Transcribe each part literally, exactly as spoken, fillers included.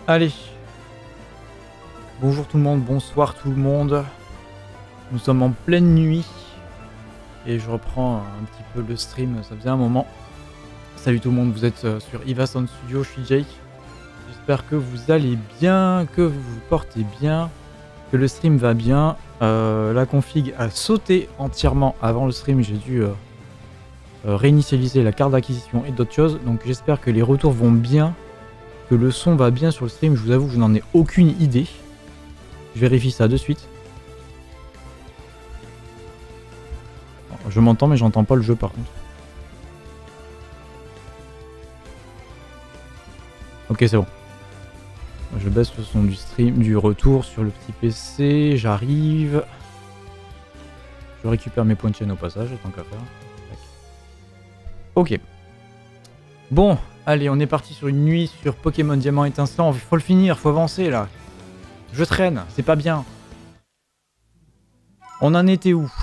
Allez. Bonjour tout le monde, bonsoir tout le monde. Nous sommes en pleine nuit. Et je reprends un petit peu le stream, ça faisait un moment. Salut tout le monde, vous êtes sur Ivasound Studio, je suis Jake. J'espère que vous allez bien, que vous vous portez bien, que le stream va bien. Euh, la config a sauté entièrement avant le stream, j'ai dû euh, euh, réinitialiser la carte d'acquisition et d'autres choses. Donc j'espère que les retours vont bien, que le son va bien sur le stream. Je vous avoue que je n'en ai aucune idée. Je vérifie ça de suite. Je m'entends mais j'entends pas le jeu par contre. Ok, c'est bon. Je baisse le son du stream, du retour sur le petit P C. J'arrive. Je récupère mes points de chaîne au passage, tant qu'à faire. Ok. Bon, allez, on est parti sur une nuit sur Pokémon Diamant Étincelant. Il faut le finir, faut avancer là. Je traîne, c'est pas bien. On en était où?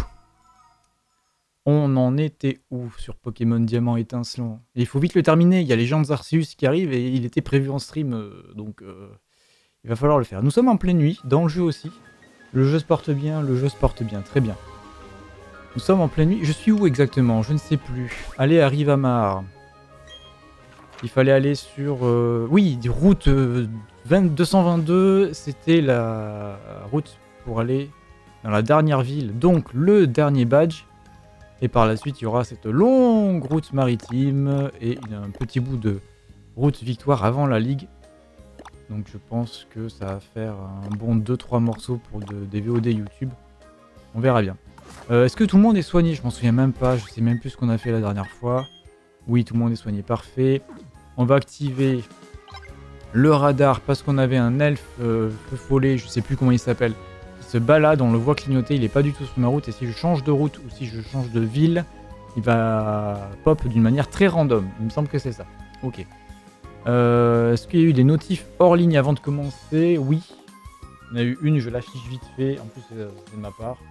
On en était où sur Pokémon Diamant Étincelant? Il faut vite le terminer, il y a les gens de Arceus qui arrivent et il était prévu en stream, euh, donc euh, il va falloir le faire. Nous sommes en pleine nuit, dans le jeu aussi. Le jeu se porte bien, le jeu se porte bien, très bien. Nous sommes en pleine nuit. Je suis où exactement? Je ne sais plus. Allez à Rivamar. Il fallait aller sur... Euh, oui, route euh, deux cent vingt-deux, c'était la route pour aller dans la dernière ville, donc le dernier badge. Et par la suite, il y aura cette longue route maritime et un petit bout de route victoire avant la ligue. Donc je pense que ça va faire un bon deux trois morceaux pour de, des V O D YouTube. On verra bien. Euh, Est-ce que tout le monde est soigné? Je m'en souviens même pas, je sais même plus ce qu'on a fait la dernière fois. Oui, tout le monde est soigné, parfait. On va activer le radar parce qu'on avait un elfe euh, feu follet, je sais plus comment il s'appelle, qui se balade, on le voit clignoter, il est pas du tout sur ma route et si je change de route ou si je change de ville, il va pop d'une manière très random. Il me semble que c'est ça. Ok. Euh, Est-ce qu'il y a eu des notifs hors ligne avant de commencer? Oui. Il y en a eu une, je l'affiche vite fait, en plus c'est de ma part.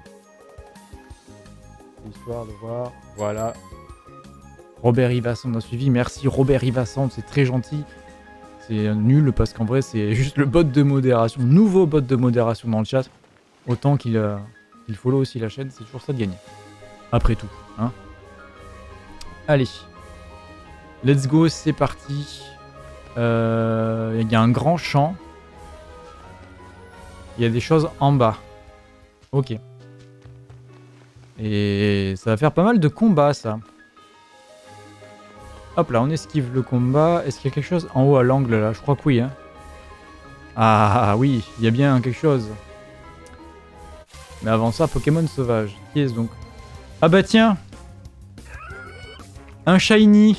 Histoire de voir, voilà. Robert Rivasson a suivi, merci Robert Rivasson, c'est très gentil. C'est nul parce qu'en vrai c'est juste le bot de modération, nouveau bot de modération dans le chat. Autant qu'il euh, qu'il follow aussi la chaîne, c'est toujours ça de gagner. Après tout, hein. Allez, let's go, c'est parti. Il euh, y a un grand champ. Il y a des choses en bas. Ok. Et ça va faire pas mal de combats ça. Hop là, on esquive le combat. Est-ce qu'il y a quelque chose en haut à l'angle là? Je crois que oui. Hein. Ah oui, il y a bien quelque chose. Mais avant ça, Pokémon sauvage. Qui est-ce donc? Ah bah tiens! Un shiny!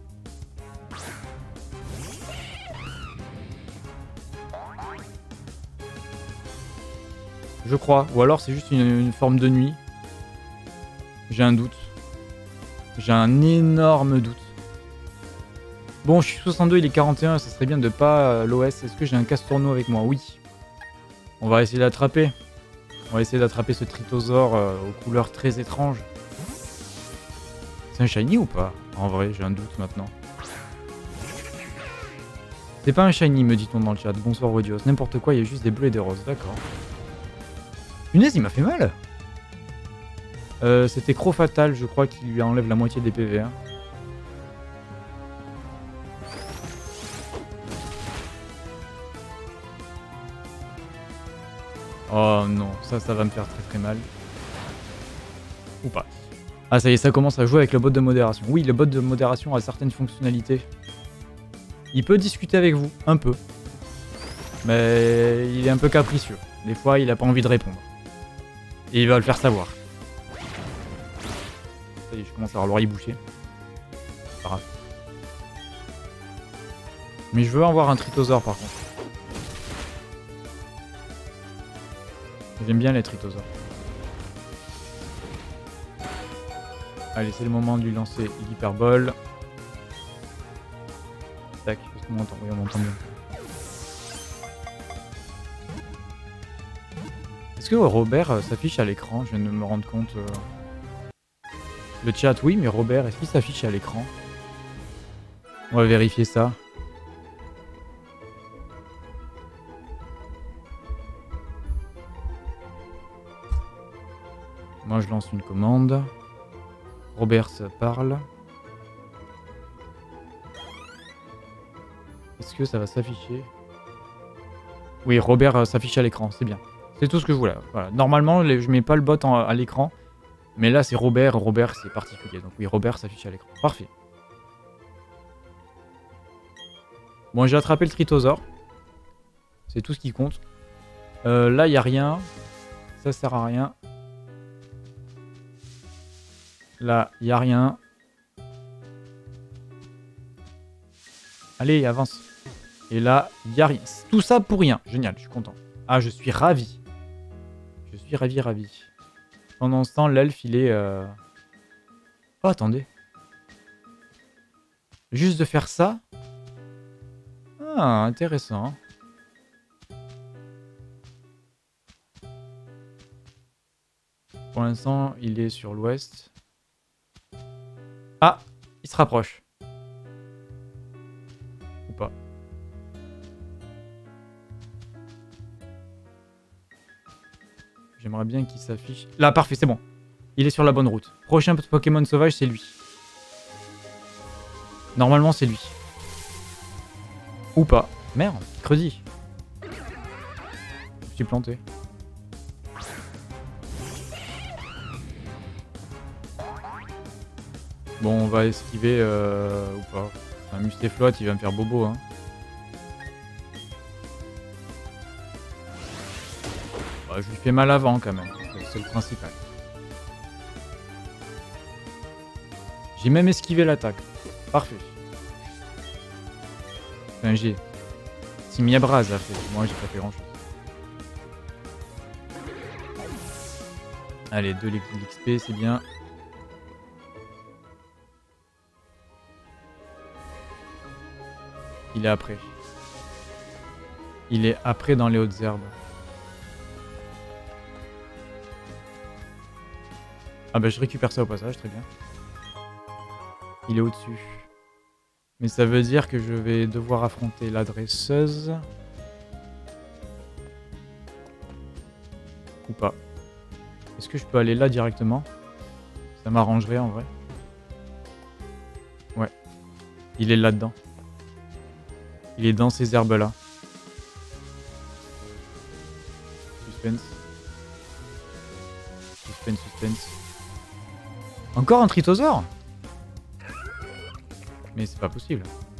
Je crois. Ou alors c'est juste une, une forme de nuit. J'ai un doute. J'ai un énorme doute. Bon, je suis soixante-deux, il est quarante et un, ça serait bien de pas euh, l'O S. Est-ce que j'ai un Castorno avec moi? Oui. On va essayer d'attraper. On va essayer d'attraper ce Tritosaur euh, aux couleurs très étranges. C'est un shiny ou pas? En vrai, j'ai un doute maintenant. C'est pas un shiny, me dit-on dans le chat. Bonsoir Rodios. N'importe quoi, il y a juste des bleus et des roses. D'accord. Punaise, il m'a fait mal. Euh, C'était Croc Fatal, je crois, qui lui enlève la moitié des P V. Hein. Oh non, ça, ça va me faire très très mal. Ou pas. Ah ça y est, ça commence à jouer avec le bot de modération. Oui, le bot de modération a certaines fonctionnalités. Il peut discuter avec vous, un peu. Mais il est un peu capricieux. Des fois, il a pas envie de répondre. Et il va le faire savoir. Ça y est, je commence à avoir l'oreille bouchée. Pas grave. Mais je veux en voir un Tritosaur par contre. J'aime bien les Tritosaures. Allez, c'est le moment de lui lancer l'hyperbole. Tac, est-ce qu'on m'entend? Oui, on m'entend bien. Est-ce que Robert euh, s'affiche à l'écran? Je viens de me rendre compte. Euh... Le chat, oui, mais Robert, est-ce qu'il s'affiche à l'écran? On va vérifier ça. Moi, je lance une commande. Robert, ça parle. Est-ce que ça va s'afficher? Oui, Robert euh, s'affiche à l'écran, c'est bien. C'est tout ce que je voulais. Voilà. Normalement, les, je mets pas le bot en, à l'écran. Mais là, c'est Robert. Robert, c'est particulier. Donc oui, Robert s'affiche à l'écran. Parfait. Bon, j'ai attrapé le Tritosaure. C'est tout ce qui compte. Euh, là, il n'y a rien. Ça sert à rien. Là, il n'y a rien. Allez, avance. Et là, il n'y a rien. Tout ça pour rien. Génial, je suis content. Ah, je suis ravi. Je suis ravi, ravi. Pendant ce temps, l'elfe, il est... Euh... Oh, attendez. Juste de faire ça. Ah, intéressant. Pour l'instant, il est sur l'ouest. Ah, il se rapproche. Ou pas. J'aimerais bien qu'il s'affiche. Là, parfait, c'est bon. Il est sur la bonne route. Prochain Pokémon sauvage, c'est lui. Normalement, c'est lui. Ou pas. Merde, creusy. Je me suis planté. Bon, on va esquiver euh, ou pas. Un Mustéflotte, il va me faire bobo. Hein. Bah, je lui fais mal avant quand même. C'est le principal. J'ai même esquivé l'attaque. Parfait. Enfin, j'ai. Si Miabraz a fait. Moi, j'ai pas fait grand chose. Allez, deux l'X P, c'est bien. Il est après. Il est après dans les hautes herbes. Ah bah je récupère ça au passage, très bien. Il est au-dessus. Mais ça veut dire que je vais devoir affronter la dresseuse. Ou pas. Est-ce que je peux aller là directement? Ça m'arrangerait en vrai. Ouais. Il est là-dedans. Il est dans ces herbes-là. Suspense. Suspense, suspense. Encore un Tritosaure? Mais c'est pas possible.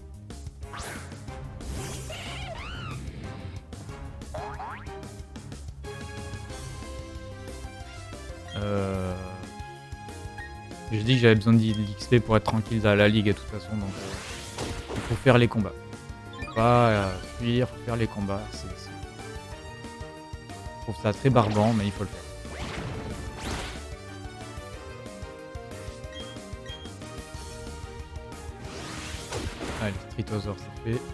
Euh... J'ai dit que j'avais besoin d'X P pour être tranquille à la ligue de toute façon, donc euh, il faut faire les combats. Faut pas euh, fuir, faut faire les combats. C'est, c'est... Je trouve ça très barbant, mais il faut le faire. Allez, Tritosaure c'est fait.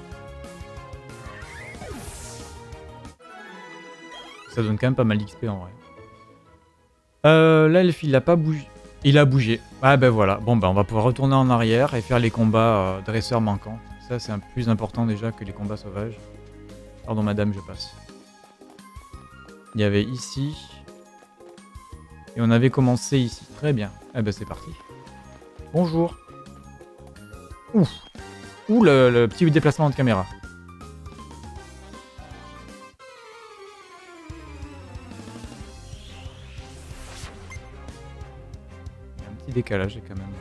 Ça donne quand même pas mal d'X P en vrai. Euh, là, l'elfe, il a pas bougé. Il a bougé. Ah ben voilà. Bon ben on va pouvoir retourner en arrière et faire les combats euh, dresseurs manquants. Ça c'est un peu plus important déjà que les combats sauvages. Pardon madame, je passe. Il y avait ici. Et on avait commencé ici. Très bien. Eh ben c'est parti. Bonjour. Ouh. Ouh le, le petit déplacement de caméra. Il y a un petit décalage quand même.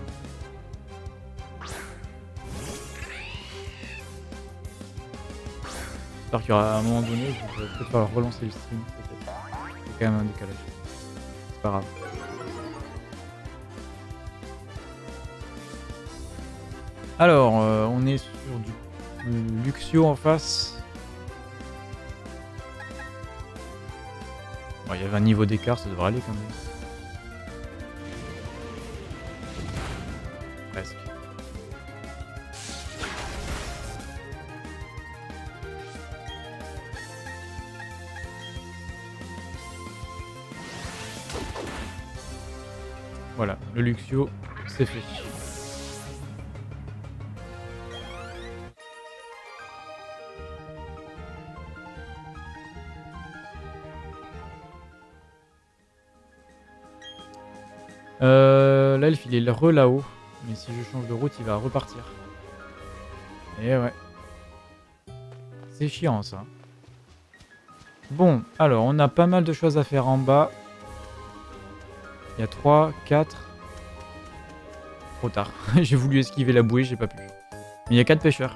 J'espère qu'il y aura un moment donné, je vais peut-être falloir relancer le stream. Peut-être. Il y a quand même un décalage. C'est pas grave. Alors, euh, on est sur du, du Luxio en face. Bon, il y avait un niveau d'écart, ça devrait aller quand même. Presque. Voilà, le Luxio, c'est fait. Euh, L'elfe, il est re là-haut. Mais si je change de route, il va repartir. Et ouais. C'est chiant, ça. Bon, alors, on a pas mal de choses à faire en bas. Il y a trois, quatre... Trop tard. J'ai voulu esquiver la bouée, j'ai pas pu. Mais il y a quatre pêcheurs.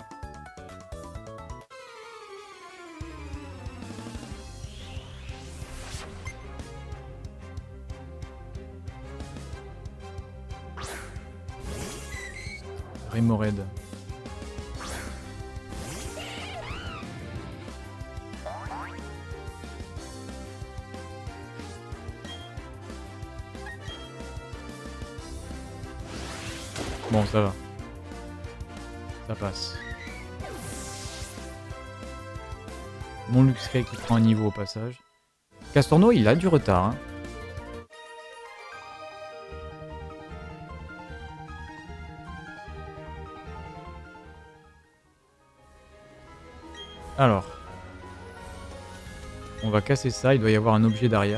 Rémorède. Bon, ça va. Ça passe. Mon Luxray qui prend un niveau au passage. Castorno, il a du retard. Hein. Alors. On va casser ça, il doit y avoir un objet derrière.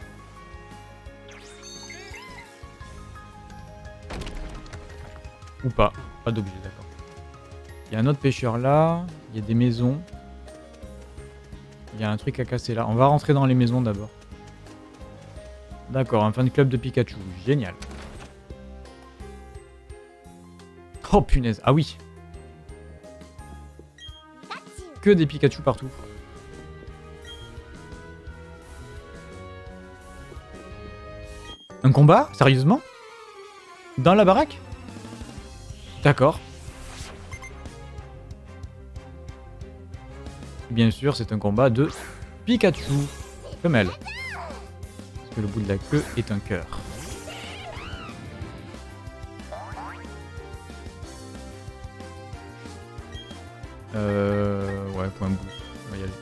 Ou pas. Pas d'objet, d'accord. Il y a un autre pêcheur là. Il y a des maisons. Il y a un truc à casser là. On va rentrer dans les maisons d'abord. D'accord, un fan club de Pikachu. Génial. Oh punaise. Ah oui. Que des Pikachu partout. Un combat? Sérieusement? Dans la baraque? D'accord. Bien sûr, c'est un combat de Pikachu. Femelle. Parce que le bout de la queue est un cœur. Euh... Ouais, point boost. On va y aller.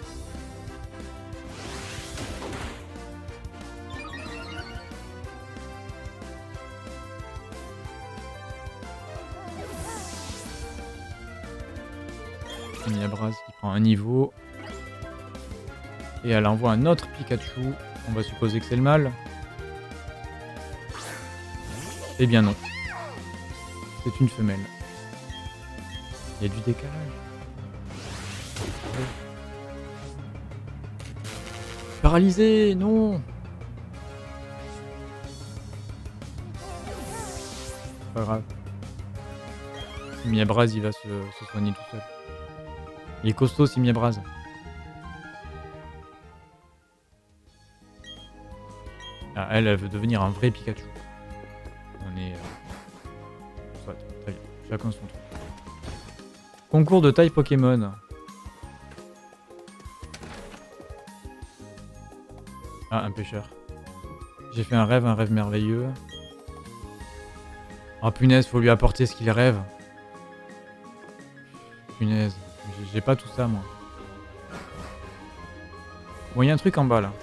Miabras qui prend un niveau. Et elle envoie un autre Pikachu. On va supposer que c'est le mâle. Eh bien non. C'est une femelle. Il y a du décalage. Paralysé, non. Pas grave. Miabras, il va se, se soigner tout seul. Il est costaud, si Miabras. Ah, elle, elle veut devenir un vrai Pikachu. On est... Euh... Soit, très bien. Chacun son truc. Concours de taille Pokémon. Ah, un pêcheur. J'ai fait un rêve, un rêve merveilleux. Oh punaise, faut lui apporter ce qu'il rêve. Punaise, j'ai pas tout ça moi. Bon, il y a un truc en bas là.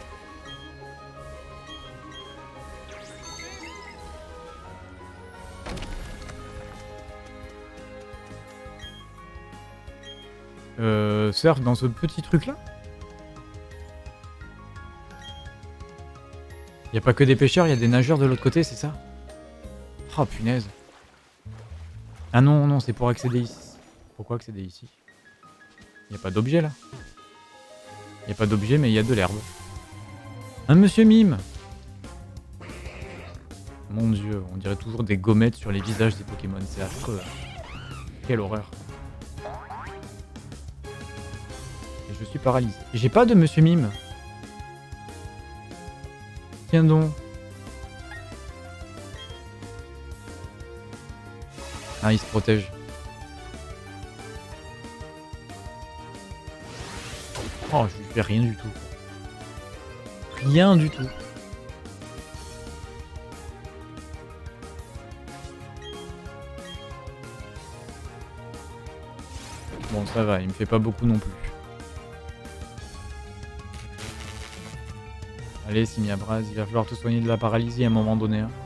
Euh, surf dans ce petit truc là. Il n'y a pas que des pêcheurs, il y a des nageurs de l'autre côté, c'est ça? Oh punaise. Ah non, non, c'est pour accéder ici. Pourquoi accéder ici? Il n'y a pas d'objet là. Il n'y a pas d'objet, mais il y a de l'herbe. Un monsieur mime. Mon dieu, on dirait toujours des gommettes sur les visages des Pokémon, c'est affreux. Quelle horreur. Et je suis paralysé. Et j'ai pas de monsieur mime. Tiens donc. Ah, il se protège. Oh, je lui fais rien du tout. Rien du tout. Bon, ça va, il me fait pas beaucoup non plus. Allez, Simiabras, il va falloir te soigner de la paralysie à un moment donné. Hein.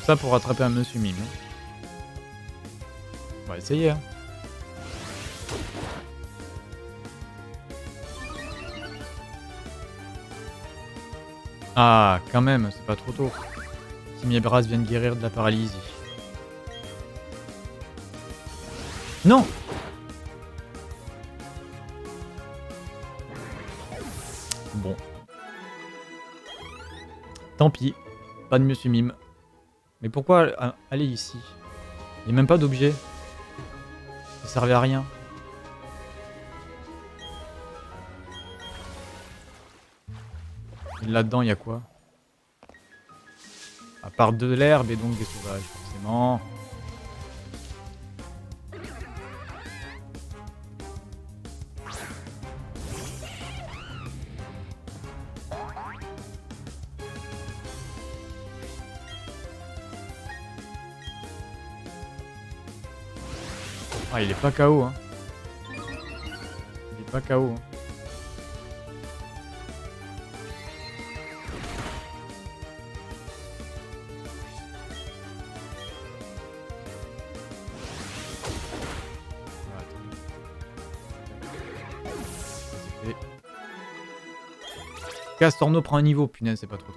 Tout ça pour rattraper un Monsieur Mime. On va essayer. Hein. Ah, quand même, c'est pas trop tôt. Timébras vient de guérir de la paralysie. Non! Bon. Tant pis. Pas de Monsieur Mime. Mais pourquoi aller ici? Il n'y a même pas d'objet. Ça servait à rien. Et là-dedans, il y a quoi? À part de l'herbe et donc des sauvages, forcément. Ah, il est pas K O, hein. Il est pas K O. Hein. Castorno prend un niveau, punaise, c'est pas trop tôt.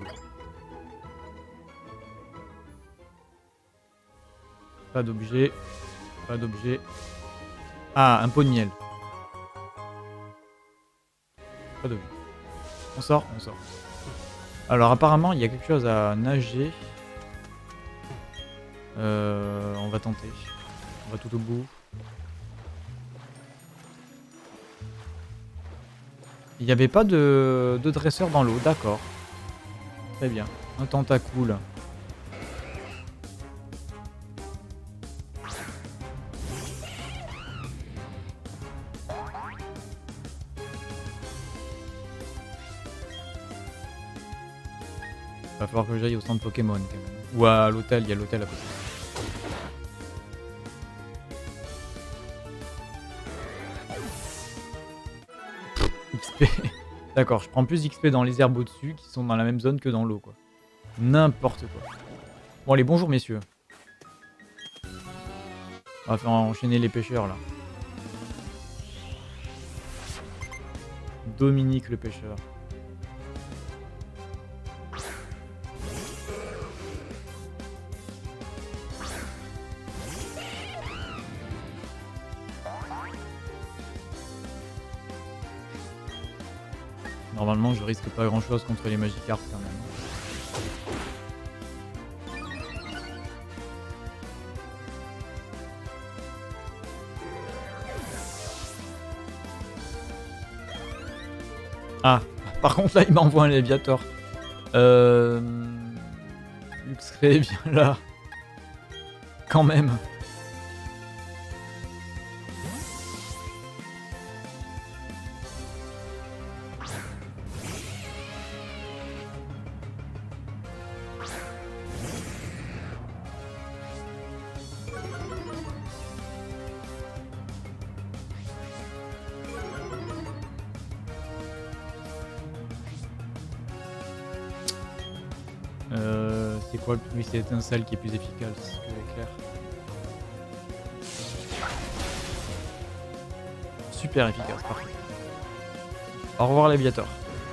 Pas d'objet. Pas d'objet. Ah, un pot de miel. Pas d'objet. On sort, on sort. Alors apparemment, il y a quelque chose à nager. Euh, on va tenter. On va tout au bout. Il n'y avait pas de, de dresseur dans l'eau, d'accord. Très bien. Un tentacule. Va falloir que j'aille au centre Pokémon quand même. Ou à l'hôtel, il y a l'hôtel à côté. X P. D'accord, je prends plus X P dans les herbes au-dessus qui sont dans la même zone que dans l'eau, quoi. N'importe quoi. Bon allez, bonjour messieurs. On va faire enchaîner les pêcheurs là. Dominique le pêcheur. Normalement, je risque pas grand chose contre les Magikarp quand même. Ah, par contre là, il m'envoie un Léviator. Euh... Luxray, viens là. Quand même. Euh, c'est quoi? Oui, c'est étincelle qui est plus efficace que l'éclair. Super efficace, parfait. Au revoir Léviator.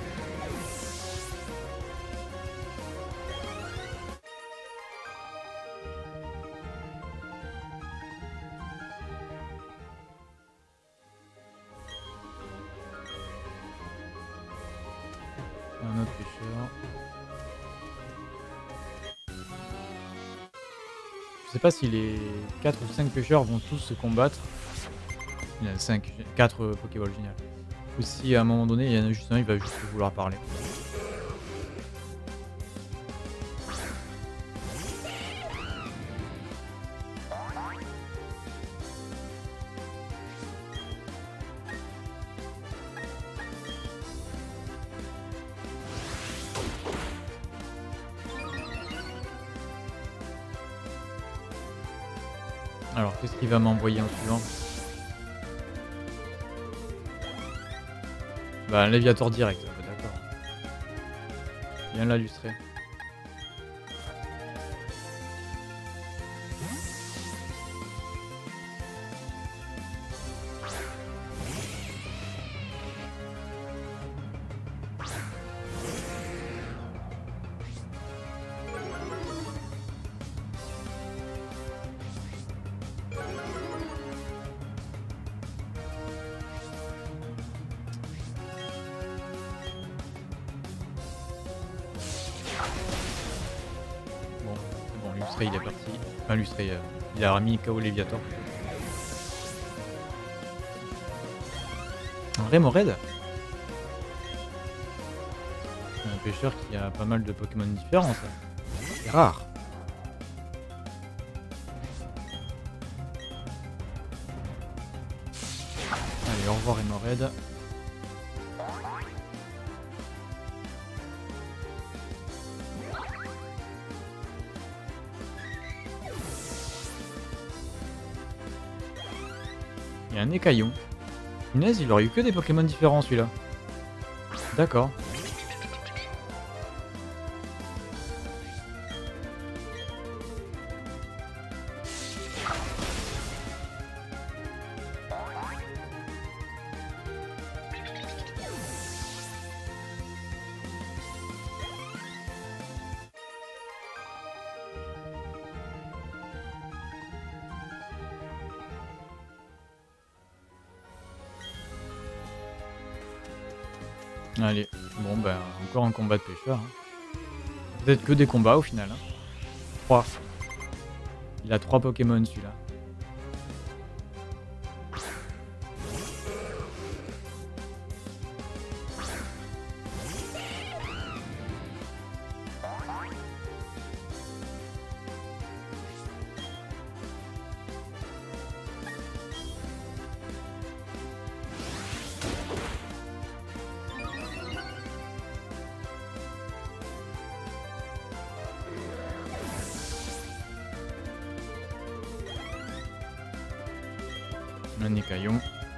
Un autre pêcheur. Je sais pas si les quatre ou cinq pêcheurs vont tous se combattre. Il y en a cinq, quatre euh, Pokéball, génial. Ou si à un moment donné, il y en a juste un, il va juste vouloir parler. Alors, qu'est-ce qu'il va m'envoyer en suivant? Bah, un Léviator direct, bah, d'accord. Viens là, Lustré. Bon, Lustré il est parti. Enfin, Lustré, euh, il a remis K O Léviator. Un Remoraid. Un pêcheur qui a pas mal de Pokémon différents, ça. C'est rare. Allez, au revoir Remoraid. Il y a un écaillon. Punaise, il aurait eu que des Pokémon différents celui-là. D'accord. Allez, bon bah encore un combat de pêcheur. Hein. Peut-être que des combats au final. Hein. trois. Il a trois Pokémon celui-là. Un écaillon.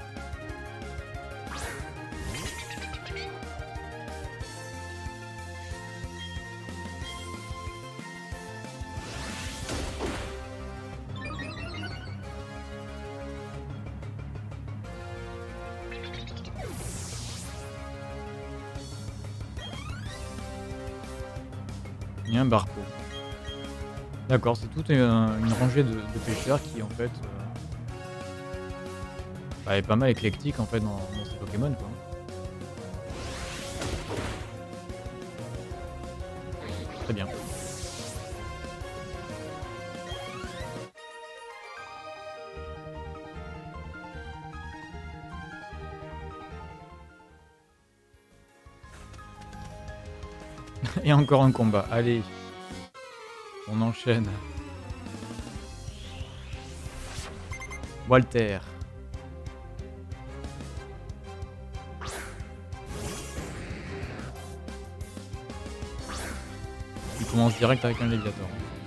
Et un Barpo. D'accord, c'est toute une, une rangée de, de pêcheurs qui en fait... Euh... Bah, est pas mal éclectique en fait dans, dans ces Pokémon quoi. Très bien. Et encore un combat, allez. On enchaîne. Walter. Il commence direct avec un Léviator.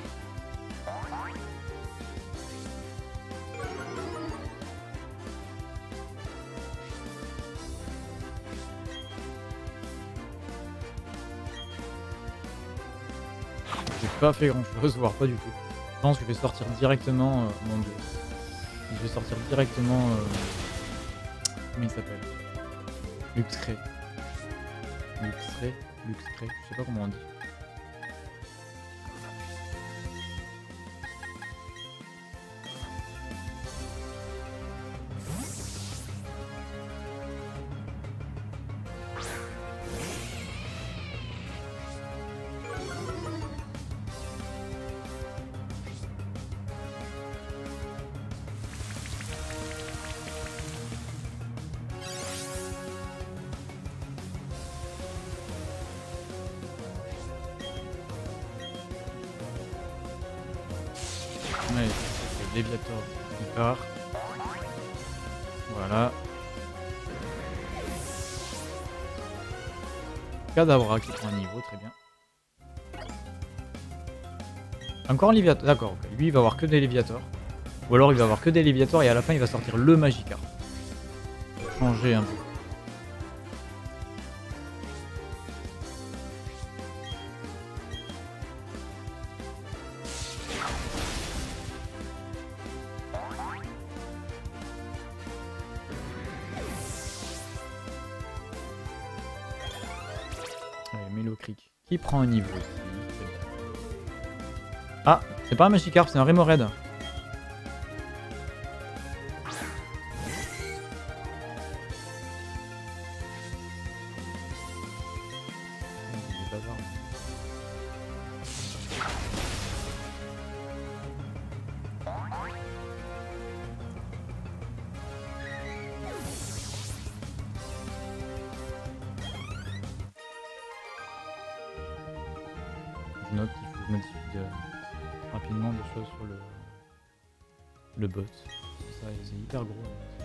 J'ai pas fait grand chose, voire pas du tout. Je pense que je vais sortir directement... Euh, mon dieu. Je vais sortir directement... Euh, comment il s'appelle? Luxray. Luxray Luxray, je sais pas comment on dit. Ouais, c'est Léviator qui part. Voilà. Kadabra qui prend un niveau, très bien. Encore un Léviator, d'accord, okay. Lui il va avoir que des Léviators. Ou alors il va avoir que des Léviators et à la fin il va sortir le Magikarp. Pour changer un peu. Mélocric qui prend un niveau aussi. Ah, c'est pas un Magikarp, c'est un Remoraid. je note qu'il faut que je modifie de- rapidement des choses sur le, le bot. Ça, c'est hyper gros.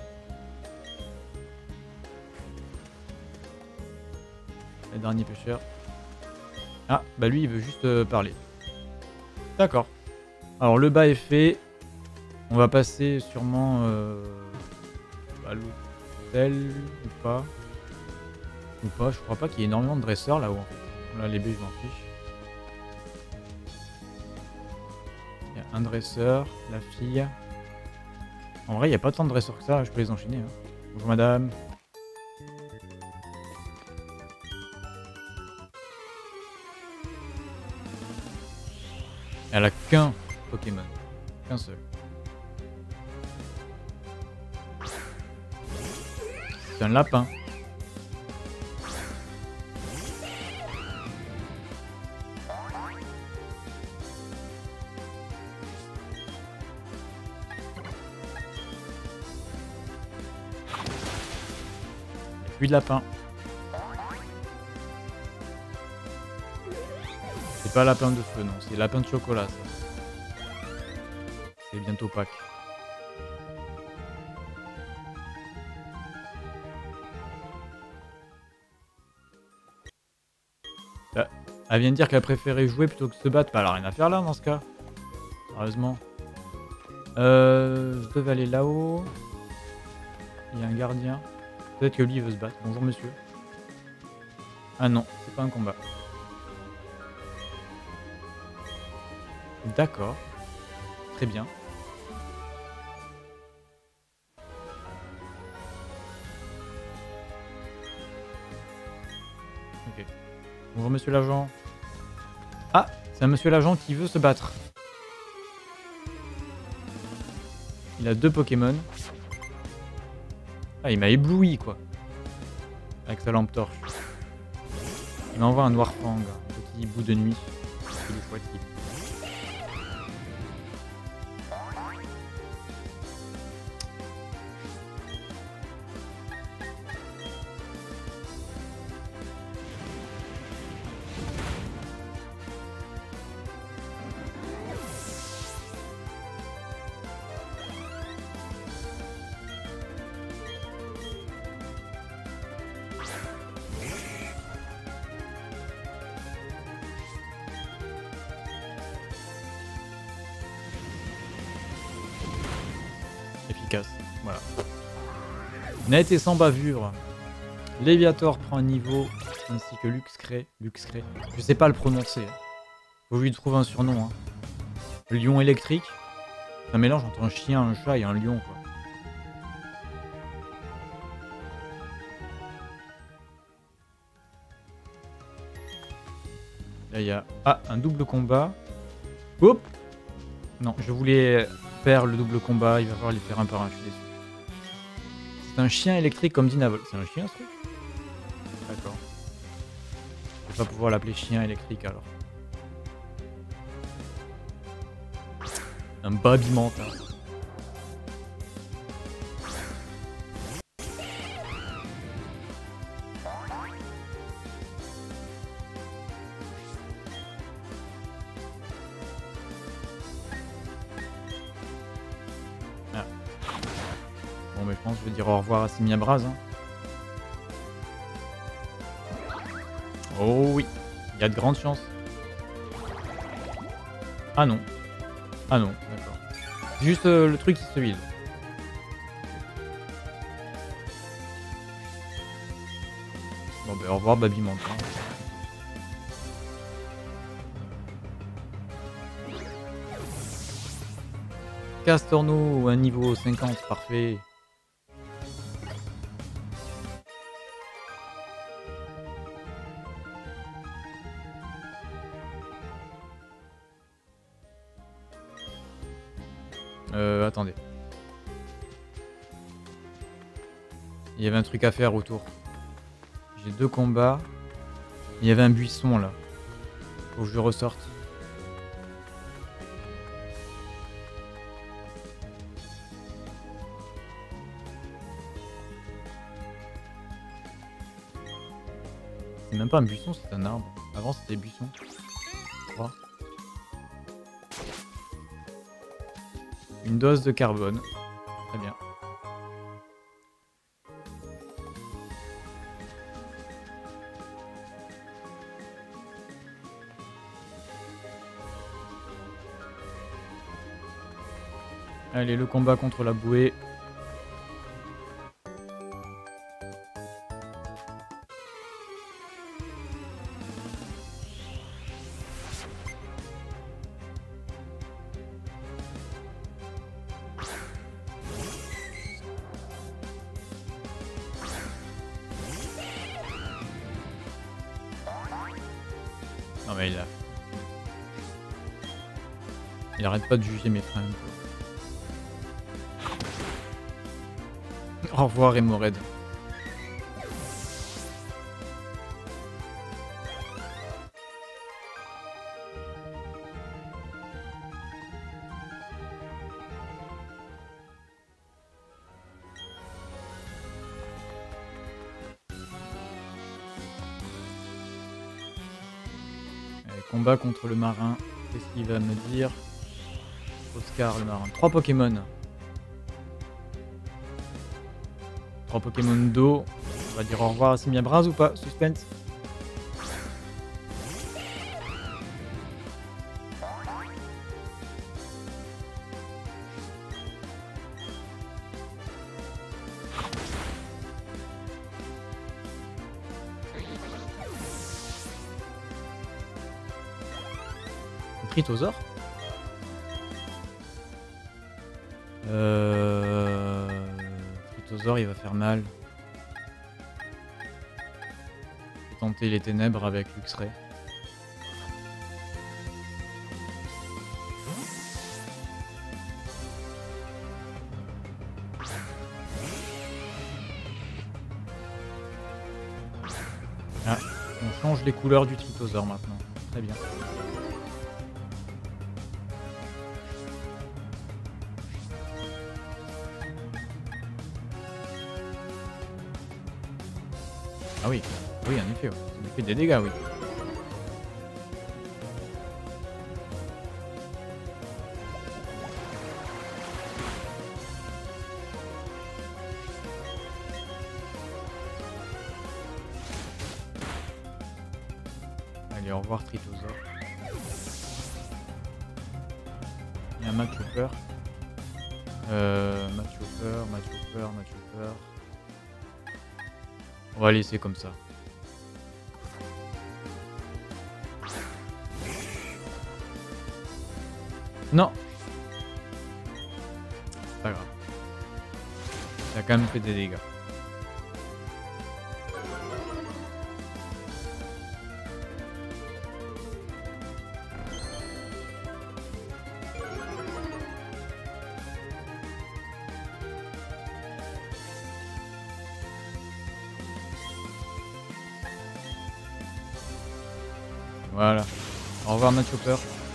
Le dernier pêcheur. Ah, bah lui, il veut juste euh, parler. D'accord. Alors, le bas est fait. On va passer sûrement euh, à l'hôtel ou pas. Ou pas, je crois pas qu'il y ait énormément de dresseurs là-haut en fait. Là, les baies, je m'en fiche. Il y a un dresseur, la fille. En vrai, il n'y a pas tant de dresseurs que ça, je peux les enchaîner. Hein. Bonjour madame. Elle a qu'un Pokémon. Qu'un seul. C'est un lapin. Puis de lapin. C'est pas lapin de feu, non. C'est lapin de chocolat, ça. C'est bientôt Pâques. Ah, elle vient de dire qu'elle préférait jouer plutôt que se battre. Bah, elle a rien à faire là, dans ce cas. Sérieusement. Euh, je devais aller là-haut. Il y a un gardien. Peut-être que lui il veut se battre. Bonjour monsieur. Ah non, c'est pas un combat. D'accord. Très bien. Ok. Bonjour monsieur l'agent. Ah, c'est un monsieur l'agent qui veut se battre. Il a deux Pokémon. Ah, il m'a ébloui quoi. Avec sa lampe torche. Il m'envoie un Noirfang, un petit bout de nuit. C'est le fois-ci. Efficace. Voilà. Net et sans bavure. Léviator prend un niveau, ainsi que Luxcré. Luxcré. Je sais pas le prononcer. Faut que je lui trouve un surnom. Hein. Lion électrique. C'est un mélange entre un chien, un chat et un lion, quoi. Là, il y a... Ah, un double combat. Hop. Non, je voulais faire le double combat. Il va falloir les faire un par un, je suis déçu. C'est un chien électrique comme Dinavol. C'est un chien, ce truc? D'accord. Je vais pas pouvoir l'appeler chien électrique, alors. Un babimentin. Ah. Bon, mais je pense que je vais dire au revoir à Simia Braz. Hein. Oh oui, il y a de grandes chances. Ah non. Ah non, d'accord. Juste euh, le truc qui se vide. Bon ben au revoir Babimentin. Castorno, un niveau cinquante, parfait. Euh, attendez. Il y avait un truc à faire autour. J'ai deux combats. Il y avait un buisson là. Faut que je le ressorte. C'est même pas un buisson, c'est un arbre. Avant c'était buisson. crois. Une dose de carbone. Très bien. Allez, le combat contre la bouée. Non mais il a... Il arrête pas de juger mes fringues. Au revoir Hémorraide. Allez, combat contre le marin. Qu'est-ce qu'il va me dire? Oscar le marin. Trois Pokémon. Trois Pokémon d'eau. On va dire au revoir à Simiabras ou pas? Suspense. Tritosaur. Euh... Tritosaur, il va faire mal. Je vais tenter les ténèbres avec Luxray. Ah, on change les couleurs du Tritosaur maintenant. Très bien. Ah oui, oui en effet, ouais. Ça lui fait des dégâts, oui. Allez, au revoir Tritosaur. Il y a un Machopper. Euh, Machopper, Machopper, Machopper. On va laisser comme ça. Non. C'est pas grave. Ça a quand même fait des dégâts. Voilà. Au revoir Machopper.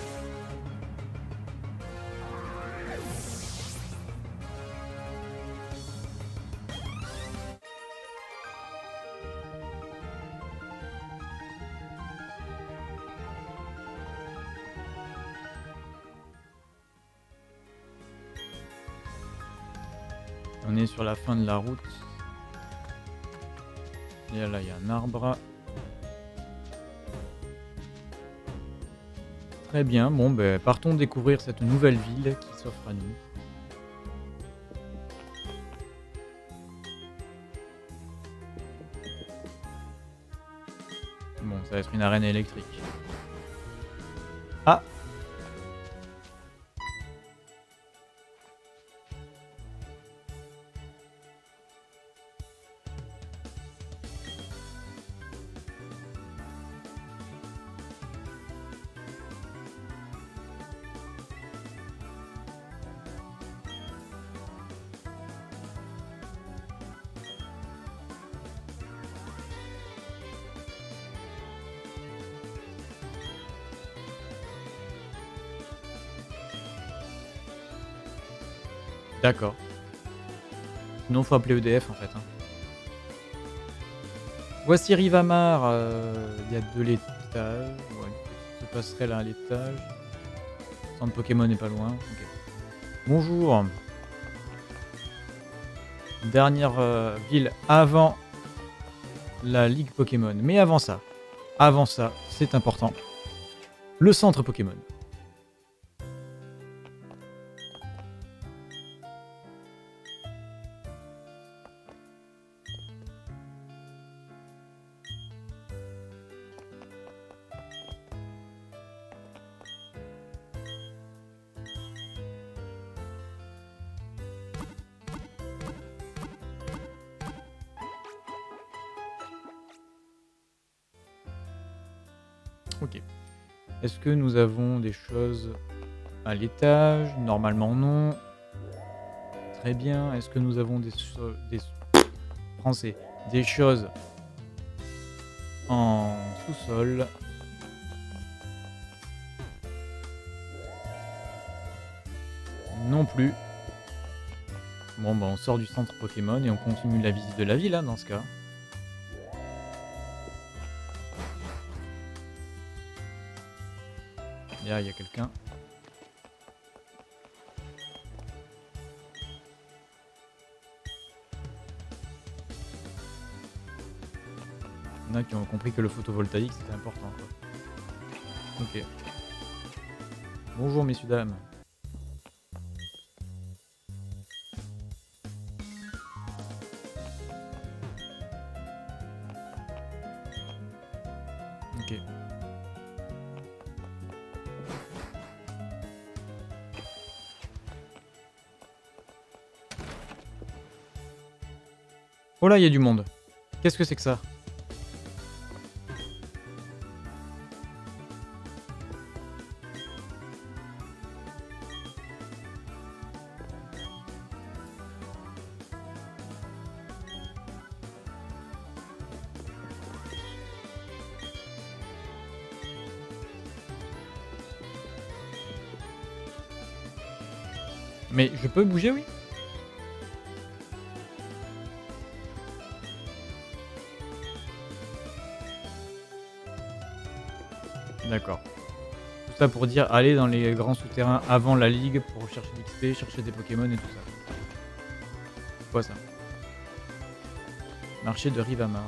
On est sur la fin de la route. Et là, il y a un arbre. Très bien, bon ben partons découvrir cette nouvelle ville qui s'offre à nous. Bon, ça va être une arène électrique. Ah! D'accord. Sinon, faut appeler E D F en fait. Hein. Voici Rivamar. Il euh, y a de l'étage. Ouais, Je passerai là à l'étage. Le centre Pokémon n'est pas loin. Okay. Bonjour. Dernière euh, ville avant la Ligue Pokémon. Mais avant ça, avant ça, c'est important. Le centre Pokémon. Ok. Est-ce que nous avons des choses à l'étage? Normalement non. Très bien. Est-ce que nous avons des, des français des choses en sous-sol? Non plus. Bon bah on sort du centre Pokémon et on continue la visite de la ville hein, dans ce cas. Là, il y a quelqu'un. Il y en a qui ont compris que le photovoltaïque c'était important. Quoi. Ok. Bonjour messieurs dames. Ok. Oh là, il y a du monde. Qu'est-ce que c'est que ça? Mais je peux bouger, oui? D'accord. Tout ça pour dire aller dans les grands souterrains avant la ligue pour chercher l'X P, chercher des Pokémon et tout ça. C'est quoi ça? Marché de Rivamar.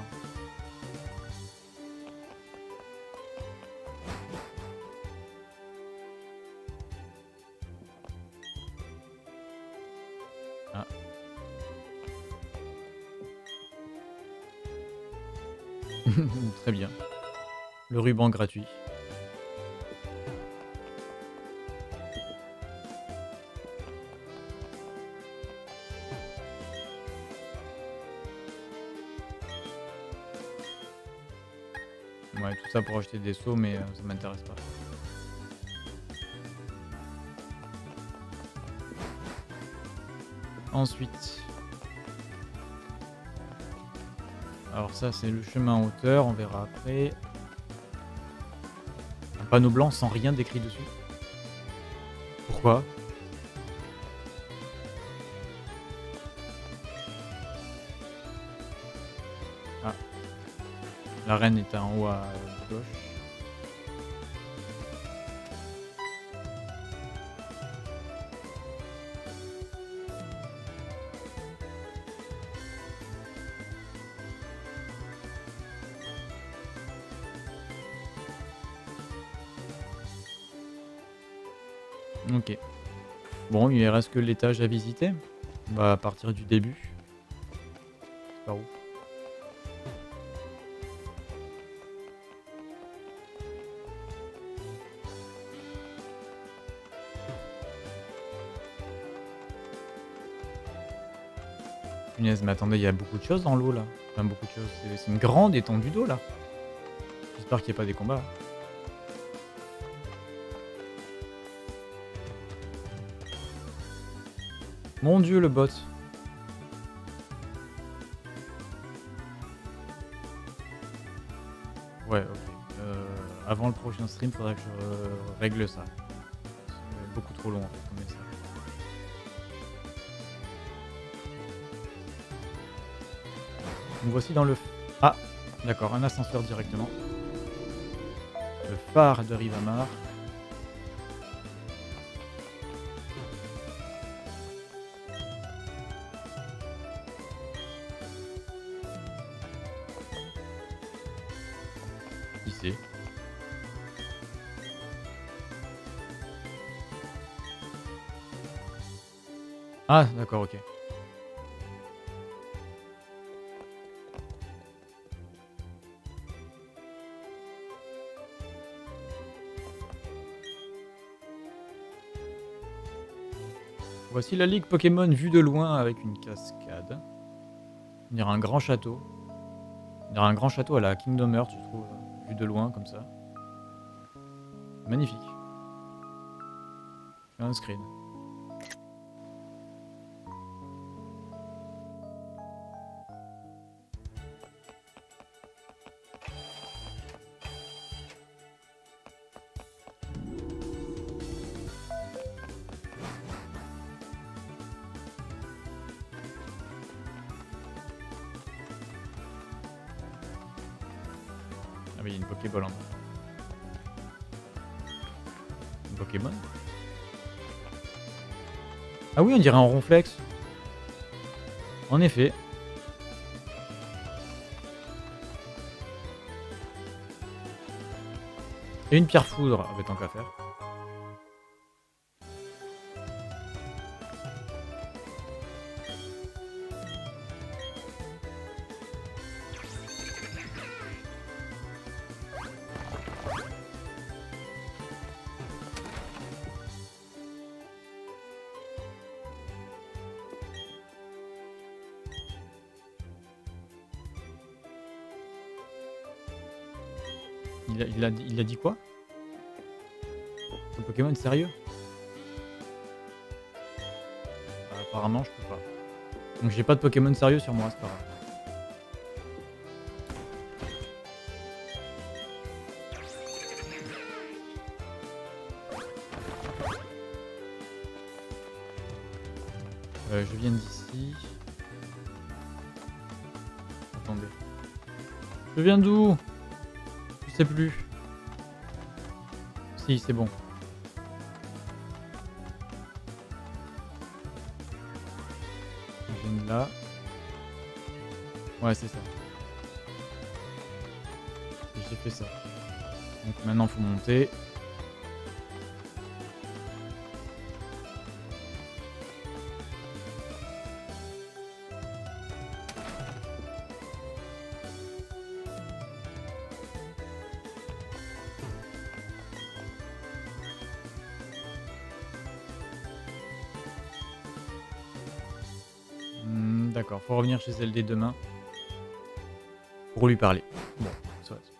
Ah. Très bien. Le ruban gratuit. Ouais, tout ça pour acheter des sauts, mais euh, ça m'intéresse pas. Ensuite. Alors ça, c'est le chemin en hauteur, on verra après. Un panneau blanc sans rien d'écrit dessus. Pourquoi? Ah. L'arène est en haut à gauche. Ok. Bon, il reste que l'étage à visiter. On va partir du début. C'est par où? Punaise, mais attendez, il y a beaucoup de choses dans l'eau là. Enfin, beaucoup de choses. C'est une grande étendue d'eau là. J'espère qu'il n'y a pas des combats. Mon dieu, le bot. Ouais, ok. Euh, avant le prochain stream, faudra que je euh, règle ça. C'est beaucoup trop long en fait comme message. Donc voici dans le... Ah, d'accord, un ascenseur directement. Le phare de Rivamar. Qui c'est? Ah, d'accord, ok. Voici la ligue Pokémon vue de loin avec une cascade. On dirait un grand château. On dirait un grand château à la Kingdom Hearts, je trouve, vu de loin comme ça. Magnifique. Je fais un screen. Ah oui, il y a une Pokéball en bas. Une Pokémon? Ah oui, on dirait un ronflex. En effet. Et une pierre foudre. Ah bah tant qu'à faire. Il a, il, a, il a dit quoi? Le Pokémon sérieux? Bah, apparemment je peux pas. Donc j'ai pas de Pokémon sérieux sur moi, c'est pas grave. Euh, je viens d'ici. Attendez. Je viens d'où? Je sais plus. Si, c'est bon. Je viens de là. Ouais, c'est ça. Et j'ai fait ça. Donc maintenant, faut monter. D'accord, faut revenir chez L D demain pour lui parler. Bon, ça va.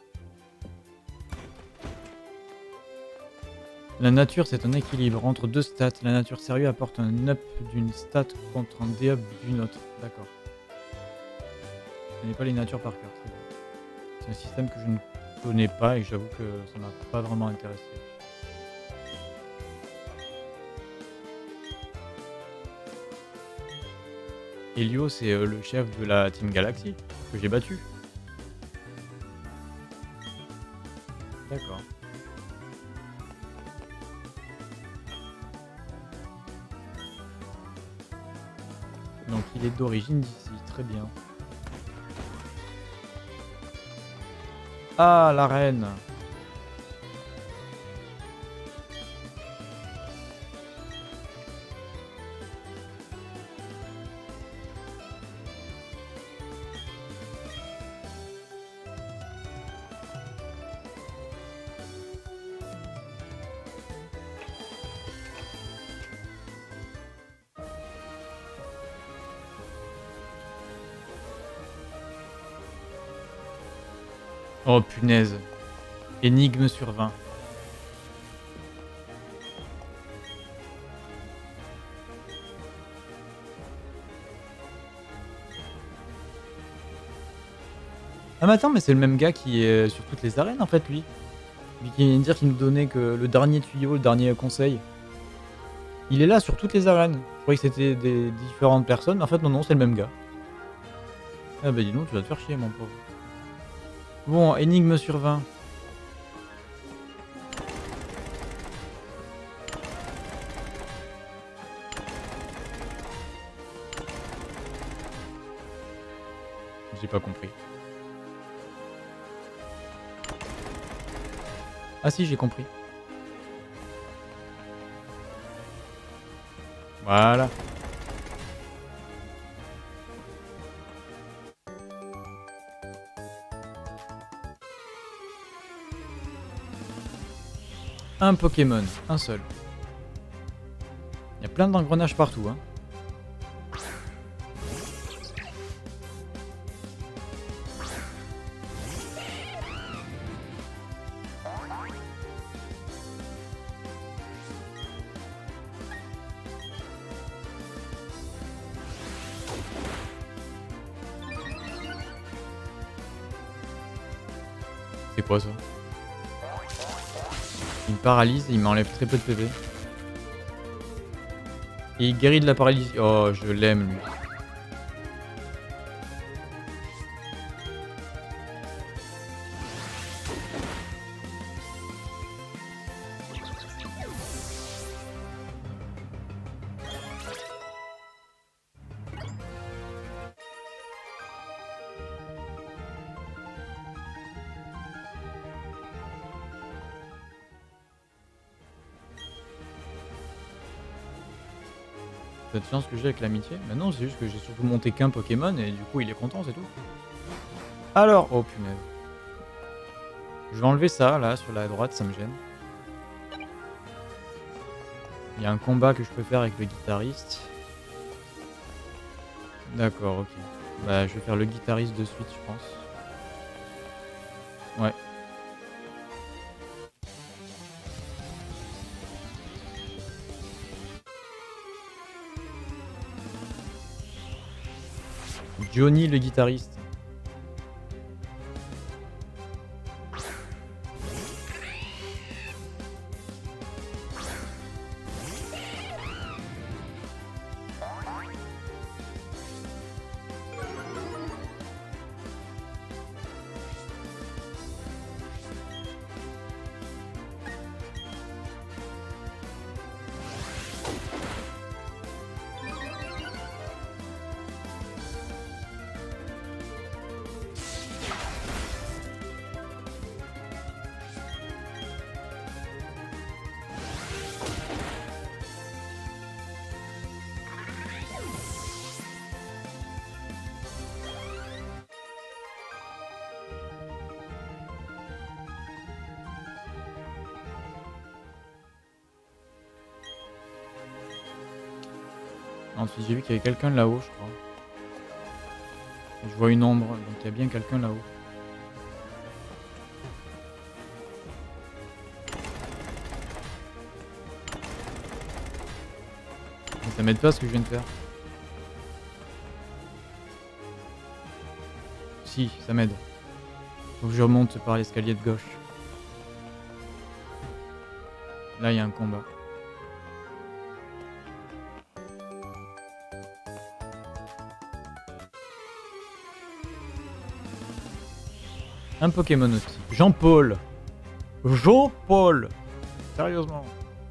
La nature, c'est un équilibre entre deux stats. La nature sérieux apporte un up d'une stat contre un D-up d'une autre. D'accord. Je connais pas les natures par cœur. Très bien. C'est un système que je ne connais pas et j'avoue que ça m'a pas vraiment intéressé. Helio, c'est euh, le chef de la Team Galaxy que j'ai battu. D'accord. Donc il est d'origine d'ici, très bien. Ah, la reine. Oh punaise. Énigme sur vingt. Ah mais attends, mais c'est le même gars qui est sur toutes les arènes en fait, lui. Lui qui vient de dire qu'il nous donnait que le dernier tuyau, le dernier conseil. Il est là sur toutes les arènes. Je croyais que c'était des différentes personnes, mais en fait non, non, c'est le même gars. Ah bah dis donc, tu vas te faire chier mon pauvre. Bon, énigme sur vingt. J'ai pas compris. Ah si, j'ai compris. Voilà. Un Pokémon, un seul. Il y a plein d'engrenages partout, hein. C'est quoi ça? Il me paralyse et il m'enlève très peu de P V. Et il guérit de la paralysie. Oh, je l'aime lui. Cette chance que j'ai avec l'amitié. Mais non, c'est juste que j'ai surtout monté qu'un Pokémon et du coup il est content, c'est tout. Alors, oh punaise. Je vais enlever ça là sur la droite, ça me gêne. Il y a un combat que je peux faire avec le guitariste. D'accord, ok. Bah je vais faire le guitariste de suite, je pense. Ouais. Johnny le guitariste. Ensuite, j'ai vu qu'il y avait quelqu'un là-haut, je crois. Je vois une ombre, donc il y a bien quelqu'un là-haut. Ça m'aide pas ce que je viens de faire. Si, ça m'aide. Faut que je remonte par l'escalier de gauche. Là, il y a un combat. Un Pokémon aussi. Jean-Paul. Jean-Paul. Sérieusement.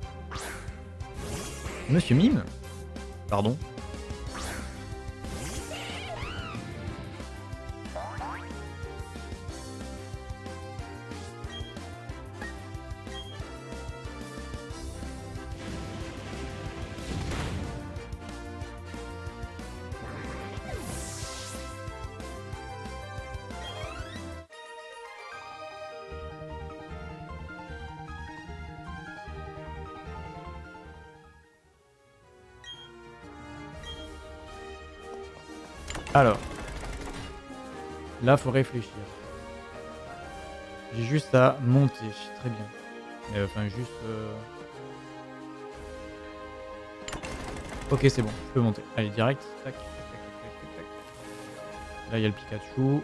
Monsieur Mime. Pardon. Alors, là, faut réfléchir. J'ai juste à monter, très bien. Mais enfin, juste... Euh... Ok, c'est bon, je peux monter. Allez, direct. Tac, tac, tac, tac, tac, tac. Là, il y a le Pikachu.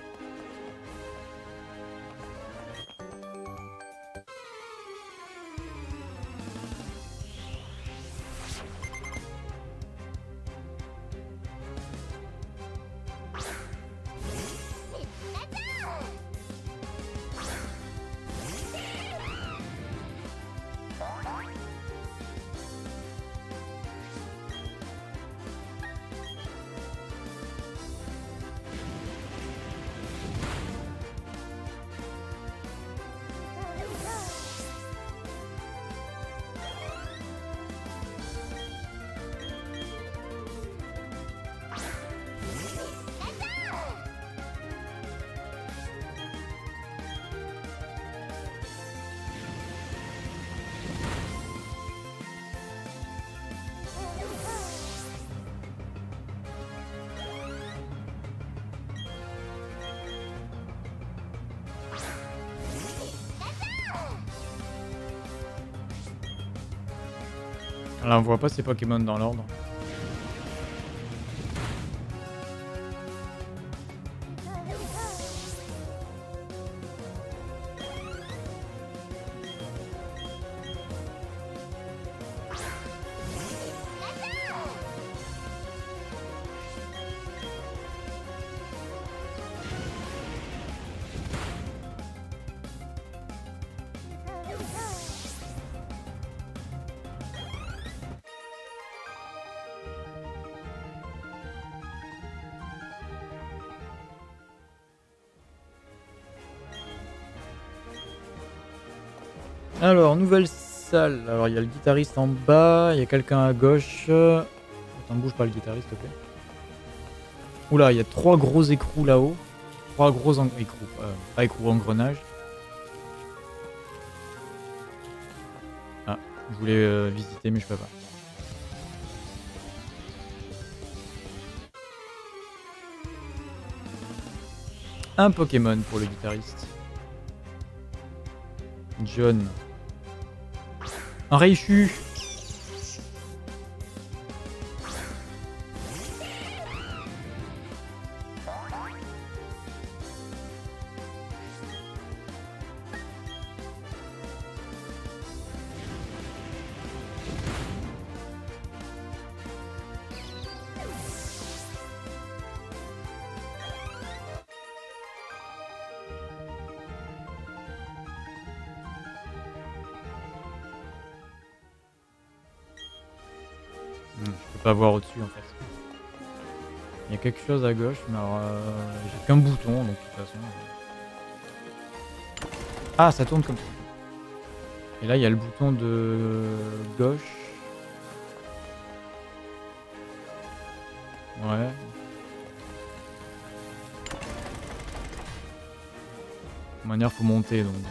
Là, on voit pas ces Pokémon dans l'ordre. Alors, nouvelle salle. Alors, il y a le guitariste en bas, il y a quelqu'un à gauche. Attends, bouge pas le guitariste, s'il te plaît. Oula, il y a trois gros écrous là-haut. Trois gros en... écrous, euh, pas écrous, engrenages. Ah, je voulais euh, visiter, mais je peux pas. Un Pokémon pour le guitariste. John. Un Raichu. Je peux pas voir au-dessus en fait. Il y a quelque chose à gauche, mais alors euh, j'ai qu'un bouton donc de toute façon. Euh... Ah, ça tourne comme ça. Et là il y a le bouton de gauche. Ouais. De manière faut monter donc.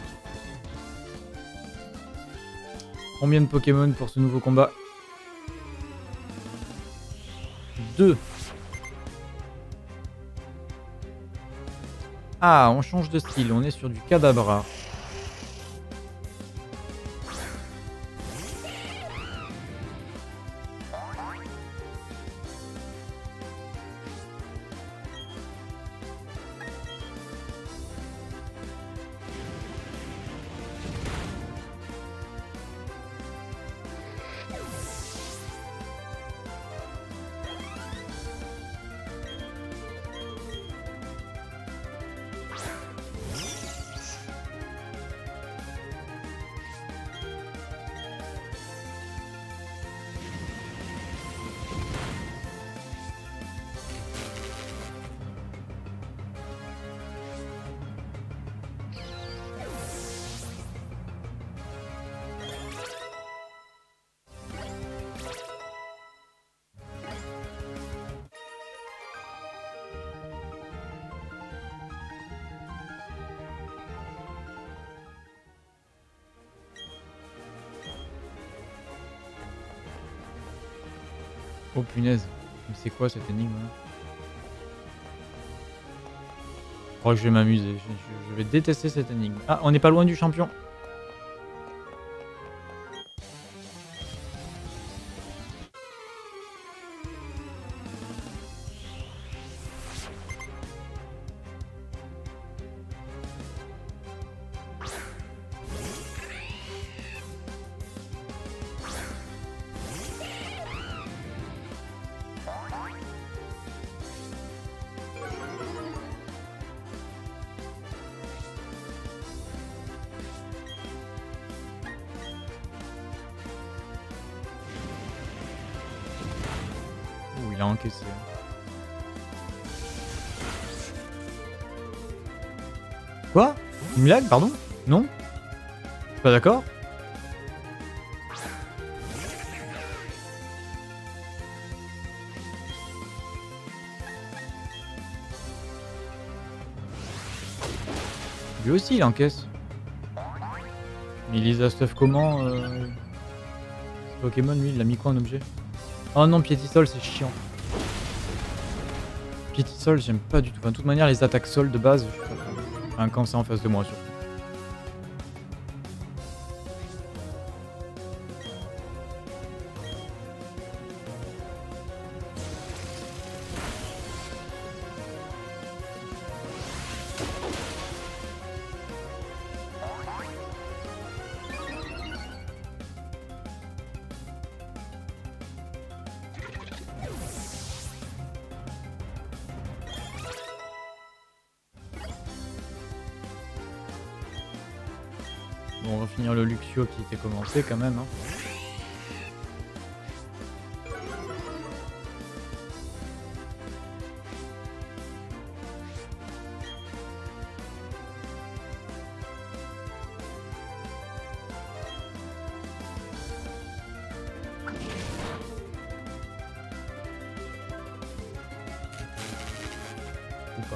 Combien de Pokémon pour ce nouveau combat? Deux. Ah, on change de style, on est sur du Kadabra. Oh punaise, mais c'est quoi cette énigme là? Je crois que je vais m'amuser, je, je vais détester cette énigme. Ah, on n'est pas loin du champion. Il a encaissé. Quoi? Une blague, pardon? Non? Je suis pas d'accord? Lui aussi il encaisse. Mais il lise la stuff comment euh... Pokémon lui il l'a mis quoi en objet? Oh non, Piétisol c'est chiant. Piétisol j'aime pas du tout. Enfin, de toute manière les attaques sol de base, je sais pas. Enfin, quand c'est en face de moi surtout. Bon, on va finir le Luxio qui était commencé quand même. Hein. Ou pas.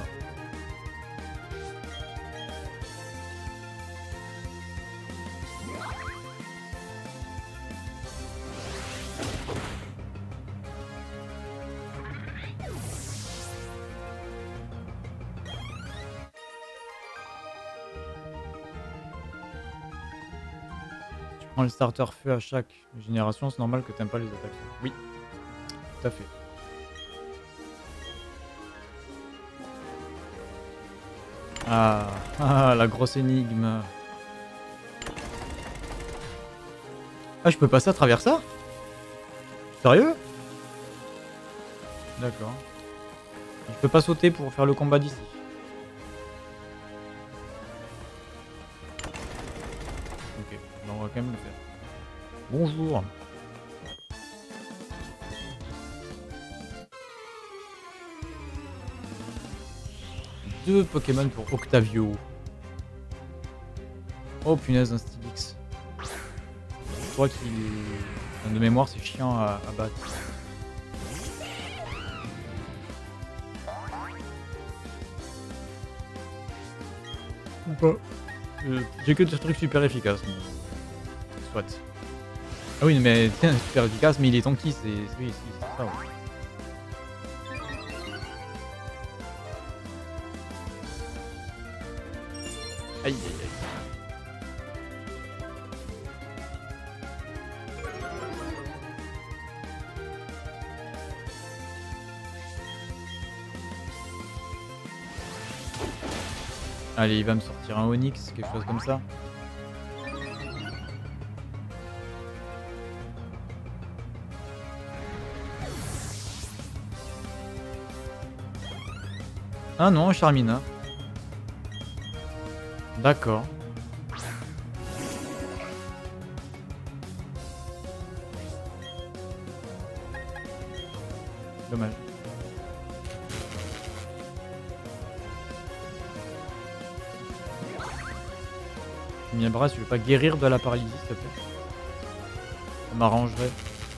Tu prends le starter feu à chaque génération, c'est normal que t'aimes pas les attaques. Oui, tout à fait. Ah, ah, la grosse énigme. Ah, je peux passer à travers ça? Sérieux? D'accord. Je peux pas sauter pour faire le combat d'ici. Ok, ben on va quand même le faire. Bonjour. Deux Pokémon pour Octavio. Oh punaise, un Stylix. Je crois qu'il est... De mémoire, c'est chiant à, à battre. Ou pas. Euh, J'ai que des trucs super efficaces. Mais... Soit. Ah oui, mais tiens, super efficace, mais il est tanky, c'est oui, c'est ça. Ouais. Aïe aïe aïe. Allez, il va me sortir un Onix, quelque chose comme ça. Ah non, Charmina. D'accord. Dommage. Miabras, tu veux pas guérir de la paralysie, s'il te plaît? Ça m'arrangerait.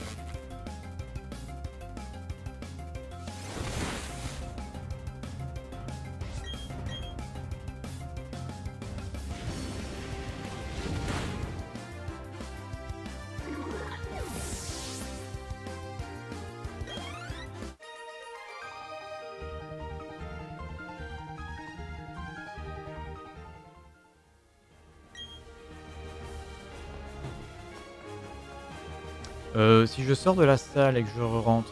Euh, si je sors de la salle et que je rentre,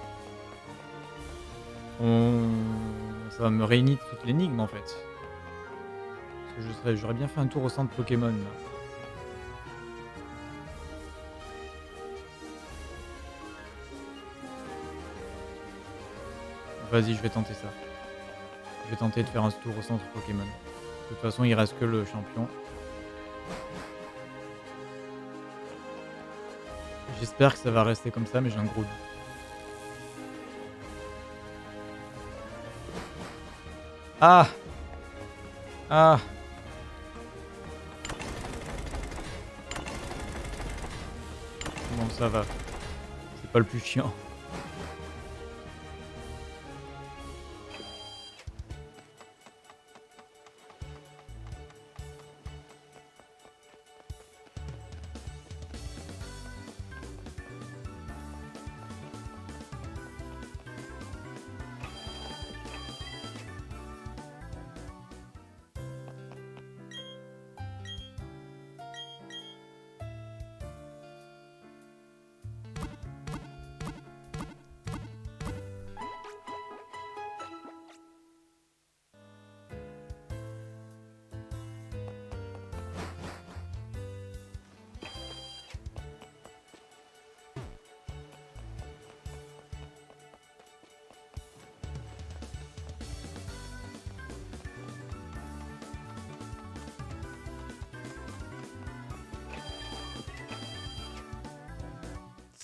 on... ça va me réunir toute l'énigme en fait. Parce que je serais... j'aurais bien fait un tour au centre Pokémon là. Vas-y, je vais tenter ça. Je vais tenter de faire un tour au centre Pokémon. De toute façon, il reste que le champion. J'espère que ça va rester comme ça, mais j'ai un gros doute. Ah! Ah! Bon, ça va. C'est pas le plus chiant.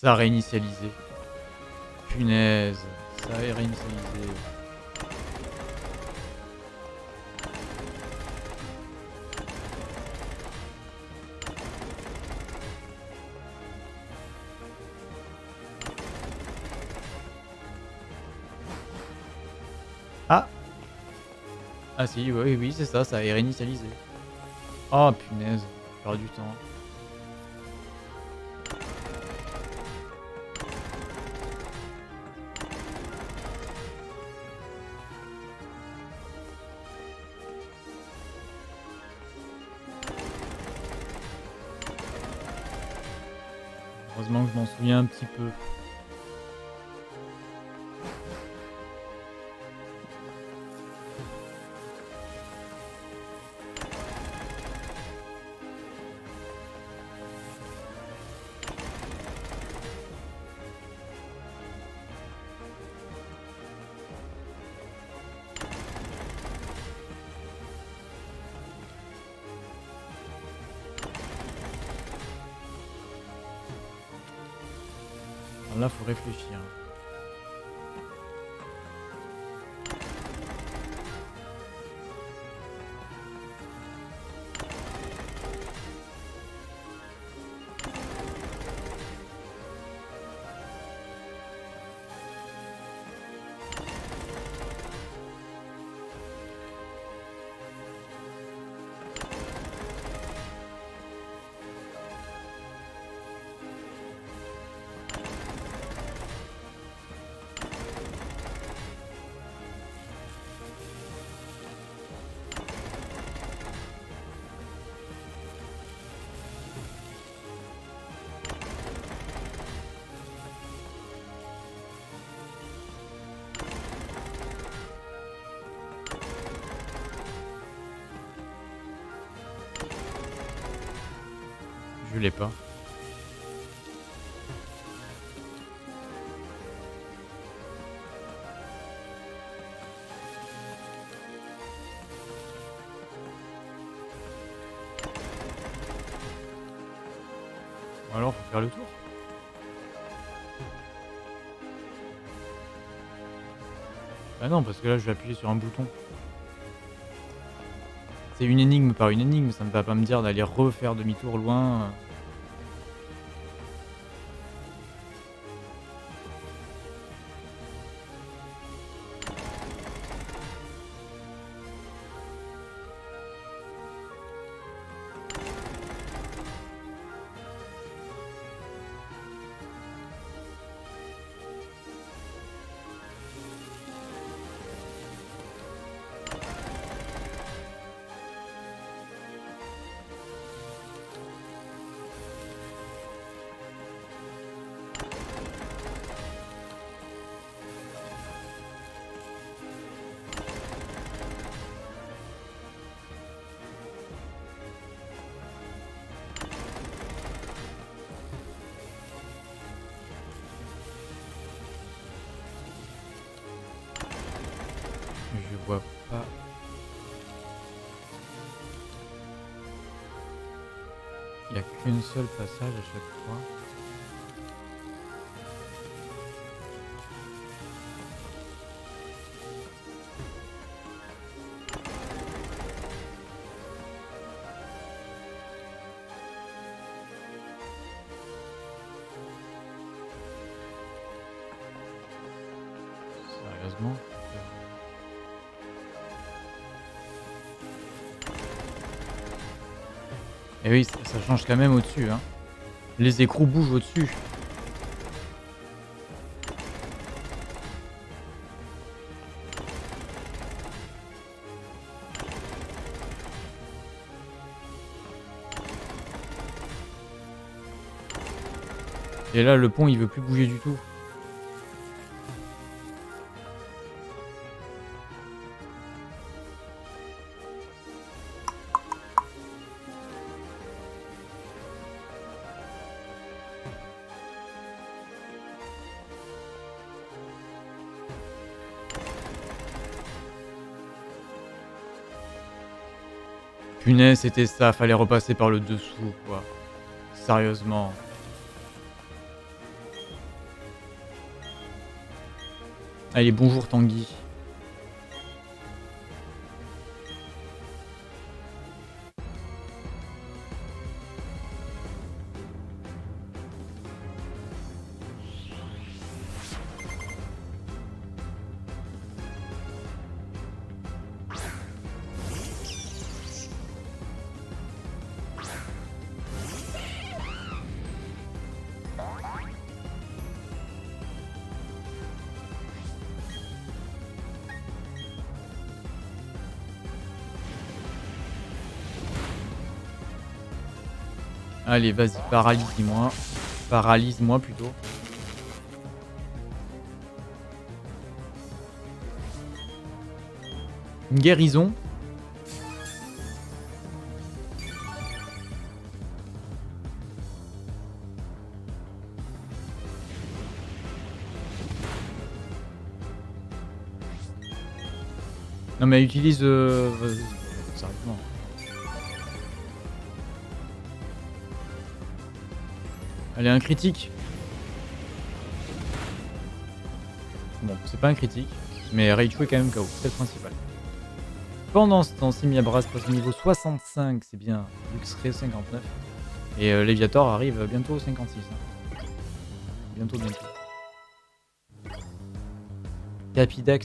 Ça a réinitialisé. Punaise, ça a réinitialisé. Ah Ah si, oui, oui, c'est ça, ça a réinitialisé. Oh punaise, j'ai perdu du temps. Heureusement que je m'en souviens un petit peu. Alors là, faut réfléchir. Je l'ai pas. Ou alors faut faire le tour. Bah non, parce que là je vais appuyer sur un bouton. C'est une énigme par une énigme, ça ne va pas me dire d'aller refaire demi-tour loin. Je vois pas. Il n'y a qu'une seule passage à chaque fois. Sérieusement. Et oui, ça, ça change quand même au-dessus, hein. Les écrous bougent au-dessus. Et là, le pont, il veut plus bouger du tout. Punaise, c'était ça, fallait repasser par le dessous, quoi. Sérieusement. Allez, bonjour Tanguy. Allez, vas-y, paralyse-moi. Paralyse-moi plutôt. Une guérison. Non mais utilise... Euh... Sérieusement. Allez, un critique. Bon, c'est pas un critique, mais Raichu est quand même K O, c'est le principal. Pendant ce temps, Simiabras passe au niveau soixante-cinq, c'est bien. Luxray cinquante-neuf. Et euh, Léviator arrive bientôt au cinquante-six. Hein. Bientôt, bientôt. Capidax.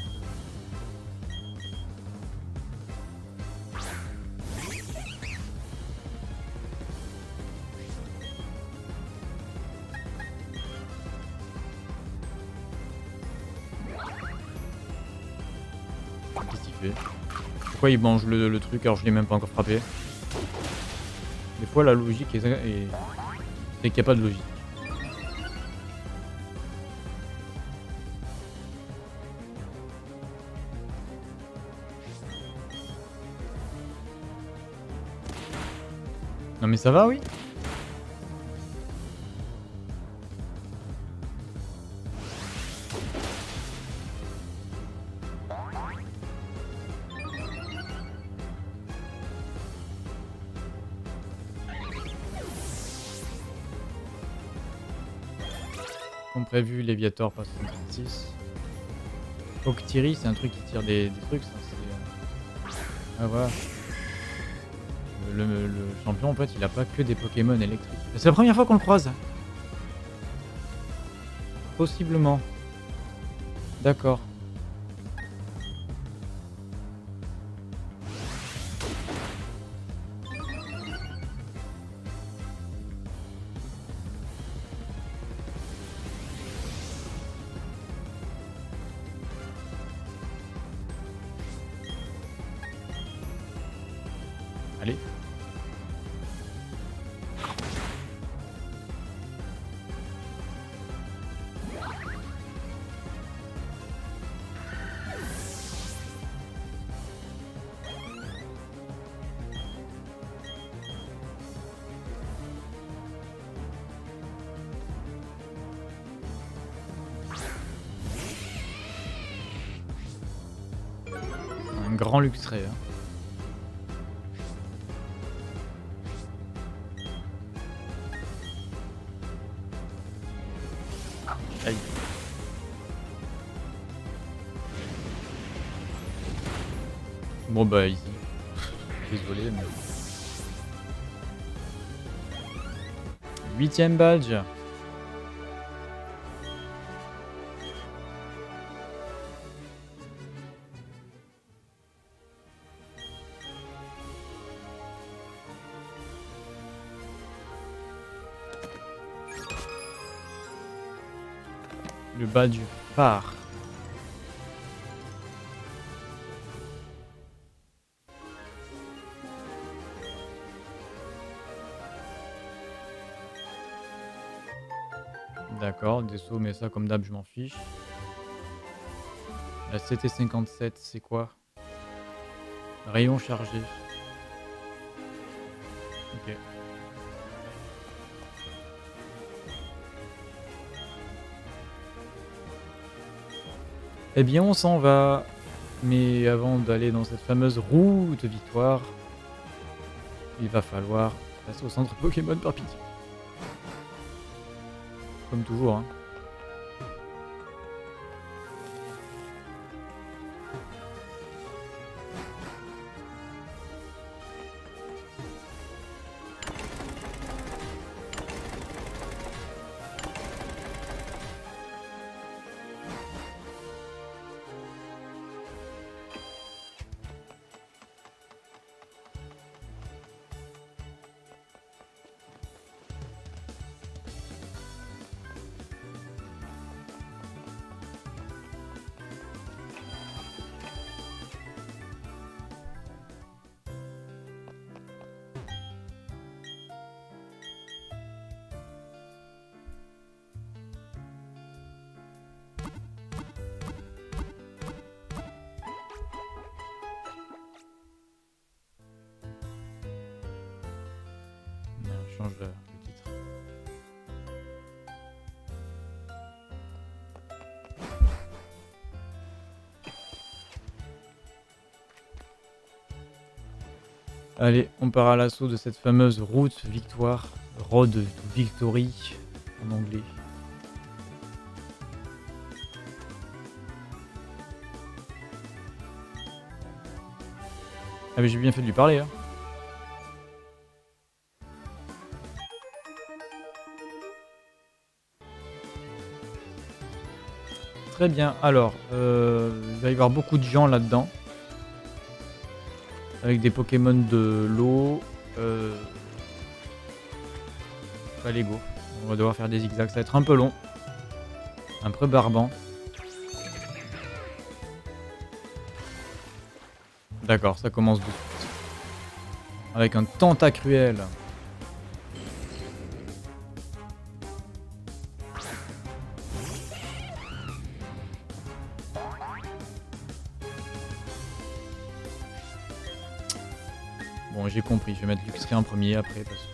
Qu'est-ce qu'il fait? Pourquoi il mange le, le truc alors je l'ai même pas encore frappé? Des fois la logique est... est... c'est qu'il n'y a pas de logique. Non mais ça va, oui. Comme prévu, Léviator passe au cinquante-six. Octiri, c'est un truc qui tire des, des trucs, ça c'est... Ah voilà. Le, le, le champion en fait il a pas que des Pokémon électriques. C'est la première fois qu'on le croise. Possiblement. D'accord. Allez. Un grand Luxray. Hein. Aïe. Bon bah ici. Désolé mais... Huitième badge. Le badge phare. D'accord, des sauts, mais ça comme d'hab je m'en fiche. La C T cinquante-sept c'est quoi? Rayon chargé. Ok. Eh bien on s'en va. Mais avant d'aller dans cette fameuse route de victoire, il va falloir passer au centre Pokémon par pitié. Comme toujours, hein. change le, le titre. Allez, on part à l'assaut de cette fameuse route victoire, Road to Victory en anglais. Ah mais j'ai bien fait de lui parler hein. Très bien, alors, euh, il va y avoir beaucoup de gens là-dedans. Avec des Pokémon de l'eau. Euh... Allez go, on va devoir faire des zigzags, ça va être un peu long. Un peu barbant. D'accord, ça commence de suite. Avec un Tentacruel. Bon, j'ai compris, je vais mettre Luxray en premier après parce que...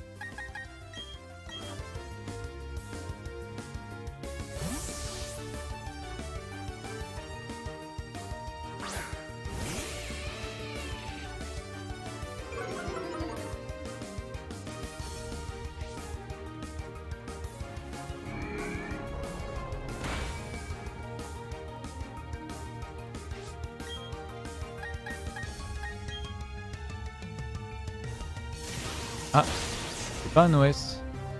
Ah, c'est pas un O S.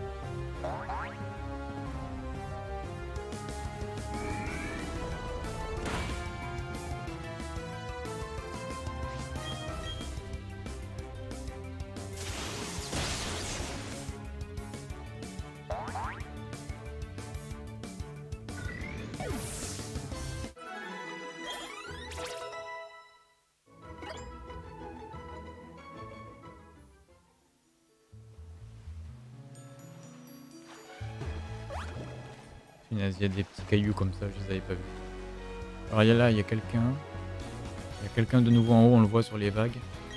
Il y a des petits cailloux comme ça, je les avais pas vus. Alors il y a là, il y a quelqu'un. Il y a quelqu'un de nouveau en haut, on le voit sur les vagues.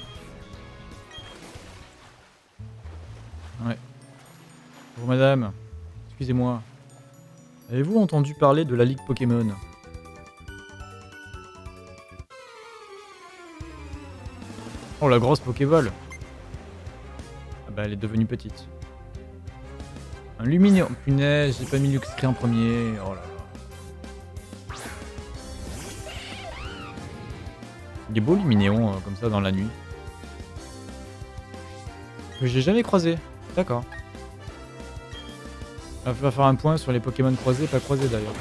Ouais. Bonjour madame, excusez-moi. Avez-vous entendu parler de la Ligue Pokémon? Oh la grosse Pokéball. Ah bah elle est devenue petite. Un Luminéon. Punaise, j'ai pas mis Luxray en premier. Oh là là. Il est beau Luminéon euh, comme ça dans la nuit. Que j'ai jamais croisé. D'accord. Il va faire un point sur les Pokémon croisés, pas croisés d'ailleurs.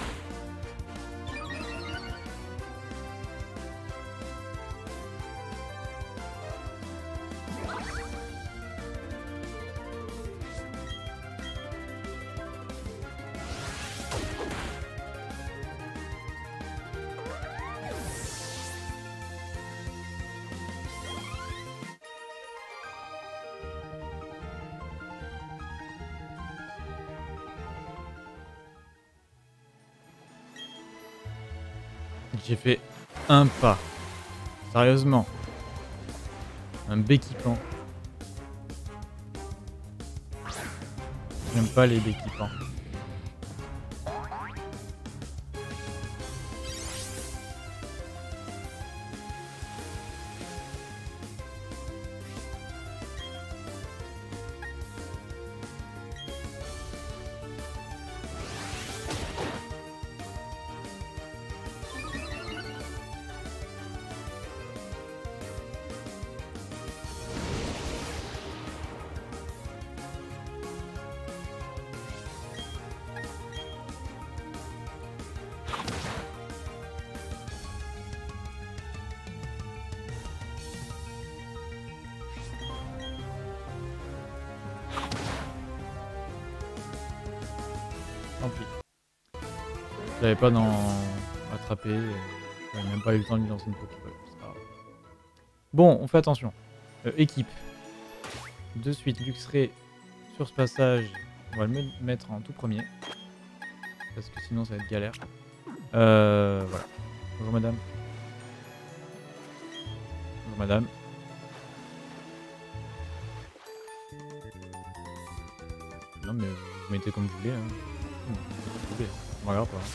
J'ai fait un pas. Sérieusement. Un béquipant. J'aime pas les béquipants. Tant pis. Je l'avais pas dans attrapé. J'avais même pas eu le temps de lui lancer une Pokéball. Bon, on fait attention. Euh, équipe. De suite, Luxray sur ce passage. On va le mettre en tout premier. Parce que sinon ça va être galère. Euh, voilà. Bonjour madame. Bonjour madame. Non mais vous mettez comme vous voulez, hein. Mmh, comme vous voulez, ça me regarde pas.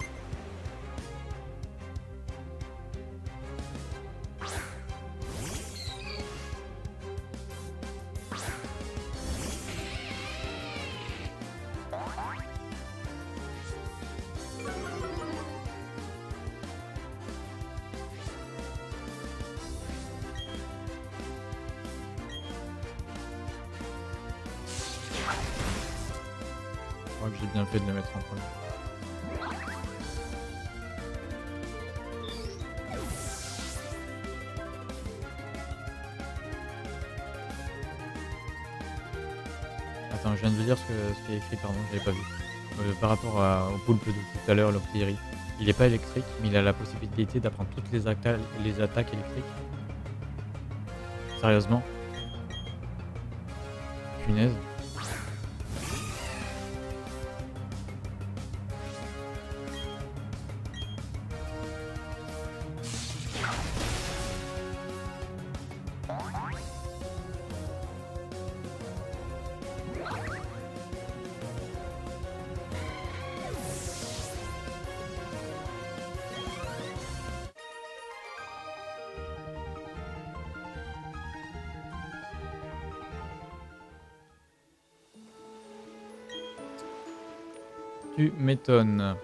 Je crois que j'ai bien fait de le mettre en premier. Attends, je viens de vous dire ce, que, ce qui est écrit, pardon, je l'avais pas vu. Euh, par rapport à, au poulpe de tout à l'heure, l'Octillerie. Il n'est pas électrique, mais il a la possibilité d'apprendre toutes les, acta les attaques électriques. Sérieusement? Punaise. Tu m'étonnes.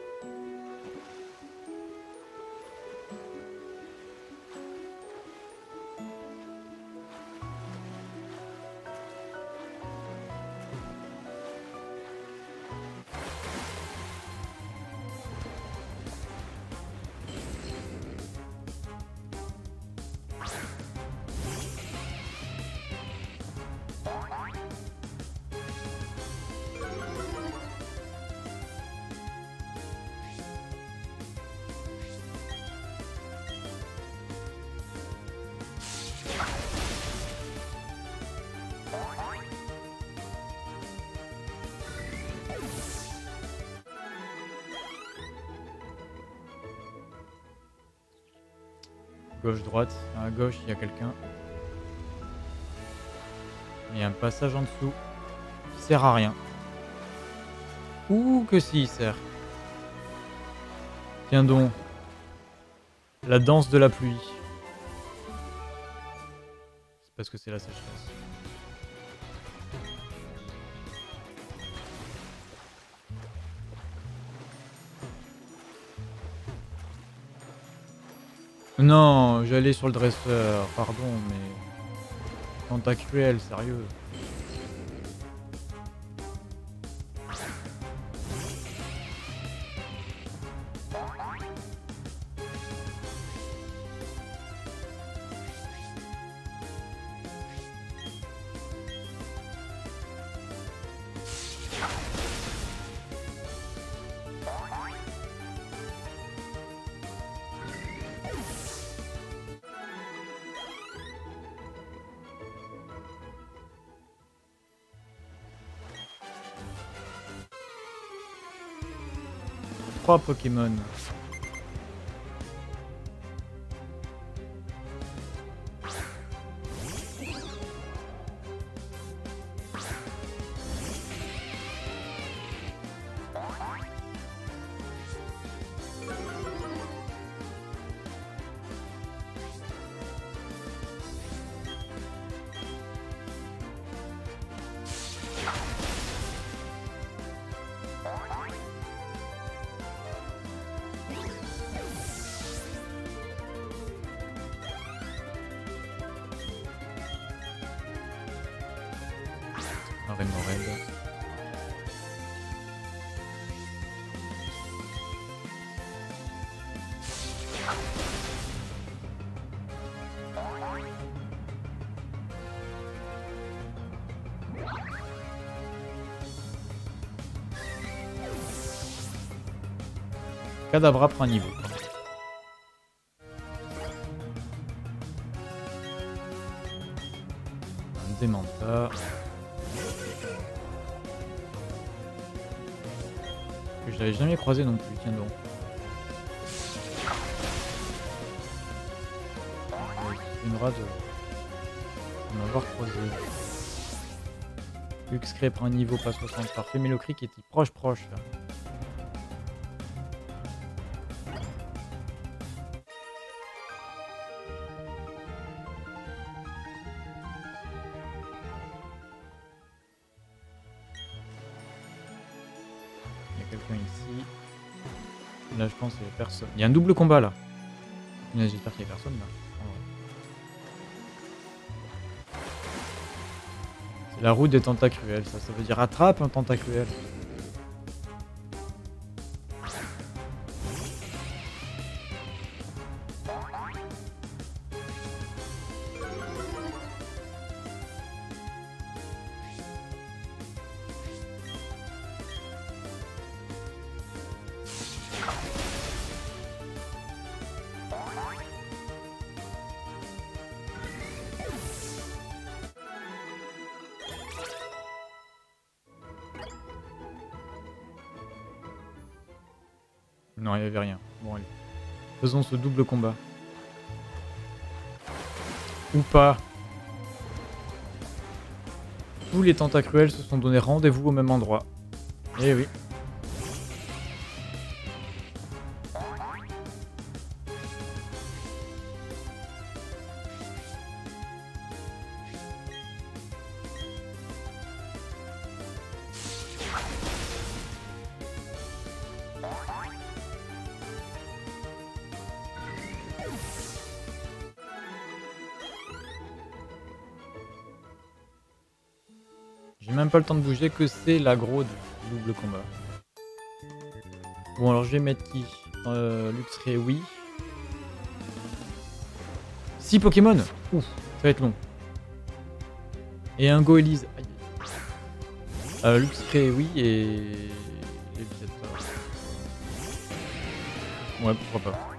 Gauche-droite, à gauche il y a quelqu'un. Il y a un passage en dessous qui sert à rien. Ouh que si il sert. Tiens donc. La danse de la pluie. C'est parce que c'est la sécheresse. Non, j'allais sur le dresseur, pardon, mais... Tentacruel, sérieux. Trois Pokémon. Remoraid. Kadabra prend un niveau. Un Démenta. Que je l'avais jamais croisé non plus, tiens donc. Une rade de m'avoir croisé. Luxray prend un niveau pas soixante. Parfait, mais le cric était proche proche là. Il y a quelqu'un ici. Là je pense qu'il n'y a personne. Il y a un double combat là. J'espère qu'il n'y a personne là. C'est la route des tentacruels, ça, ça veut dire attrape un tentacruel. Non, il n'y avait rien. Bon, allez. Faisons ce double combat. Ou pas. Tous les tentacruels se sont donné rendez-vous au même endroit. Eh oui. J'ai même pas le temps de bouger, que c'est l'aggro du double combat. Bon alors je vais mettre qui euh, Luxray, oui. six Pokémon. Ouf, ça va être long. Et un Goélise. Euh, Luxray, oui, et... et peut-être... Euh... Ouais, pourquoi pas.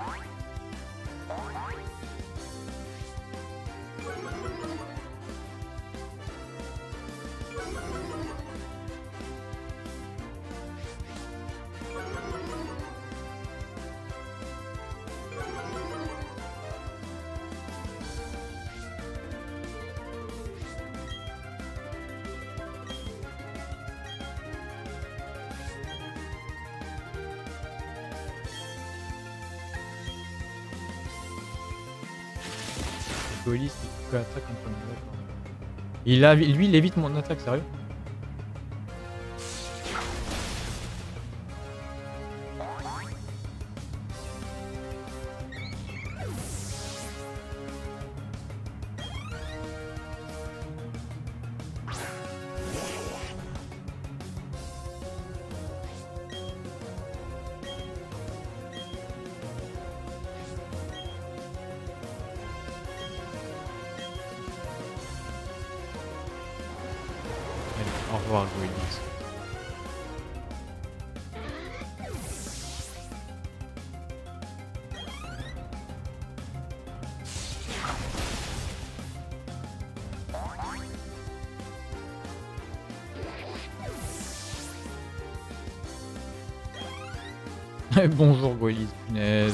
Goélise qui peut attaquer en premier, d'accord. Il a, lui, il évite mon attaque, sérieux? Au revoir, Goélise. Bonjour Goélise, punaise.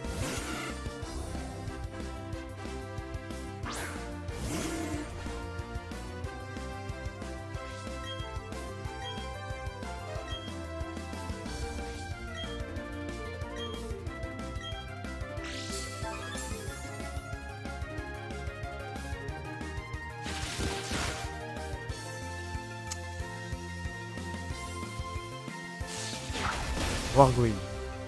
Au revoir Goélise.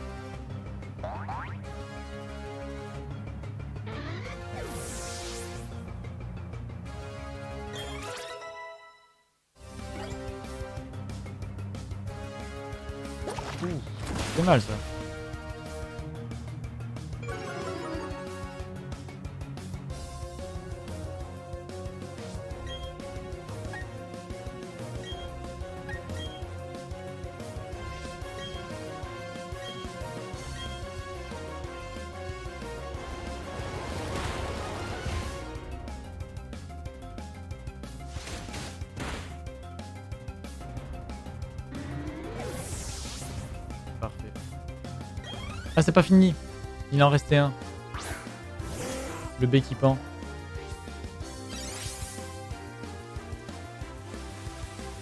C'est mal ça. Parfait. Ah, c'est pas fini. Il en restait un. Le B équipant.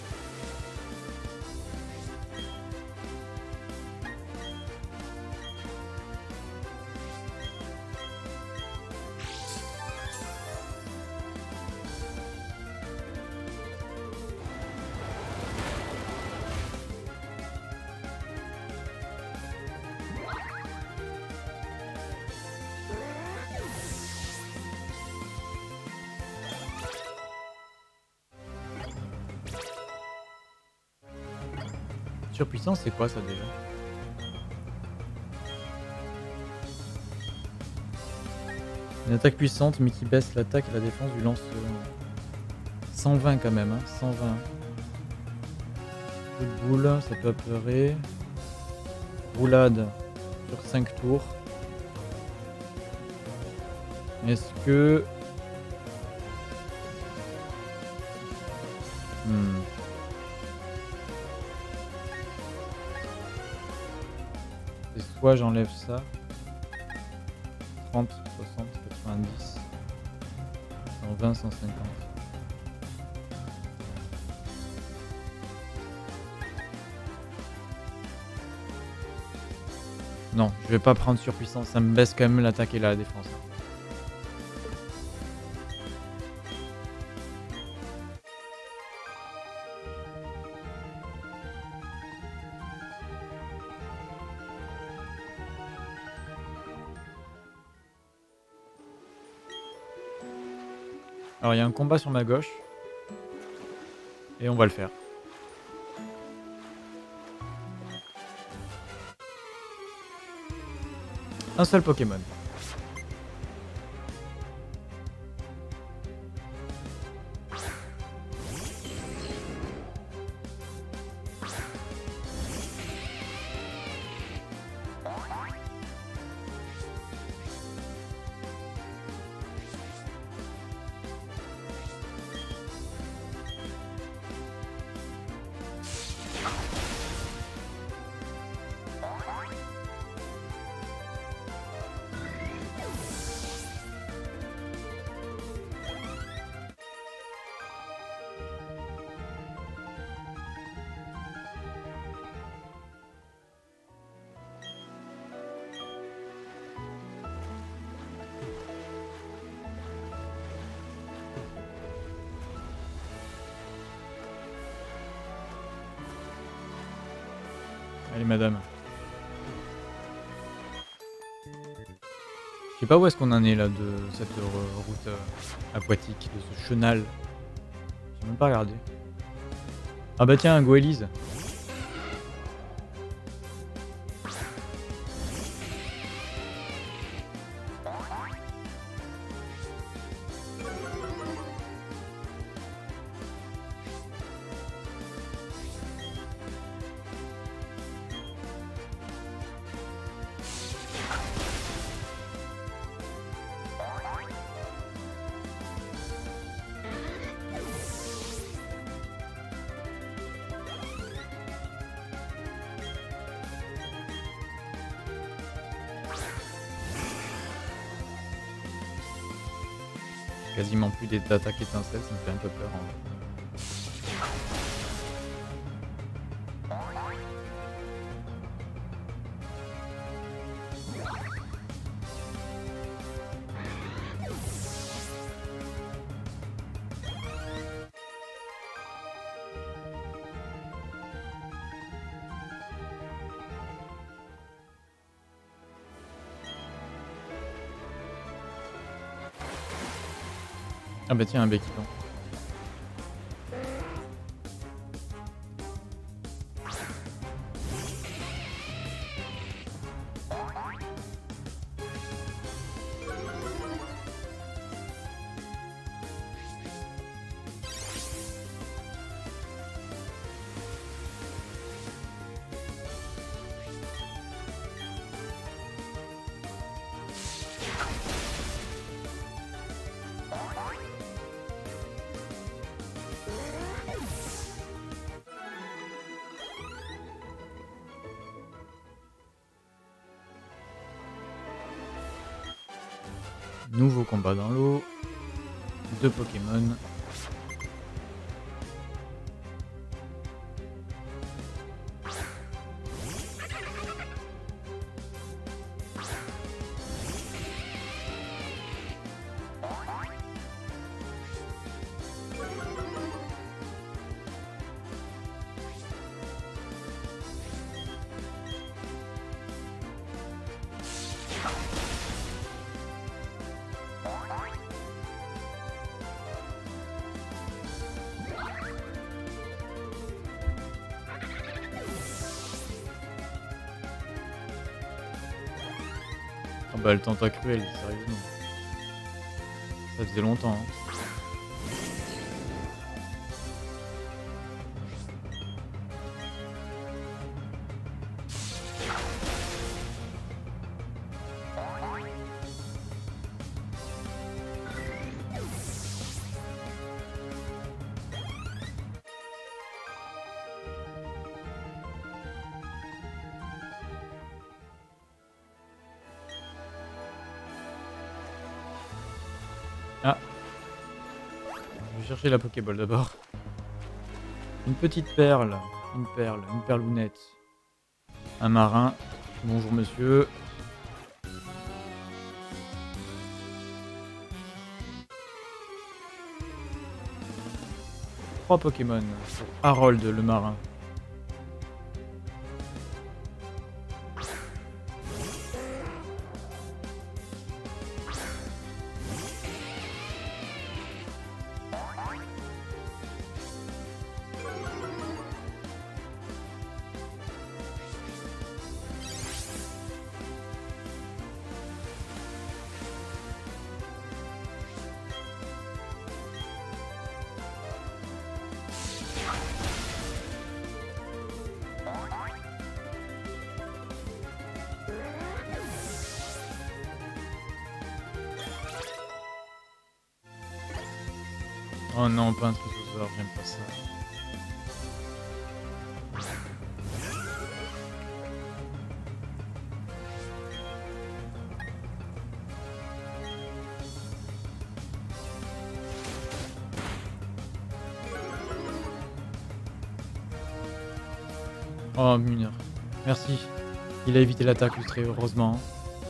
Surpuissance, c'est quoi ça déjà? Une attaque puissante mais qui baisse l'attaque et la défense du lance. cent vingt quand même, hein, cent vingt. Coup de boule, ça peut apeurer. Roulade sur cinq tours. Est-ce que... Hmm. Et soit j'enlève ça. trente, soixante, quatre-vingt-dix. cent vingt, cent cinquante. Non, je vais pas prendre surpuissance, ça me baisse quand même l'attaque et la défense. Alors il y a un combat sur ma gauche. Et on va le faire. Un seul Pokémon. Allez madame. Je sais pas où est-ce qu'on en est là de cette euh, route euh, aquatique, de ce chenal. J'ai même pas regardé. Ah bah tiens, Goélise. Quasiment plus d'attaques étincelles, ça me fait un peu peur. En fait. Ah bah tiens, un Béquiton. Nouveau combat dans l'eau. Deux Pokémon. Ah bah le tentacruel, sérieusement. Ça faisait longtemps. Hein. Ah. Je vais chercher la Pokéball d'abord. Une petite perle. Une perle. Une perlounette. Un marin. Bonjour monsieur. Trois Pokémon. Pour Harold le marin. Oh non, pas un trucosaure, j'aime pas ça. Oh, Munir. Merci. Il a évité l'attaque ultra, heureusement.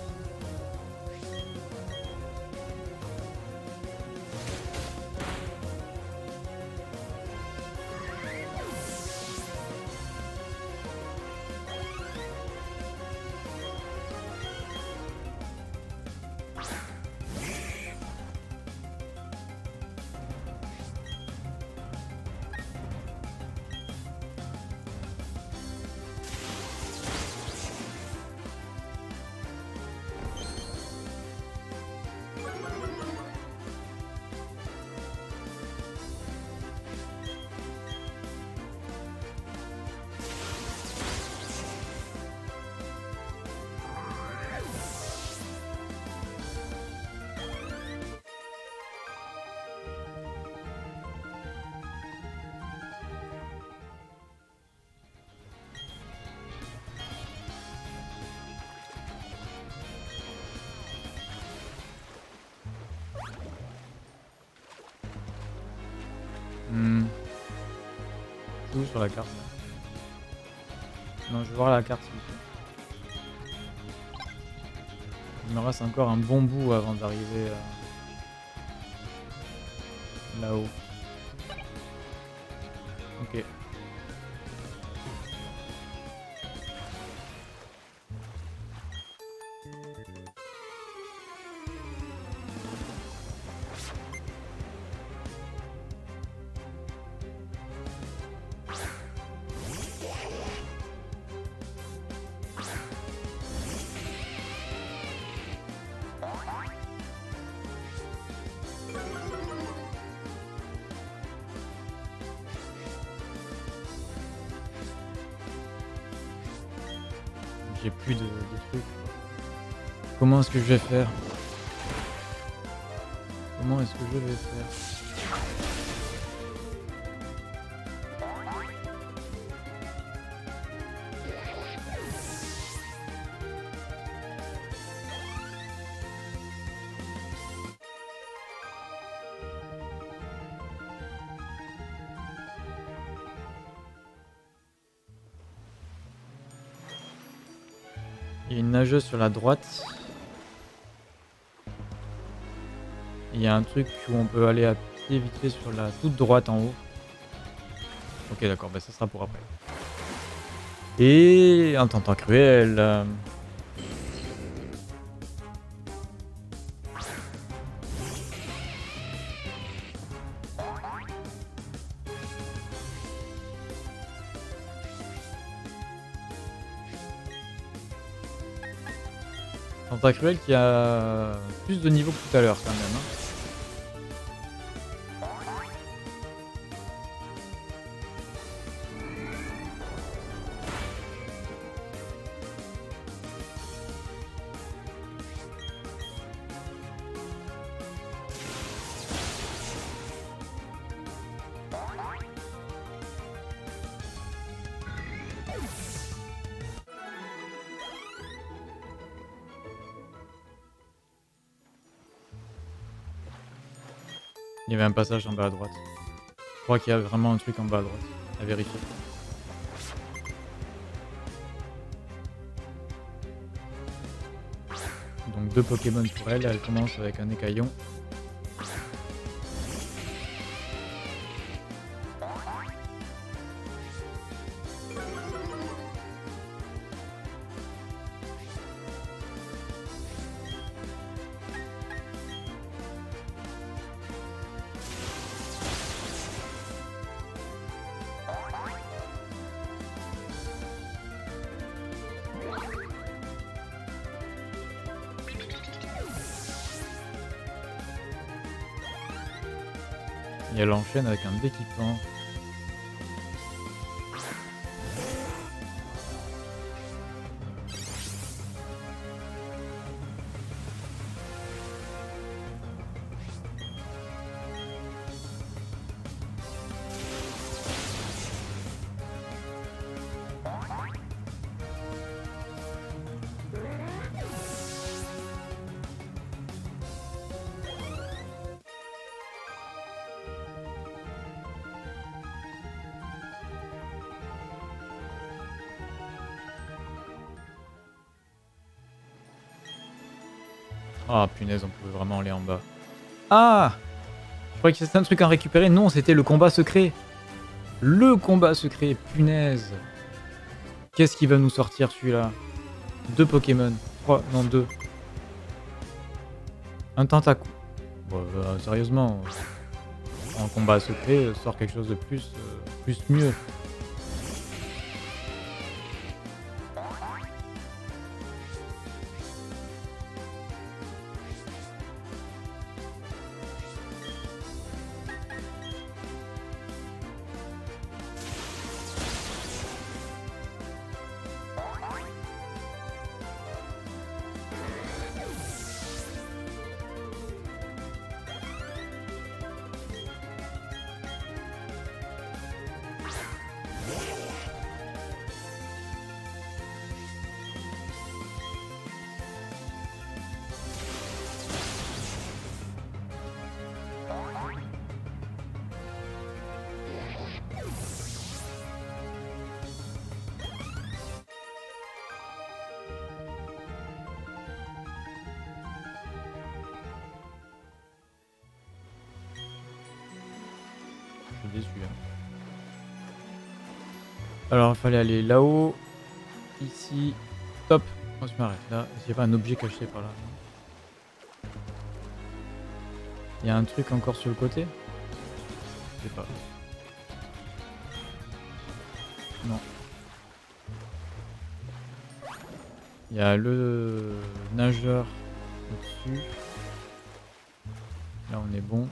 Hmm. Où sur la carte là? Non, je vais voir la carte s'il vous plaît. Il me reste encore un bon bout avant d'arriver euh, là-haut. Ok. J'ai plus de, de trucs. Comment est-ce que je vais faire? Comment est-ce que je vais faire? Il y a une nageuse sur la droite. Il y a un truc où on peut aller à pied vite fait sur la toute droite en haut. Ok, d'accord, bah ça sera pour après. Et un tentacruel. Euh... Tentacruel qui a plus de niveau que tout à l'heure quand même. Hein. Il y avait un passage en bas à droite. Je crois qu'il y a vraiment un truc en bas à droite. À vérifier. Donc deux Pokémon pour elle. Elle commence avec un écaillon. Et elle enchaîne avec un déquippant. Ah punaise, on pouvait vraiment aller en bas. Ah! Je croyais que c'était un truc à récupérer. Non, c'était le combat secret. Le combat secret, punaise. Qu'est-ce qui va nous sortir celui-là? Deux Pokémon. Trois, non deux. Un Tentacool. Bon, euh, sérieusement, en combat secret, euh, sort quelque chose de plus, euh, plus mieux. Je suis déçu. Hein. Alors, il fallait aller là-haut. Ici. Top. Moi, je m'arrête là. Est-ce qu'il n'y a pas un objet caché par là? Il y a un truc encore sur le côté? Je sais pas. Non. Il y a le nageur au-dessus. Là, on est bon.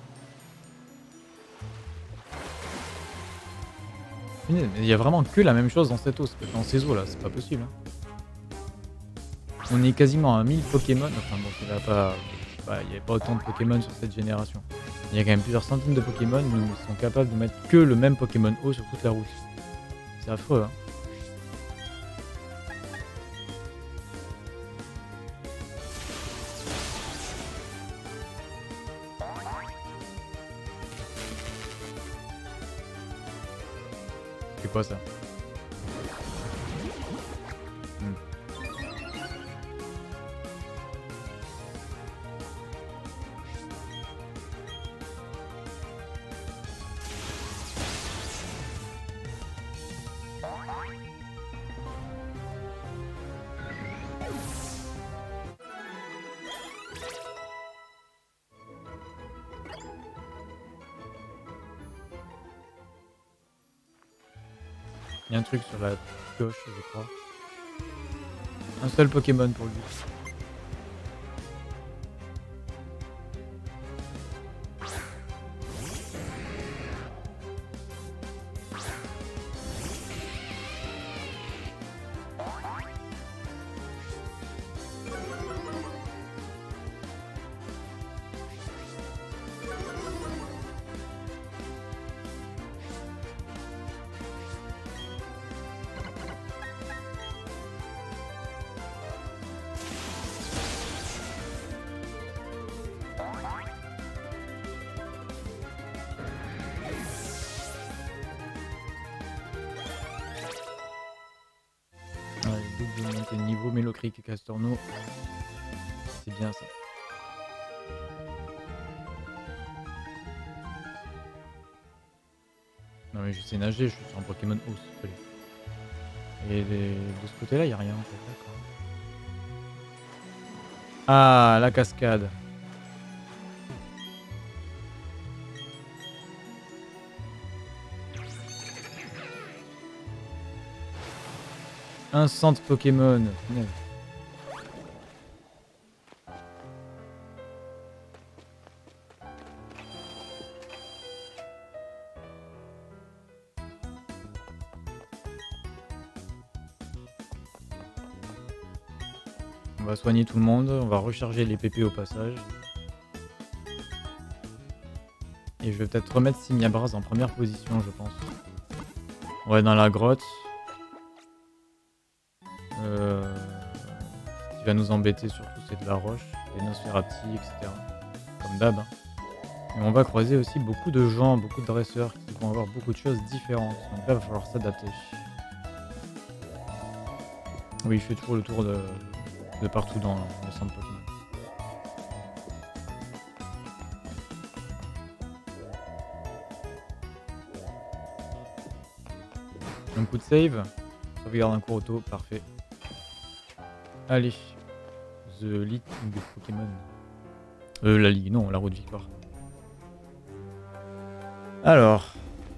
Il y a vraiment que la même chose dans cette eau, dans ces eaux là, c'est pas possible. Hein. On est quasiment à mille Pokémon, enfin bon, il n'y pas, bah, avait pas autant de Pokémon sur cette génération. Il y a quand même plusieurs centaines de Pokémon, mais ils sont capables de mettre que le même Pokémon eau sur toute la route. C'est affreux, hein. C'est quoi ça? hmm. Il y a un truc sur la gauche, je crois. Un seul Pokémon pour lui. Double montée de niveau, Mélocric et Castorno. C'est bien ça. Non mais je sais nager, je suis sur un Pokémon eau, s'il te plaît. Et les... de ce côté-là, il n'y a rien en fait, d'accord. Ah, la cascade. Un centre Pokémon. Punaise. On va soigner tout le monde, on va recharger les P P au passage. Et je vais peut-être remettre Simiabras en première position, je pense. Ouais, dans la grotte. Euh... Ce qui va nous embêter surtout, c'est de la roche, des Nosferati, et cetera. Comme d'hab. Hein. Et on va croiser aussi beaucoup de gens, beaucoup de dresseurs qui vont avoir beaucoup de choses différentes. Donc là, il va falloir s'adapter. Oui, je fais toujours le tour de, de partout dans le centre Pokémon. Un coup de save. Sauvegarde un cours auto, parfait. Allez. The League de Pokémon. Euh, la Ligue, non, la route victoire. Alors.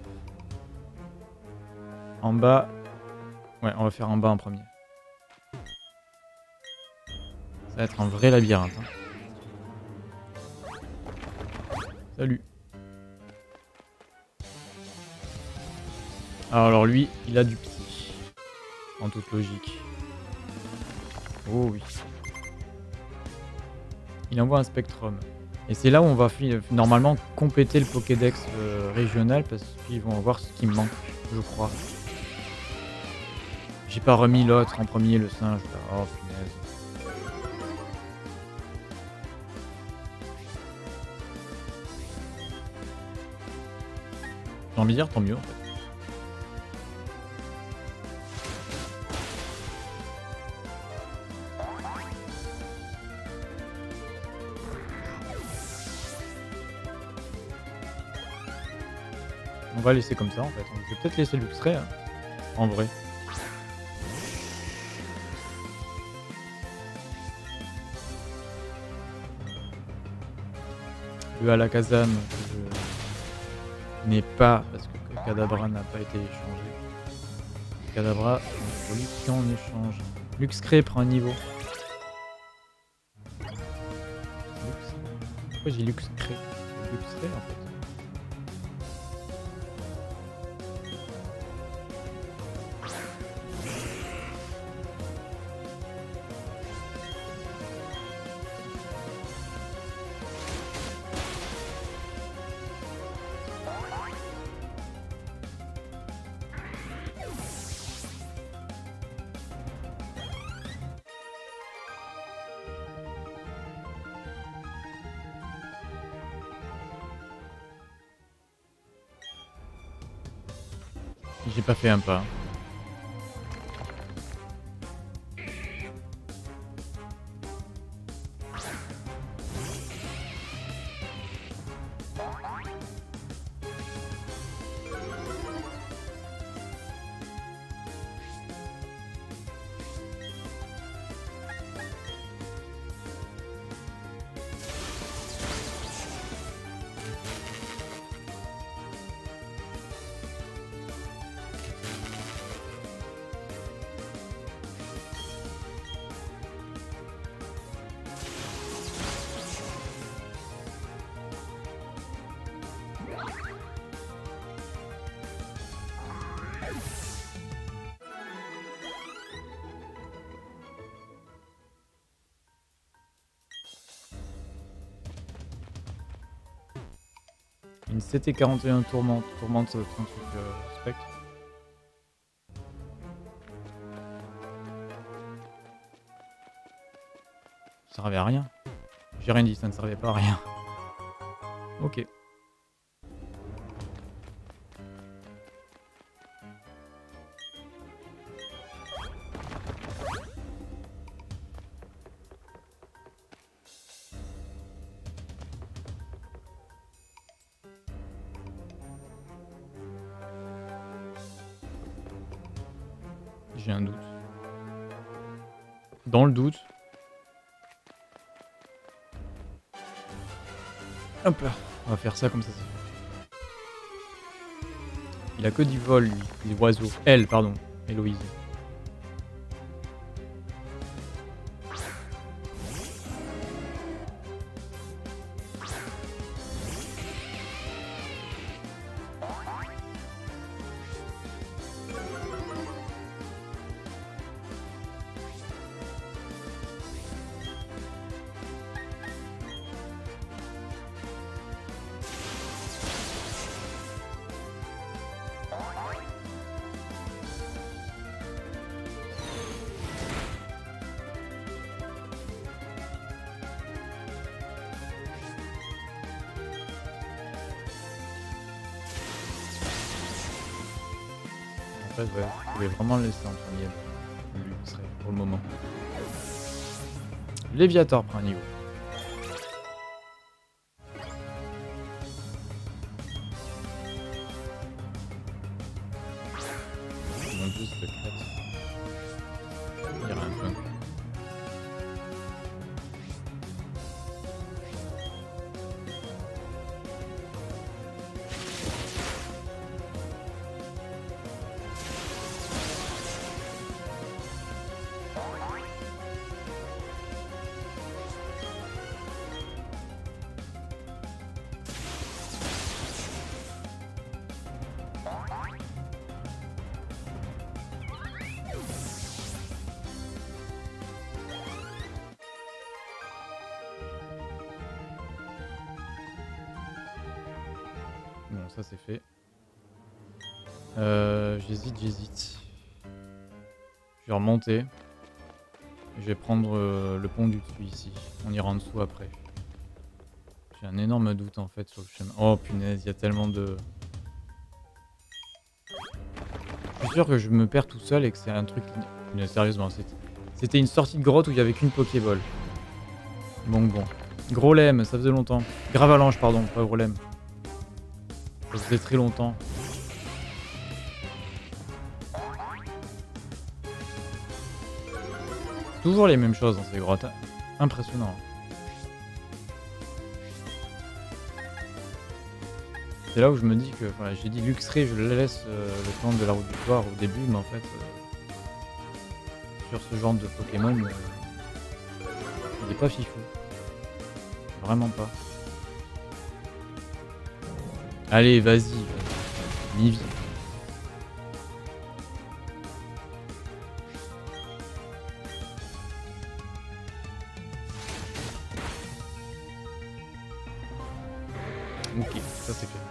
En bas. Ouais, on va faire en bas en premier. Ça va être un vrai labyrinthe. Hein. Salut. Alors lui, il a du psy. En toute logique. Oh oui. Il envoie un Spectrum. Et c'est là où on va normalement compléter le Pokédex euh, régional parce qu'ils vont voir ce qui me manque, je crois. J'ai pas remis l'autre en premier, le singe. Oh punaise. J'ai envie de dire tant mieux en fait. On va laisser comme ça en fait. Je vais peut-être laisser Luxray hein, en vrai. Le Alakazam je n'ai pas parce que Kadabra n'a pas été échangé. Kadabra pour lui qui en échange. Luxray prend un niveau. Lux... Pourquoi j'ai Luxray? Luxray en fait. J'ai pas fait un pas. Une C T quarante et un tourmente, tourmente c'est un truc euh, spectre. Ça servait à rien. J'ai rien dit, ça ne servait pas à rien. Ok. J'ai un doute. Dans le doute. Hop là. On va faire ça comme ça. ça. Il a que du vol, lui. Des oiseaux. Elle, pardon. Héloïse. Ouais, je voulais vraiment le laisser en premier. Lui serait pour le moment. Léviator prend un niveau. Mon douze de crête. Il y aura un peu. Bon, ça c'est fait. Euh, j'hésite, j'hésite. Je vais remonter. Je vais prendre euh, le pont du dessus ici. On ira en dessous après. J'ai un énorme doute en fait sur le chemin. Oh punaise, il y a tellement de... Je suis sûr que je me perds tout seul et que c'est un truc... Mais sérieusement, c'était une sortie de grotte où il n'y avait qu'une Pokéball. Donc bon. Gros lemme, ça faisait longtemps. Gravalanche, pardon, pas gros lemme. Ça faisait très longtemps. Toujours les mêmes choses dans ces grottes. Impressionnant. C'est là où je me dis que voilà, j'ai dit Luxray, je le laisse euh, le temps de la route du soir au début, mais en fait, euh, sur ce genre de Pokémon, euh, il est pas fifou. Vraiment pas. Allez, vas-y. Mivi. Ok, ça c'est fait.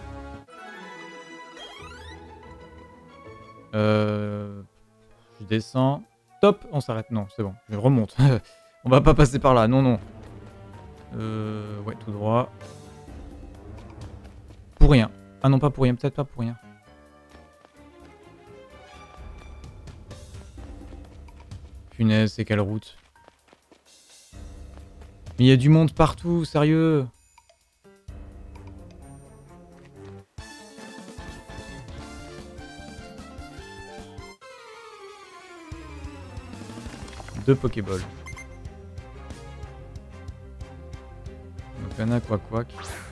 Euh, je descends. Top, on s'arrête. Non, c'est bon, je remonte. On va pas passer par là, non, non. Euh, ouais, tout droit. Pour rien. Ah non, pas pour rien, peut-être pas pour rien. Punaise, c'est quelle route? Mais il y a du monde partout, sérieux. Deux Pokéballs. Donc un Aqua Quack.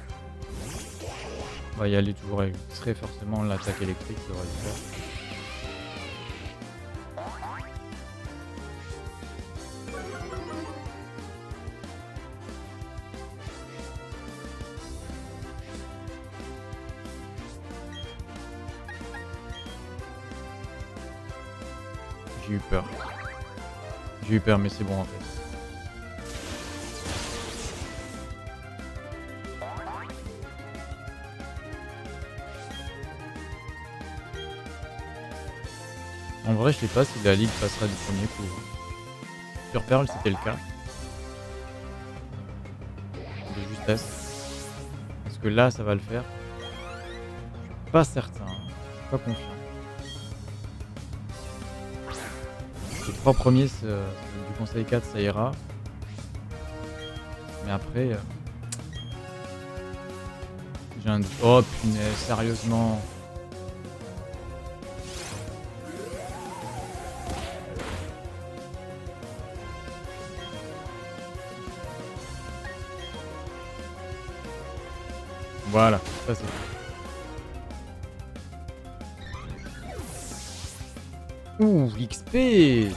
On va y aller toujours avec très forcément l'attaque électrique, ça devrait le faire. J'ai eu peur. J'ai eu peur, mais c'est bon en fait. En vrai, je sais pas si la ligue passera du premier coup. Sur Perle, c'était le cas. De justesse. Est-ce que là, ça va le faire? Je suis pas certain. Hein. Je suis pas confiant. Les trois premiers euh, du conseil quatre, ça ira. Mais après... Euh... J'ai un... Oh punaise, sérieusement. Voilà, ça c'est... Ouh, l'X P.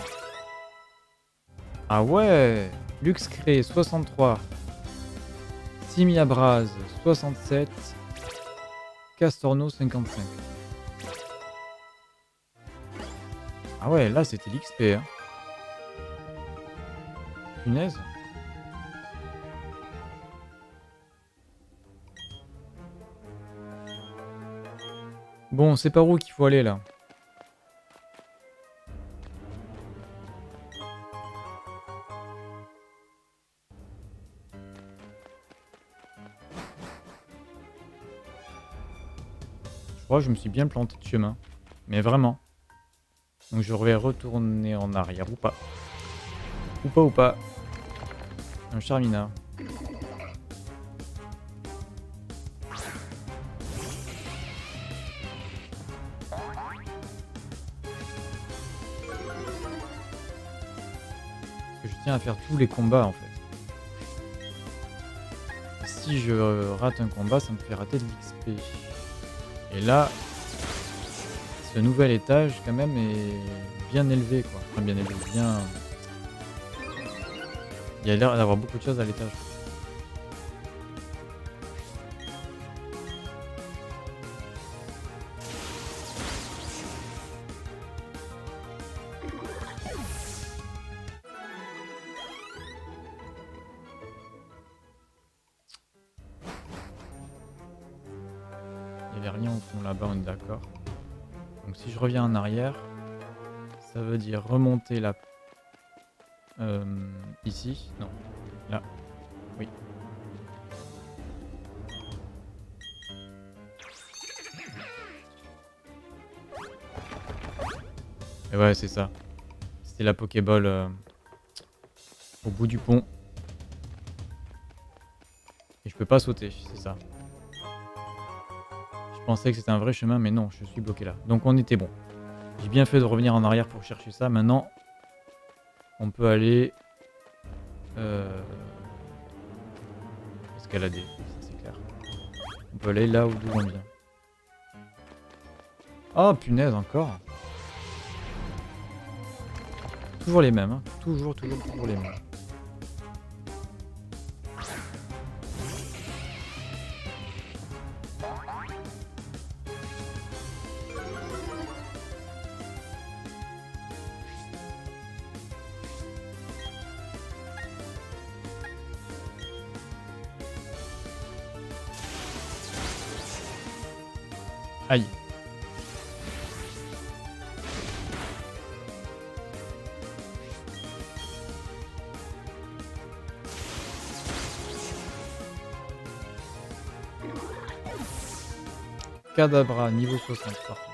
Ah ouais. Lux Cré, soixante-trois. Simiabraz, soixante-sept. Castorno, cinquante-cinq. Ah ouais, là c'était l'X P, hein. Punaise. Bon, c'est par où qu'il faut aller là? Je crois que je me suis bien planté de chemin. Mais vraiment. Donc je vais retourner en arrière ou pas. Ou pas ou pas. Un Charmina. Parce que je tiens à faire tous les combats en fait. Si je rate un combat, ça me fait rater de l'X P. Et là, ce nouvel étage quand même est bien élevé quoi. Enfin bien élevé, bien... Il y a l'air d'avoir beaucoup de choses à l'étage. Il n'y avait rien au fond là-bas, on est d'accord. Donc si je reviens en arrière, ça veut dire remonter là. Euh, ici, non, là, oui. Et ouais, c'est ça. C'était la Pokéball euh, au bout du pont. Et je peux pas sauter, c'est ça. Je pensais que c'était un vrai chemin, mais non, je suis bloqué là. Donc on était bon. J'ai bien fait de revenir en arrière pour chercher ça. Maintenant, on peut aller... Euh... escalader, ça c'est clair. On peut aller là où d'où on vient. Oh punaise, encore. Toujours les mêmes, hein. Toujours, toujours, toujours les mêmes. Aïe. Kadabra, niveau soixante, parfait.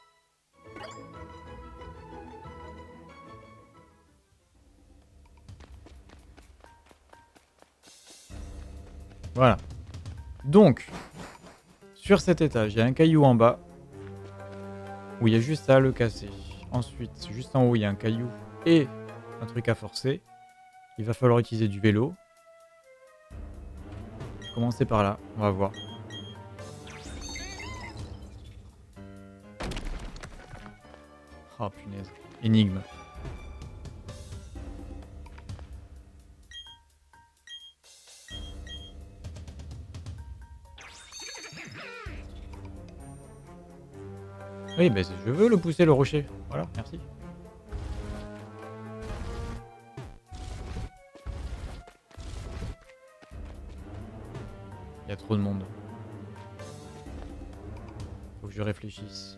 Voilà. Donc, sur cet étage, il y a un caillou en bas, où il y a juste à le casser. Ensuite, juste en haut, il y a un caillou et un truc à forcer. Il va falloir utiliser du vélo. Je vais commencer par là, on va voir. Oh punaise, énigme. Oui, ben je veux le pousser le rocher. Voilà, merci. Il y a trop de monde. Faut que je réfléchisse.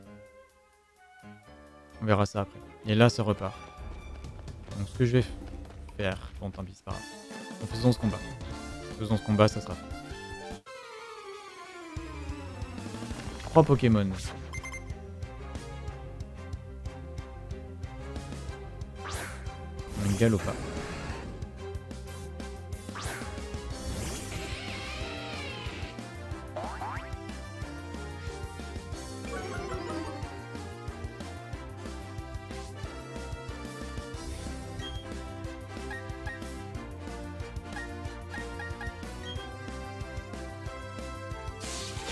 On verra ça après. Et là, ça repart. Donc ce que je vais faire... Bon, tant pis, c'est pas grave. En faisant ce combat. Faisons ce combat, ça sera fait. Trois Pokémon. Un Galopa.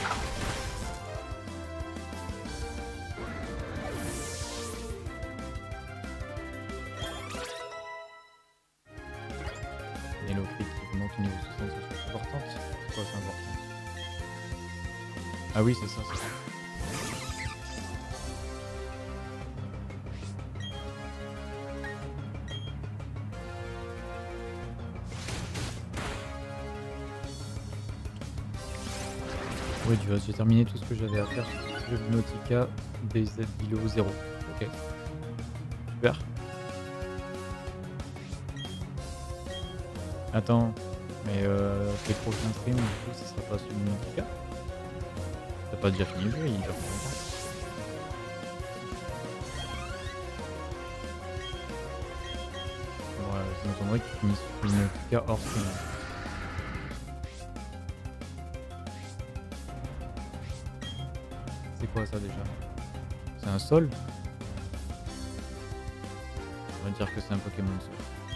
Et le crit qui monte au niveau soixante, c'est importante. C'est quoi, c'est important? Ah oui, c'est ça, c'est ça. Oui, tu vois, j'ai terminé tout ce que j'avais à faire sur Subnautica B Z Below zéro. Ok. Super. Attends, mais euh, tes prochains streams, du coup, ça sera pas Subnautica? T'as pas déjà fini le jeu, il dure longtemps. Ouais, ça m'étonnerait que tu finisses Subnautica hors stream. C'est quoi ça déjà? C'est un sol? On va dire que c'est un Pokémon sol.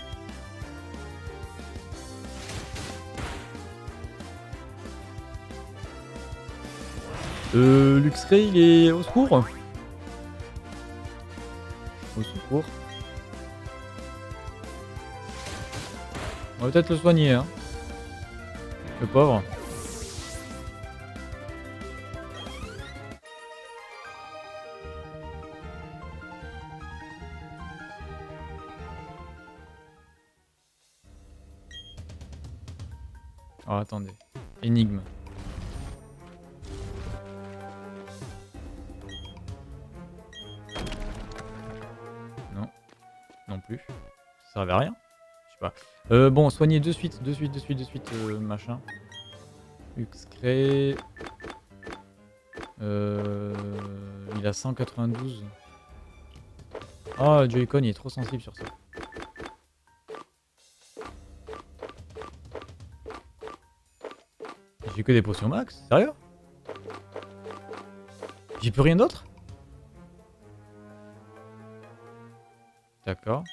Euh, Luxray, il est au secours. Au secours. On va peut-être le soigner, hein. Le pauvre. Oh, attendez. Énigme. Non. Non plus. Ça servait à rien. Je sais pas. Euh, bon, soigner de suite, de suite, de suite, de suite, euh, machin. Luxray. Euh, il a cent quatre-vingt-douze. Ah, oh, Joy-Con, il est trop sensible sur ça. J'ai que des potions max, sérieux? J'ai plus rien d'autre? D'accord.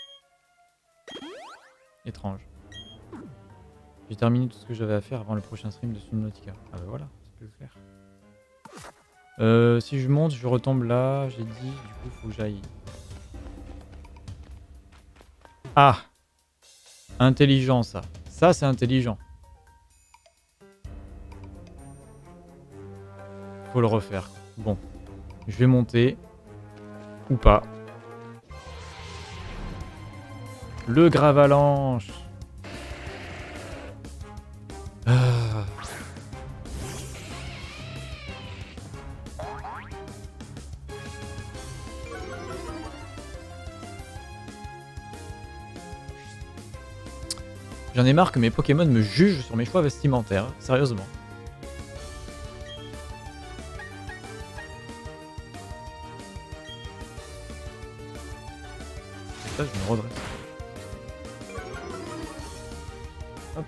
Étrange. J'ai terminé tout ce que j'avais à faire avant le prochain stream de Subnautica. Ah bah voilà, ça peut le faire. Euh, si je monte, je retombe là, j'ai dit, du coup faut que j'aille. Ah! Intelligent ça. Ça c'est intelligent. Faut le refaire. Bon. Je vais monter. Ou pas. Le Gravalanche. Ah. J'en ai marre que mes Pokémon me jugent sur mes choix vestimentaires. Sérieusement. Ça, je me redresse. Hop.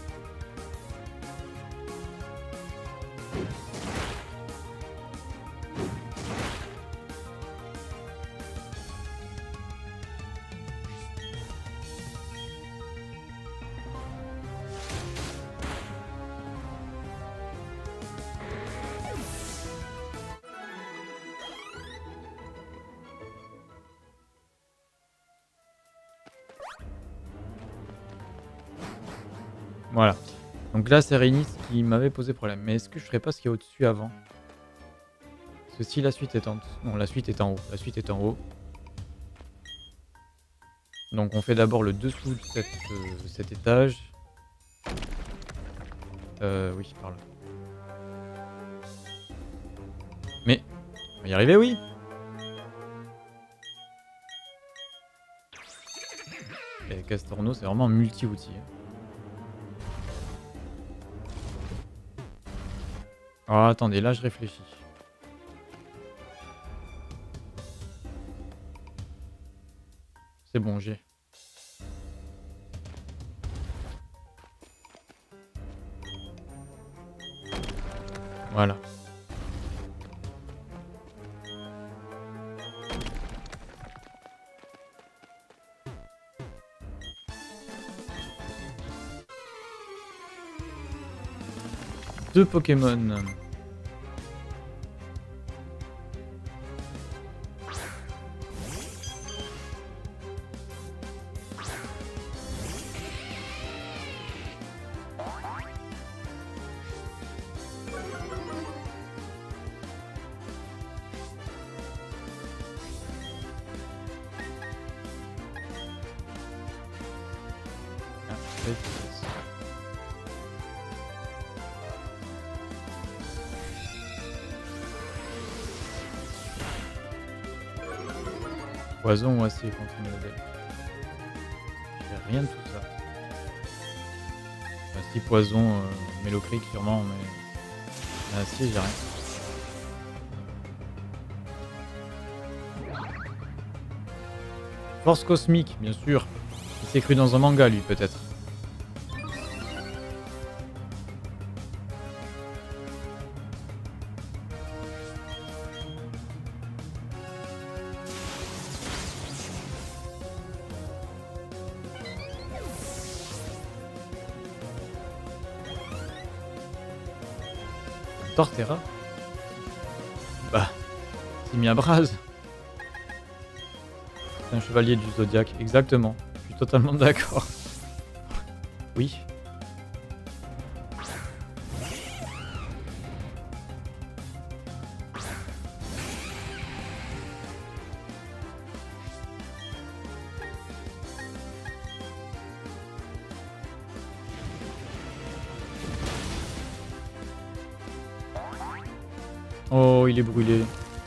Voilà. Donc là, c'est Rainis qui m'avait posé problème. Mais est-ce que je ferais pas ce qu'il y a au-dessus avant? Parce que si la suite est en dessous... Non, la suite est en haut. La suite est en haut. Donc on fait d'abord le dessous de cette, euh, cet étage. Euh, oui, par là. Mais, on va y arriver, oui. Et Castorno, c'est vraiment un multi-outil. Oh, attendez, là je réfléchis. C'est bon, j'ai. Voilà. Deux Pokémon. efficace. Poison ou acier contre Mélodel. J'ai rien de tout ça. Enfin, si poison, euh, Mélocric sûrement, mais acier j'ai rien. Force cosmique, bien sûr. Il s'est cru dans un manga, lui, peut-être. Torterra. Bah, c'est mis à brase. C'est un chevalier du Zodiaque, exactement. Je suis totalement d'accord. Oui. Oh, il est brûlé.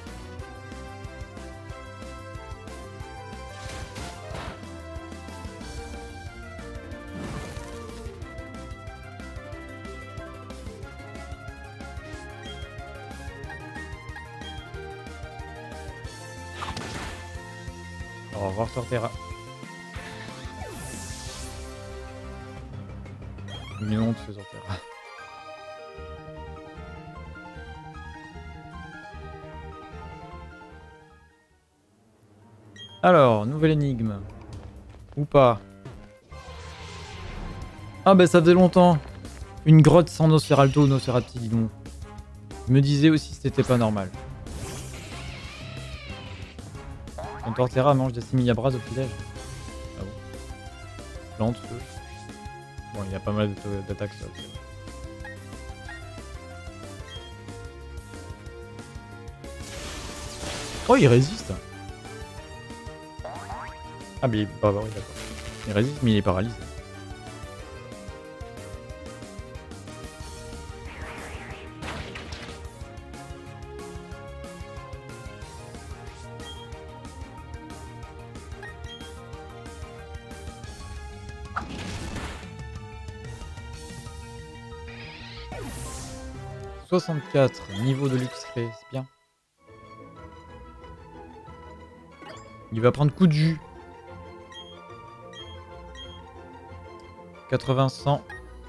Au revoir Torterra. Une honte ce Torterra. Alors, nouvelle énigme. Ou pas. Ah bah ça faisait longtemps. Une grotte sans Nosferalto ou Nosferati, dis donc. Je me disais aussi que c'était pas normal. Ton Torterra mange des similabras au petit-déj. Ah bon. Plante, feu. Bon, il y a pas mal d'attaques ça. Oh, il résiste. Ah, mais il... bah, bah, oui, d'accord. Il résiste, mais il est paralysé. soixante-quatre, niveau de luxe fait, c'est bien. Il va prendre coup de jus. quatre-vingts, cent.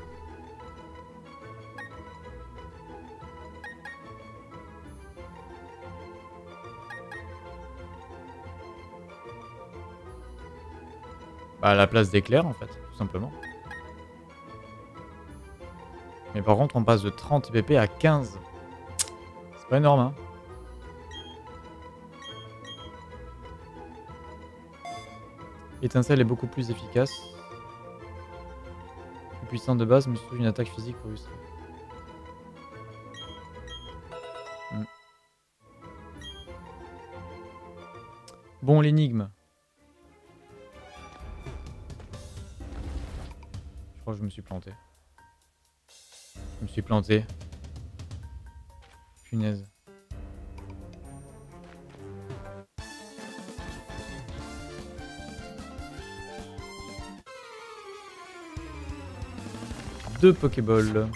Bah à la place d'éclair en fait, tout simplement. Mais par contre on passe de trente P P à quinze. C'est pas énorme hein. Étincelle est beaucoup plus efficace. Plus puissante de base mais surtout une attaque physique pour illustrer. Hmm. Bon l'énigme. Je crois que je me suis planté. Je me suis planté. Punaise. Deux Pokéballs.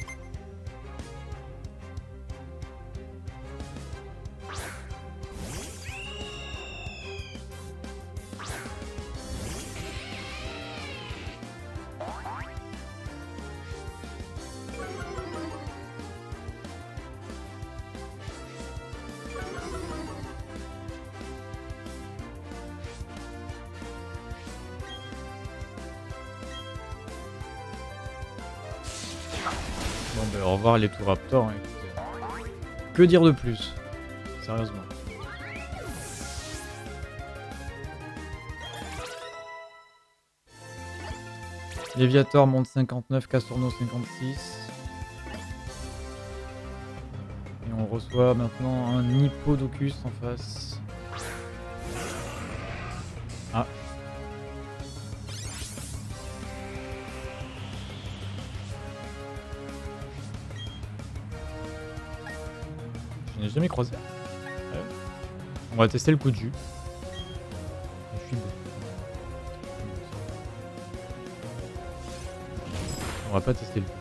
Bon ben au revoir les Touraptors, hein, écoutez. Que dire de plus? Sérieusement. Léviator monte cinquante-neuf, Castorno cinquante-six. Et on reçoit maintenant un Hippodocus en face. Ah. J'en ai jamais croisé. Ouais. On va tester le coup de jus. Je suis beau. On va pas tester le coup de jus.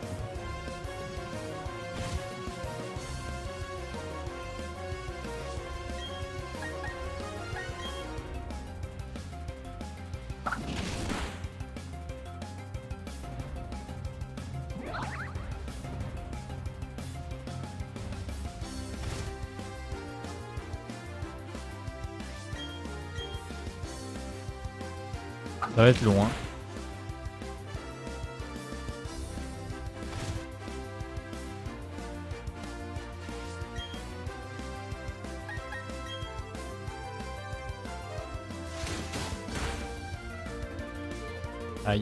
Ça va être long, hein. Aïe.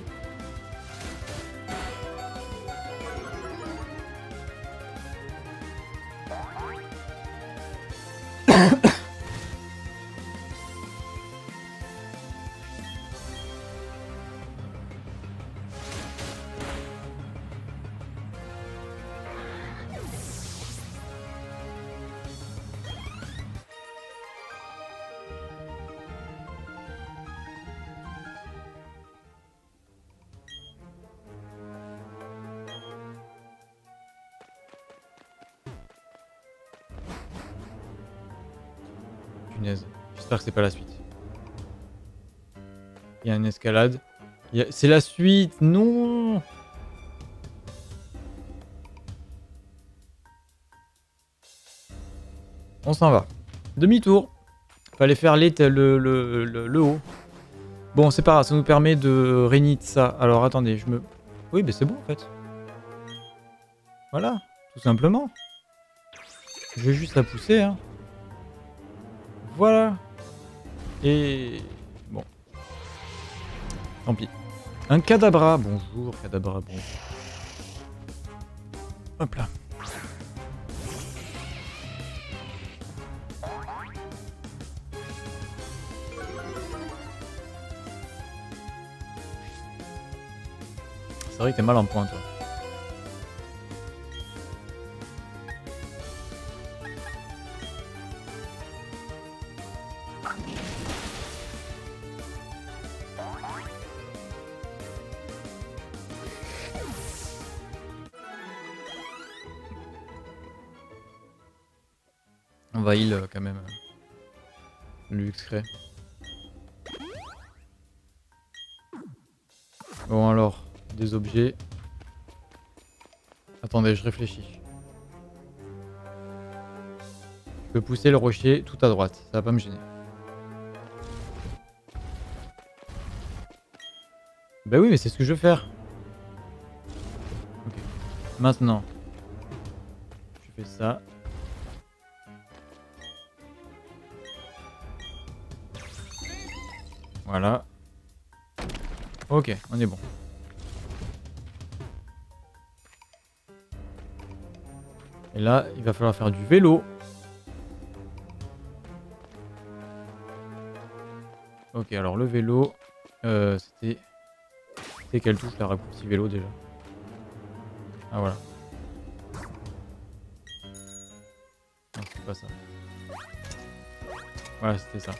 Punaise. J'espère que c'est pas la suite. Il y a une escalade. A... C'est la suite. Non. On s'en va. Demi-tour. Fallait faire les le, le, le, le haut. Bon, c'est pas grave. Ça nous permet de réinit ça. Alors, attendez. Je me... Oui, mais c'est bon, en fait. Voilà. Tout simplement. Je vais juste la pousser, hein. Voilà. Et... Bon. Tant pis. Un cadabra. Bonjour, cadabra. Bonjour. Hop là. C'est vrai que t'es mal en point, toi. On va heal euh, quand même. Le Luxray. Bon alors, des objets. Attendez, je réfléchis. Je peux pousser le rocher tout à droite, ça va pas me gêner. Bah oui, mais c'est ce que je veux faire. Ok. Maintenant, je fais ça. Voilà. Ok, on est bon. Et là, il va falloir faire du vélo. Ok, alors le vélo, euh, c'était... C'était quelle touche la raccourci vélo déjà? Ah voilà. Non, c'est pas ça. Voilà, c'était ça.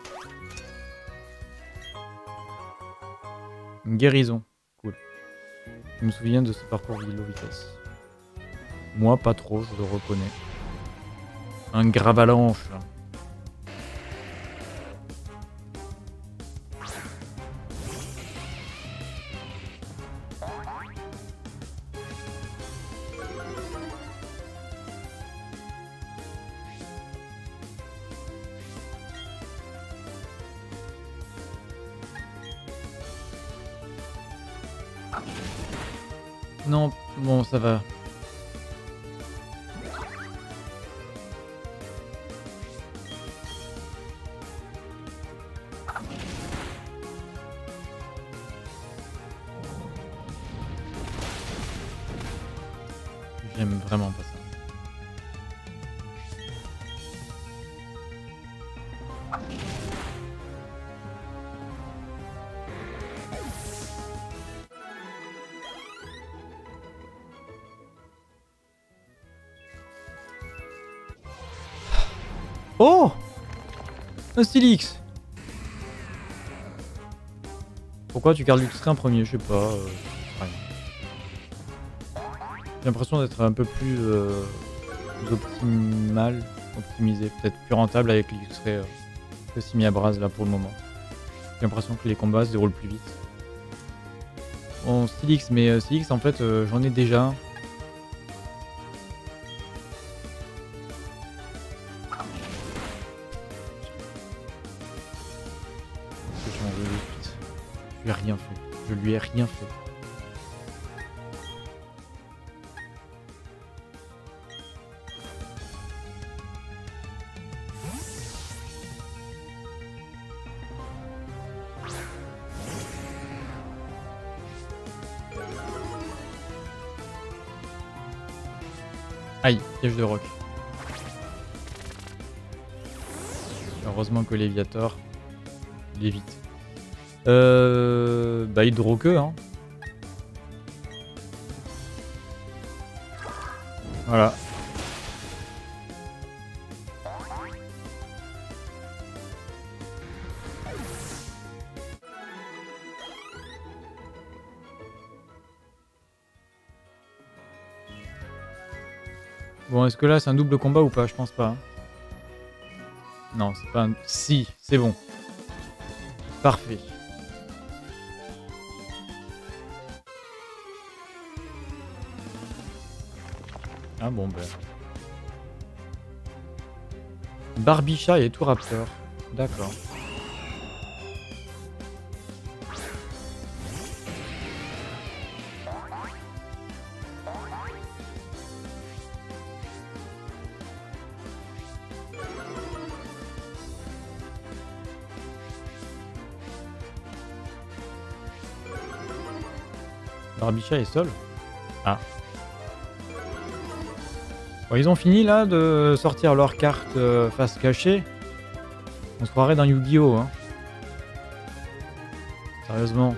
Une guérison. Cool. Je me souviens de ce parcours vélo vitesse. Moi, pas trop, je le reconnais. Un gravalanche, là. Non, bon, ça va. J'aime vraiment pas ça. Oh! Un Stylix! Pourquoi tu gardes l'Ultra en premier? Je sais pas. Euh, J'ai l'impression d'être un peu plus, euh, plus optimal, optimisé, peut-être plus rentable avec l'X-Ray euh, que Simi à Braz là pour le moment. J'ai l'impression que les combats se déroulent plus vite. Bon, Stylix, mais euh, Stylix en fait euh, j'en ai déjà un. Je lui ai rien fait. Je lui ai rien fait. Aïe, piège de roc. Heureusement que Léviator l'évite. Euh... Bah Hydroque, hein. Voilà. Bon, est-ce que là c'est un double combat ou pas? Je pense pas. Hein. Non, c'est pas un... Si, c'est bon. Parfait. Ah bon, ben... Barbicha et tout Raptor. D'accord. Barbicha et Sol. Ah. Bon, ils ont fini là de sortir leur carte euh, face cachée. On se croirait dans Yu-Gi-Oh! Hein. Sérieusement.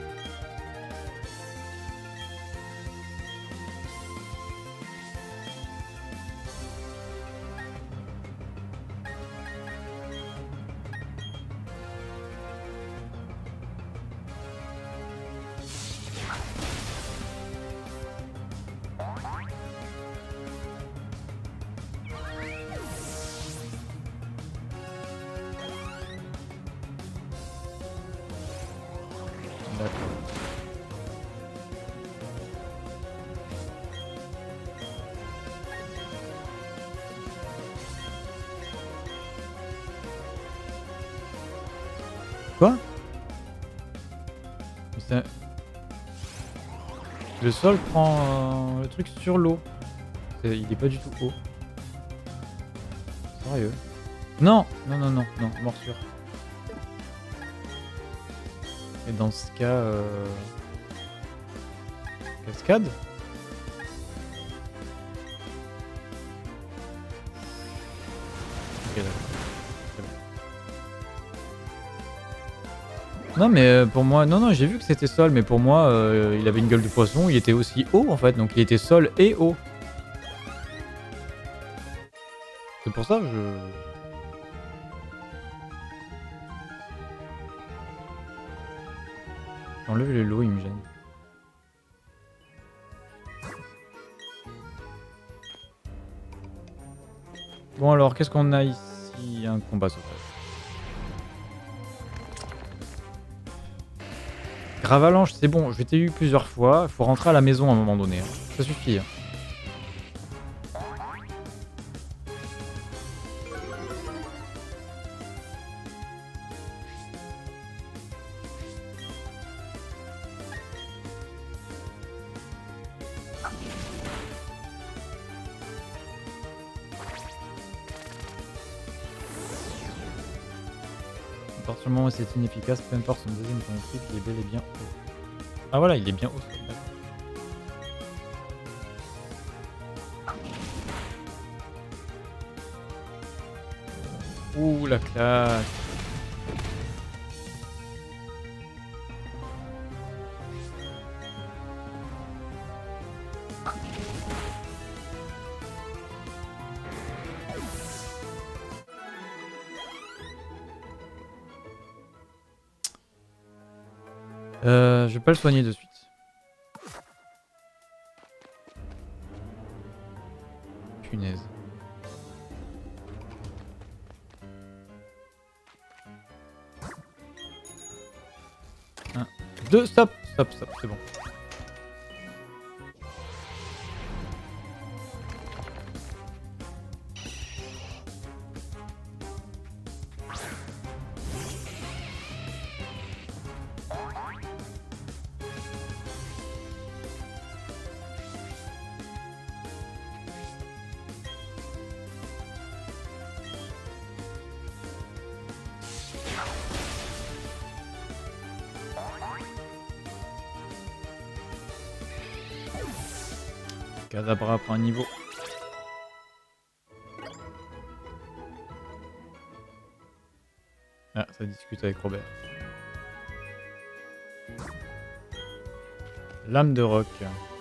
Quoi? Ça... Le sol prend euh, le truc sur l'eau. Il est pas du tout haut. Sérieux? Non, non, non, non, non, morsure. Et dans ce cas... Euh... Cascade? Ok, d'accord. Non mais euh, pour moi, non non j'ai vu que c'était sol, mais pour moi euh, il avait une gueule de poisson, il était aussi haut en fait, donc il était sol et haut. C'est pour ça que je... J'enlève le lot, il me gêne. Bon alors, qu'est-ce qu'on a ici? Un combat sauvage. Gravalanche, c'est bon, je t'ai eu plusieurs fois, faut rentrer à la maison à un moment donné. Hein. Ça suffit. Hein. À partir du moment où c'est inefficace, peu importe son deuxième point de truc, il est bel et bien haut. Ah voilà, il est bien haut. Ouh la classe. Euh, je vais pas le soigner de suite. Punaise. Un, deux, stop, stop, stop, c'est bon. Kadabra prend un niveau. Ah, ça discute avec Robert. Lame de roc.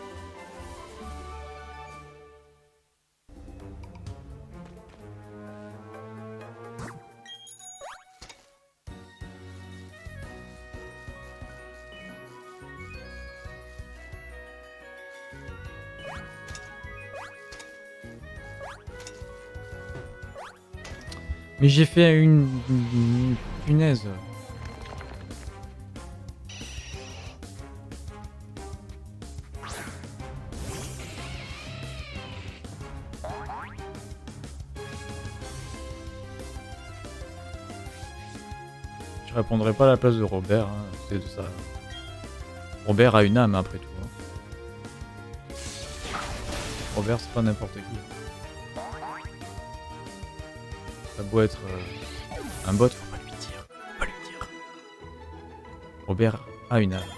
Mais j'ai fait une... une punaise. Je répondrai pas à la place de Robert, hein, c'est de ça. Robert a une âme après tout. Hein. Robert c'est pas n'importe qui. Ça doit être euh, un bot, faut pas lui dire, faut pas lui dire. Robert a une âme.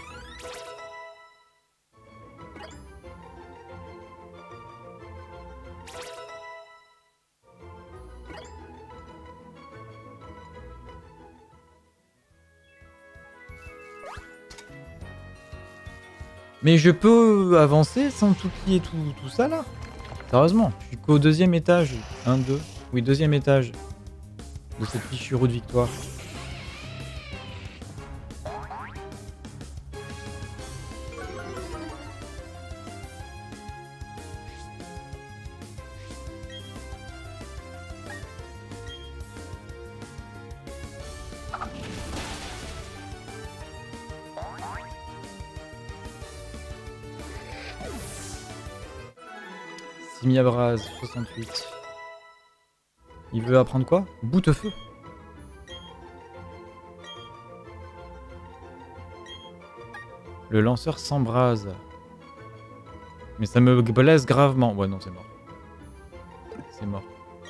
Mais je peux avancer sans tout qui est tout, tout ça là. Sérieusement, je suis qu'au deuxième étage. un, deux. Oui, deuxième étage de cette fichue route victoire. Simiabraz, soixante-huit. Il veut apprendre quoi? Boute-feu. Le lanceur s'embrase. Mais ça me blesse gravement. Ouais, non, c'est mort. C'est mort.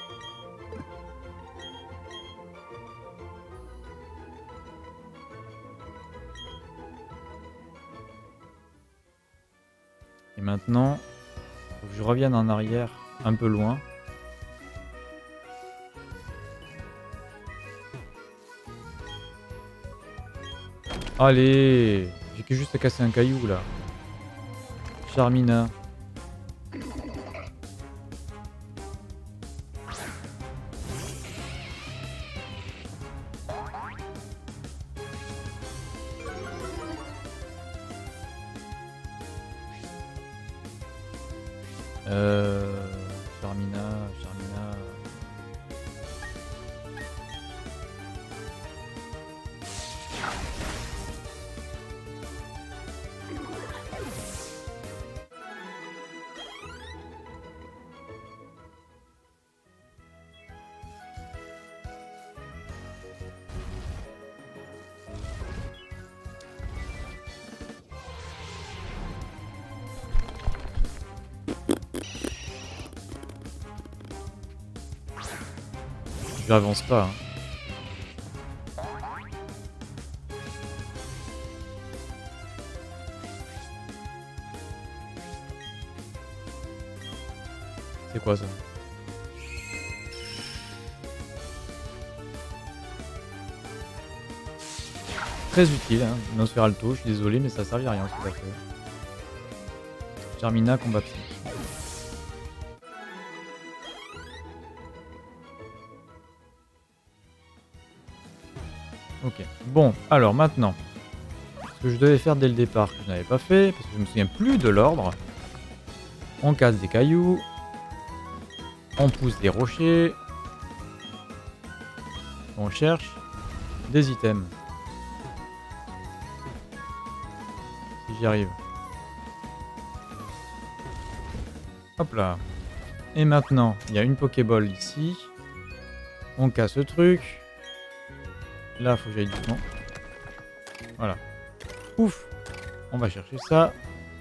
Et maintenant, faut que je revienne en arrière un peu loin. Allez, j'ai que juste à casser un caillou là. Charmina. Euh... Charmina, Charmina... J'avance pas. Hein. C'est quoi ça? Très utile, hein. Nosferalto, je suis désolé, mais ça servit à rien ce que ça fait. Charmina, combat psy. Ok, bon, alors maintenant, ce que je devais faire dès le départ, que je n'avais pas fait, parce que je me souviens plus de l'ordre. On casse des cailloux. On pousse des rochers. On cherche des items. Si j'y arrive. Hop là. Et maintenant, il y a une Pokéball ici. On casse le truc. Là, faut que j'aille doucement. Voilà. Ouf. On va chercher ça.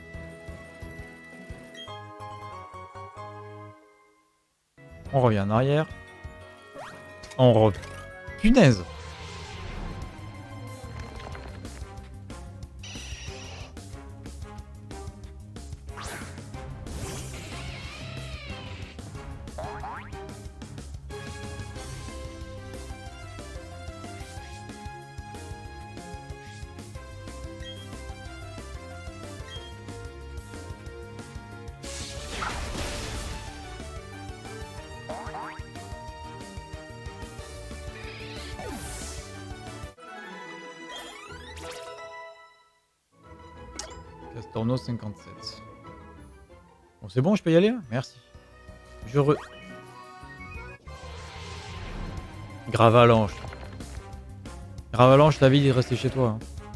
On revient en arrière. On re... Punaise. Castorno cinquante-sept. Bon, c'est bon, je peux y aller là? Merci. Je re... Gravalanche. Gravalanche, ta vie est restée chez toi. Hein.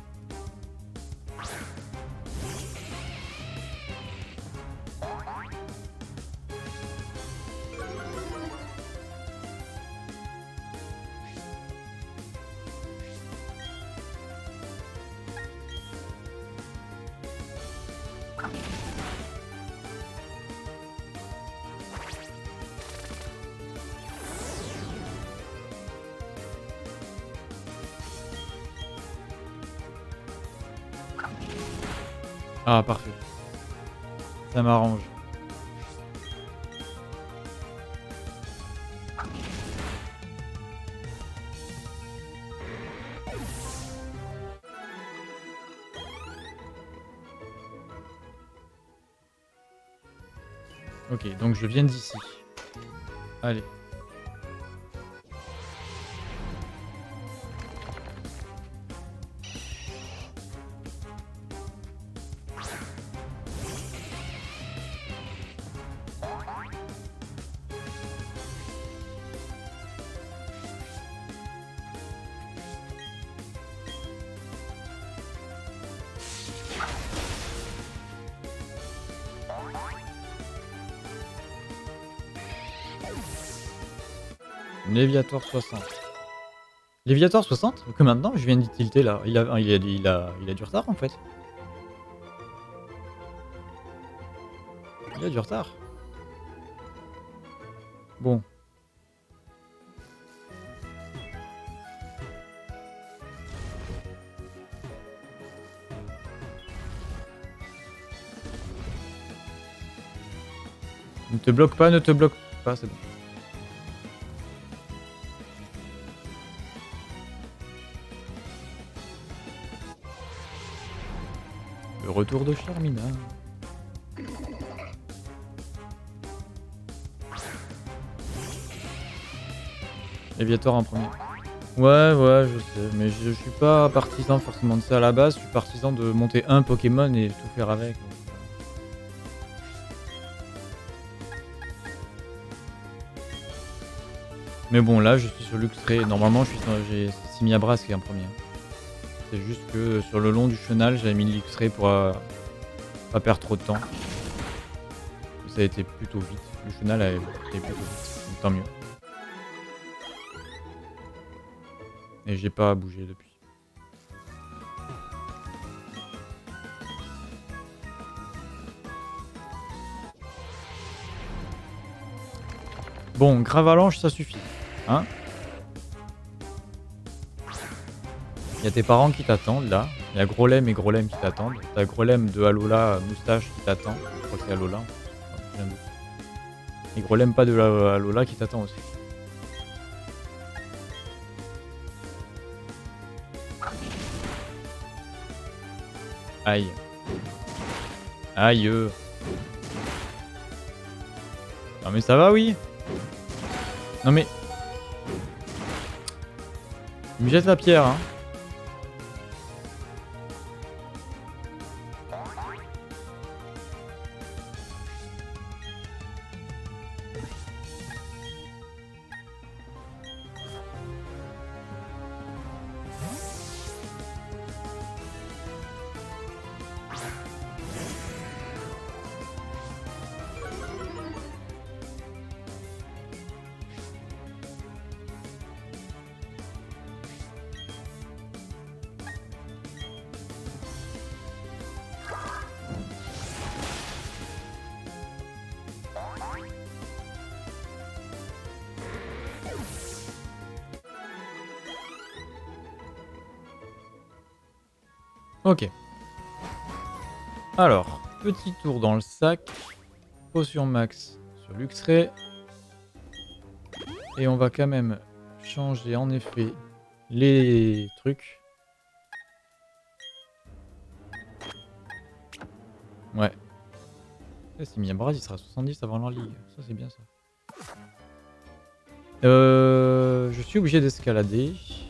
Ah, parfait. Ça m'arrange. Ok, donc je viens d'ici. Allez. Léviator soixante. Léviator soixante? Que maintenant je viens d'y tilter là. Il a, il, a, il, a, il a du retard en fait. Il a du retard. Bon. Ne te bloque pas, ne te bloque pas, c'est bon. Le retour de Charmina. Léviator en premier. Ouais, ouais, je sais, mais je, je suis pas partisan forcément de ça à la base, je suis partisan de monter un Pokémon et tout faire avec. Donc. Mais bon, là, je suis sur Luxray. Normalement, je suis sur, j'ai Simiabras qui est en premier. C'est juste que sur le long du chenal, j'avais mis Luxray pour euh, pas perdre trop de temps. Ça a été plutôt vite. Le chenal a été plutôt vite, donc tant mieux. Et j'ai pas bougé depuis. Bon, Gravalanche, ça suffit. Hein? Il y a tes parents qui t'attendent là. Il y a Grolem et Grolem qui t'attendent. T'as Grolem de Alola Moustache qui t'attend. Je crois que c'est Alola. Et Grolem pas de la Alola qui t'attend aussi. Aïe. Aïe. Non mais ça va, oui. Non mais... Il me jette la pierre, hein. Ok. Alors, petit tour dans le sac. Potion max sur Luxray. Et on va quand même changer en effet les trucs. Ouais. C'est mis un bras, il sera soixante-dix avant leur ligue. Ça c'est bien ça. Euh, je suis obligé d'escalader.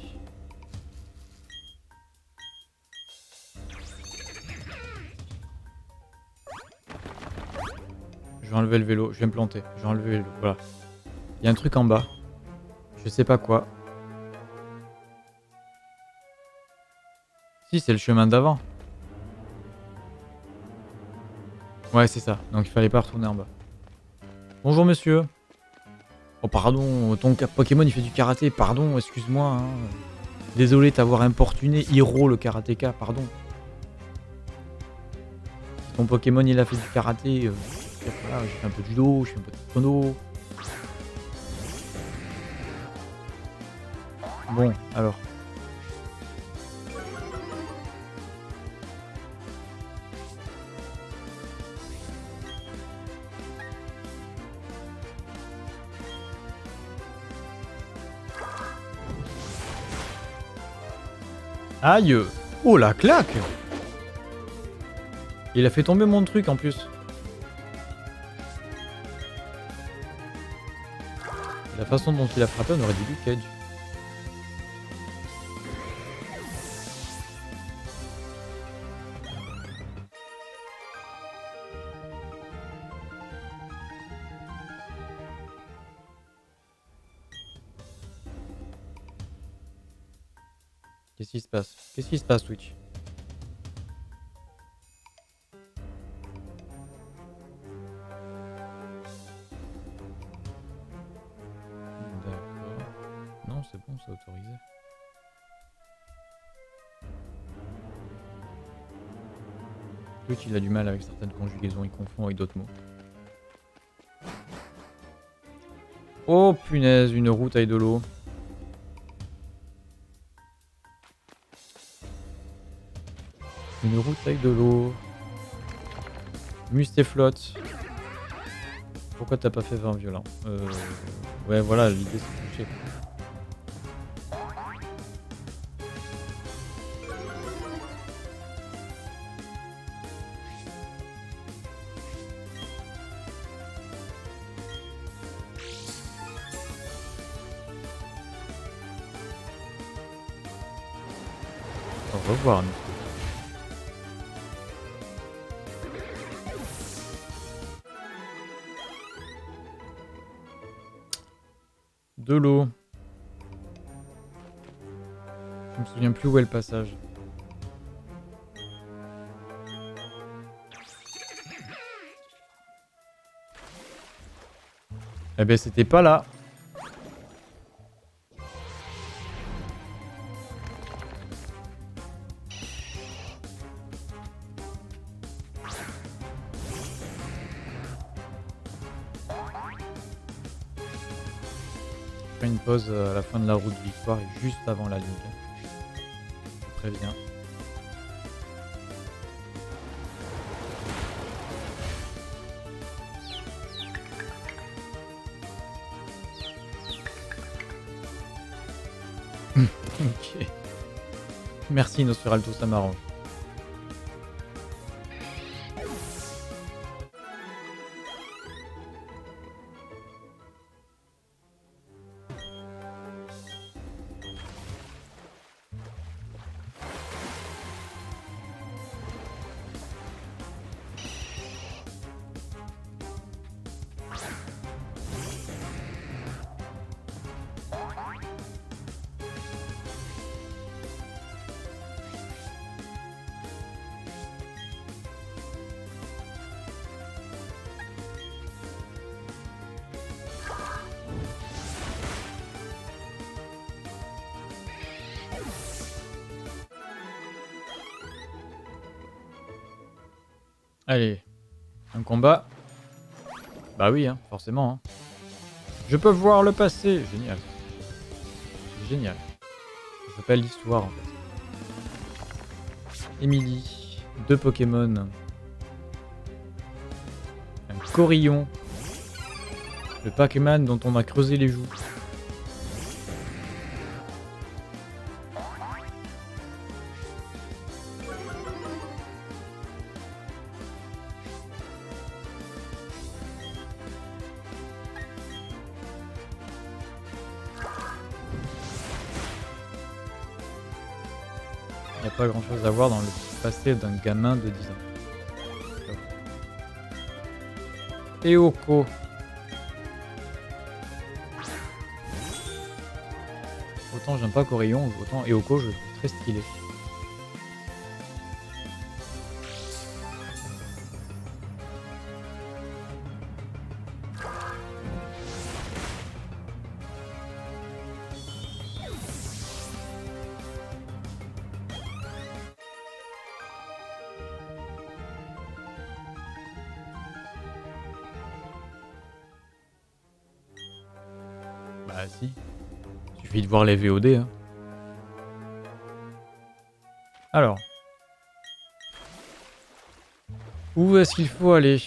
Je vais enlever le vélo, je vais me planter. Je vais enlever le vélo, voilà. Il y a un truc en bas. Je sais pas quoi. Si, c'est le chemin d'avant. Ouais, c'est ça. Donc il fallait pas retourner en bas. Bonjour monsieur. Oh pardon, ton Pokémon il fait du karaté. Pardon, excuse-moi. Hein. Désolé de t'avoir importuné. Hiro le karatéka, pardon. Si ton Pokémon il a fait du karaté. Euh, voilà, j'ai fait un peu de judo, je fais un peu de taekwondo. Bon, alors. Aïe! Oh la claque! Il a fait tomber mon truc en plus. La façon dont il a frappé, on aurait dit du Cage. Qu'est-ce qui se passe? Qu'est-ce qui se passe, Twitch? D'accord. Non, c'est bon, c'est autorisé. Twitch, il a du mal avec certaines conjugaisons, il confond avec d'autres mots. Oh punaise, une roue taille de l'eau. Une roue taille de l'eau. Mustéflotte. Pourquoi t'as pas fait vin violent? euh... Ouais, voilà, l'idée c'est de toucher. Au revoir, nous. De l'eau. Je me souviens plus où est le passage. Eh ben c'était pas là. Une pause à la fin de la route de victoire et juste avant la ligne. Je préviens. Ok. Merci Nosferalto, ça m'arrange. Allez, un combat. Bah oui, hein, forcément. Hein. Je peux voir le passé. Génial. Génial. Ça s'appelle l'histoire en fait. Emily. Deux Pokémon. Un Corillon. Le Pac-Man dont on a creusé les joues. Il n'y a pas grand chose à voir dans le passé d'un gamin de dix ans. Eoko. Autant j'aime pas Corillon, autant Eoko je le trouve très stylé. Bah si. Suffit de voir les V O D. Hein. Alors. Où est-ce qu'il faut aller?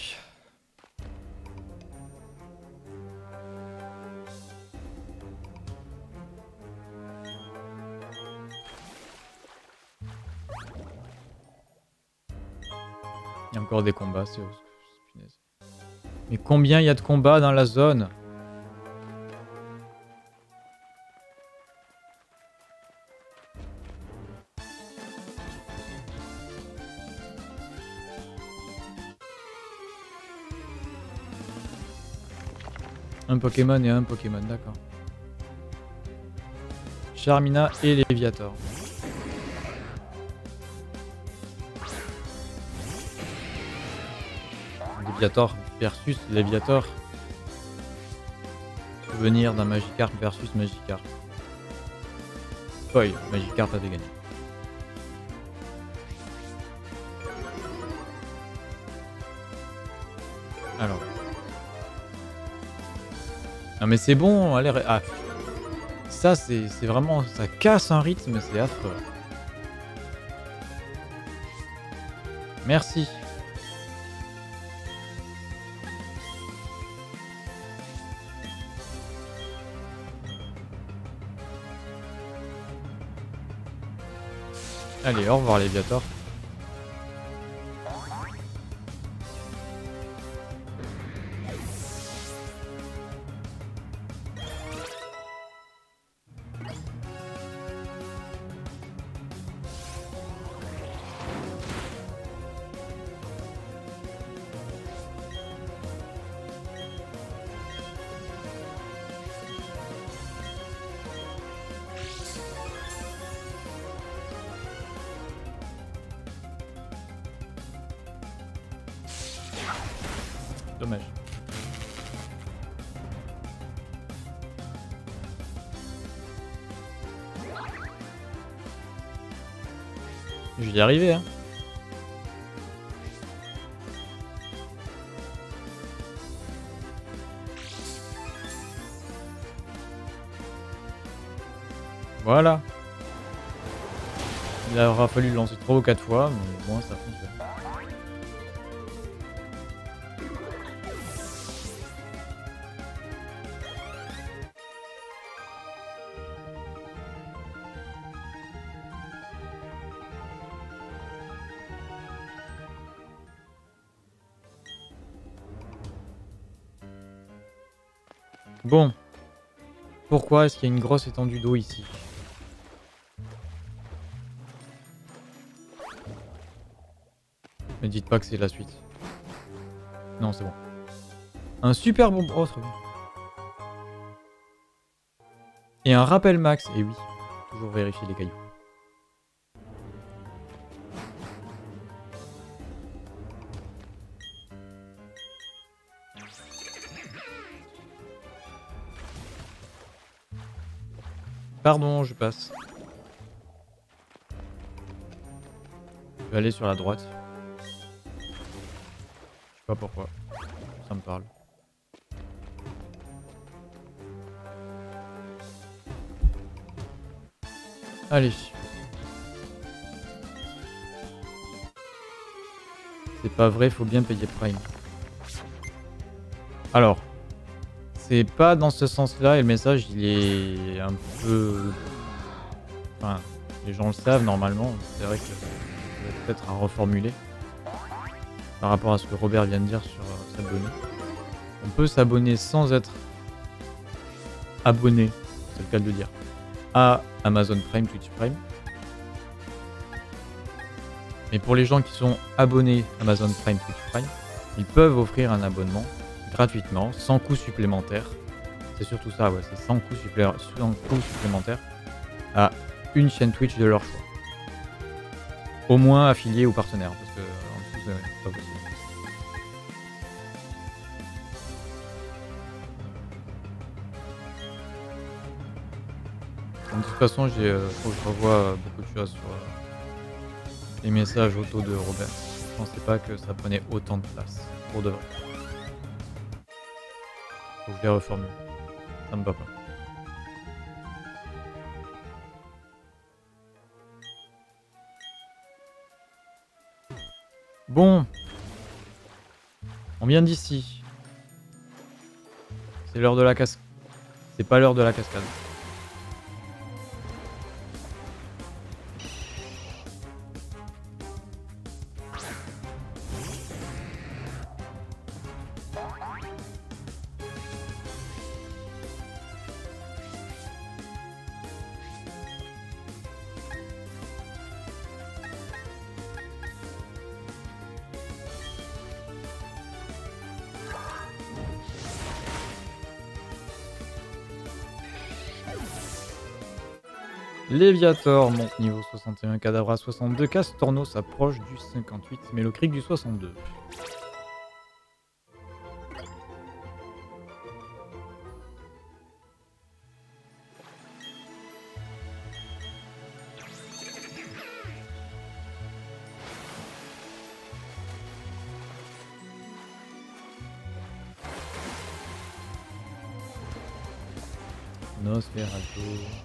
Il y a encore des combats, c'est... Mais combien il y a de combats dans la zone? Un Pokémon et un Pokémon, d'accord. Charmina et Léviator. Léviator versus Léviator. Souvenir d'un Magikarp versus Magikarp. Spoil, Magikarp avait gagné. Alors. Non mais c'est bon, allez... Ah. Ça c'est vraiment... Ça casse un rythme, c'est affreux. Merci. Allez, au revoir Léviator. Dommage. Je vais y arriver, hein. Voilà. Il aura fallu le lancer trois ou quatre fois, mais bon, ça fonctionne. Bon. Pourquoi est-ce qu'il y a une grosse étendue d'eau ici? Ne dites pas que c'est la suite. Non, c'est bon. Un super bon... Oh, trop bien. Et un rappel max. Et oui, toujours vérifier les cailloux. Pardon, je passe. Je vais aller sur la droite. Je sais pas pourquoi. Ça me parle. Allez. C'est pas vrai, faut bien payer Prime. Alors, c'est pas dans ce sens-là et le message il est un peu... Enfin, les gens le savent normalement, c'est vrai que ça va peut-être à reformuler. Par rapport à ce que Robert vient de dire sur euh, s'abonner. On peut s'abonner sans être abonné, c'est le cas de le dire, à Amazon Prime, Twitch Prime. Mais pour les gens qui sont abonnés Amazon Prime, Twitch Prime, ils peuvent offrir un abonnement gratuitement, sans coût supplémentaire. C'est surtout ça, ouais, c'est sans coût, supplé sans coût supplémentaire à une chaîne Twitch de leur choix. Au moins affilié ou partenaire, parce que en plus, euh, c'est pas possible. De toute façon, j'ai, euh, faut que je revoie euh, beaucoup de choses sur euh, les messages auto de Robert. Je pensais pas que ça prenait autant de place, pour de vrai. Faut que je les reformule. Ça me va pas. Bon. On vient d'ici. C'est l'heure de la cascade. C'est pas l'heure de la cascade. Léviator monte niveau soixante et un, Cadabra soixante-deux, Castorno s'approche du cinquante-huit, Mélocric du soixante-deux. Nosferatu.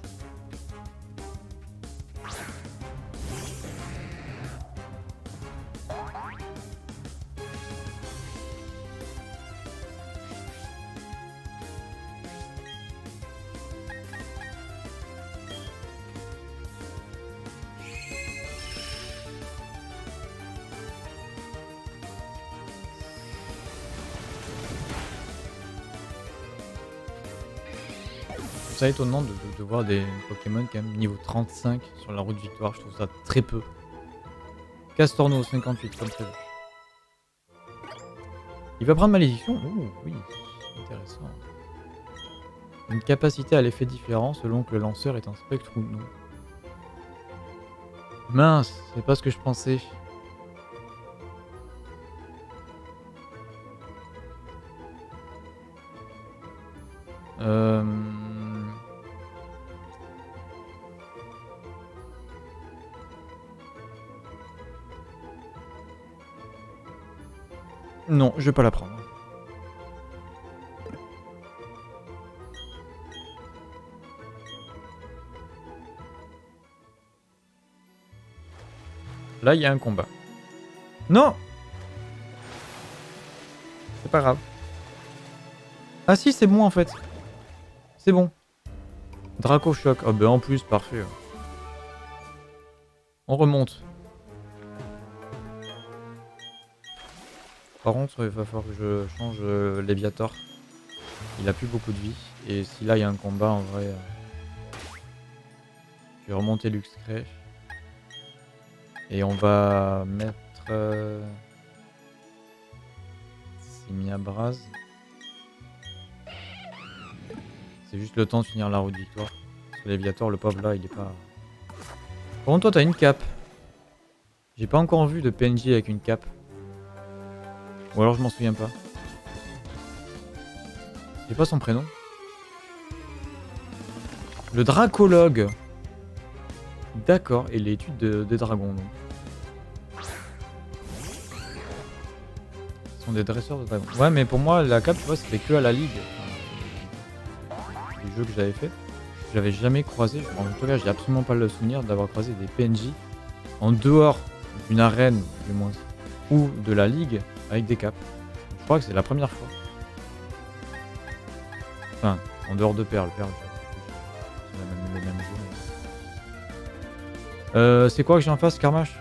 C'est étonnant de, de, de voir des Pokémon quand même niveau trente-cinq sur la route victoire, je trouve ça très peu. Castorno cinquante-huit comme prévu. Il va prendre malédiction. Oh oui, intéressant. Une capacité à l'effet différent selon que le lanceur est un spectre ou non. Mince, c'est pas ce que je pensais. Euh... Non, je vais pas la prendre. Là, il y a un combat. Non! C'est pas grave. Ah si, c'est bon en fait. C'est bon. Draco Choc. Ah ben en plus, parfait. On remonte. Par contre, il va falloir que je change euh, Léviator. Il a plus beaucoup de vie. Et si là il y a un combat, en vrai... Euh... Je vais remonter Luxray. Et on va mettre... Euh... Simiabraz. C'est juste le temps de finir la route victoire. Parce que Léviator, le pauvre là, il est pas... Par contre, toi, t'as une cape. J'ai pas encore vu de P N J avec une cape. Ou alors je m'en souviens pas. J'ai pas son prénom. Le Dracologue. D'accord, et l'étude de, des dragons donc. Ce sont des dresseurs de dragons. Ouais, mais pour moi, la cape, tu vois, c'était que à la ligue. Enfin, les jeux que j'avais fait. J'avais jamais croisé, en tout cas, j'ai absolument pas le souvenir d'avoir croisé des P N J en dehors d'une arène, du moins. ou de la ligue avec des caps. Je crois que c'est la première fois. Enfin, en dehors de Perle, Perle, c'est la même, le même jeu. Euh, c'est quoi que j'ai en face, Carmache?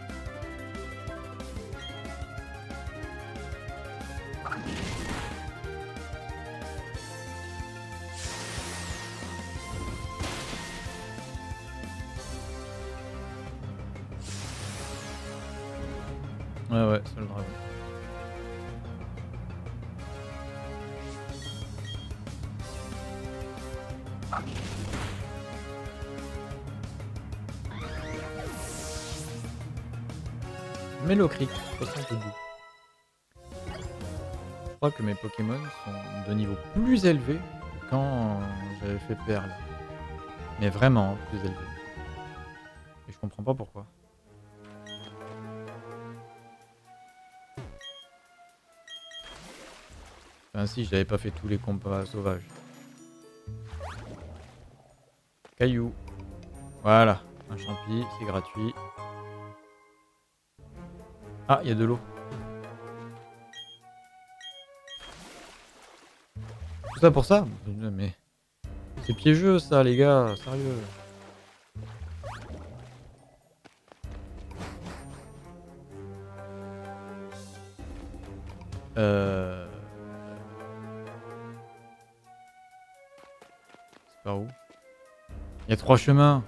Ouais, ouais, c'est le dragon. Mélocric, soixante-deux. Je crois que mes Pokémon sont de niveau plus élevé que quand j'avais fait Perle. Mais vraiment plus élevé. Et je comprends pas pourquoi. Enfin si, j'avais pas fait tous les combats sauvages. Caillou. Voilà, un champi, c'est gratuit. Ah, il y a de l'eau. Tout ça pour ça? Mais c'est piégeux ça les gars, sérieux. Euh... C'est par où? Il y a trois chemins.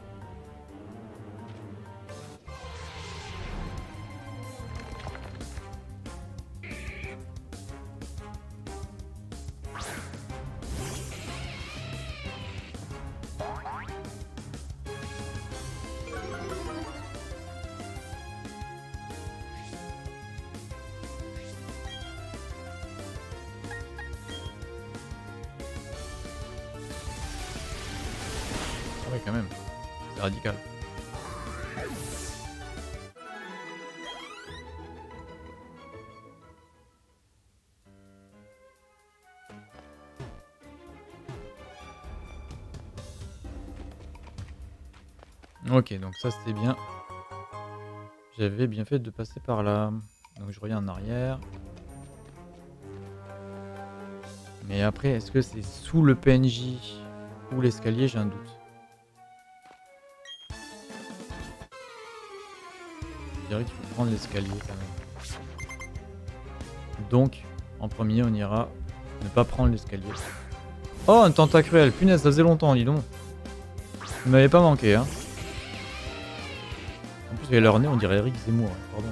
Ah ouais quand même, c'est radical. Ok, donc ça c'était bien. J'avais bien fait de passer par là. Donc je reviens en arrière. Mais après, est-ce que c'est sous le P N J ou l'escalier? J'ai un doute. Je dirais qu'il faut prendre l'escalier quand même. Donc, en premier, on ira ne pas prendre l'escalier. Oh, un tentacruel! Punaise, ça faisait longtemps, dis donc. Vous m'avez pas manqué, hein. En plus, avec leur nez, on dirait Eric Zemmour. Hein. Pardon.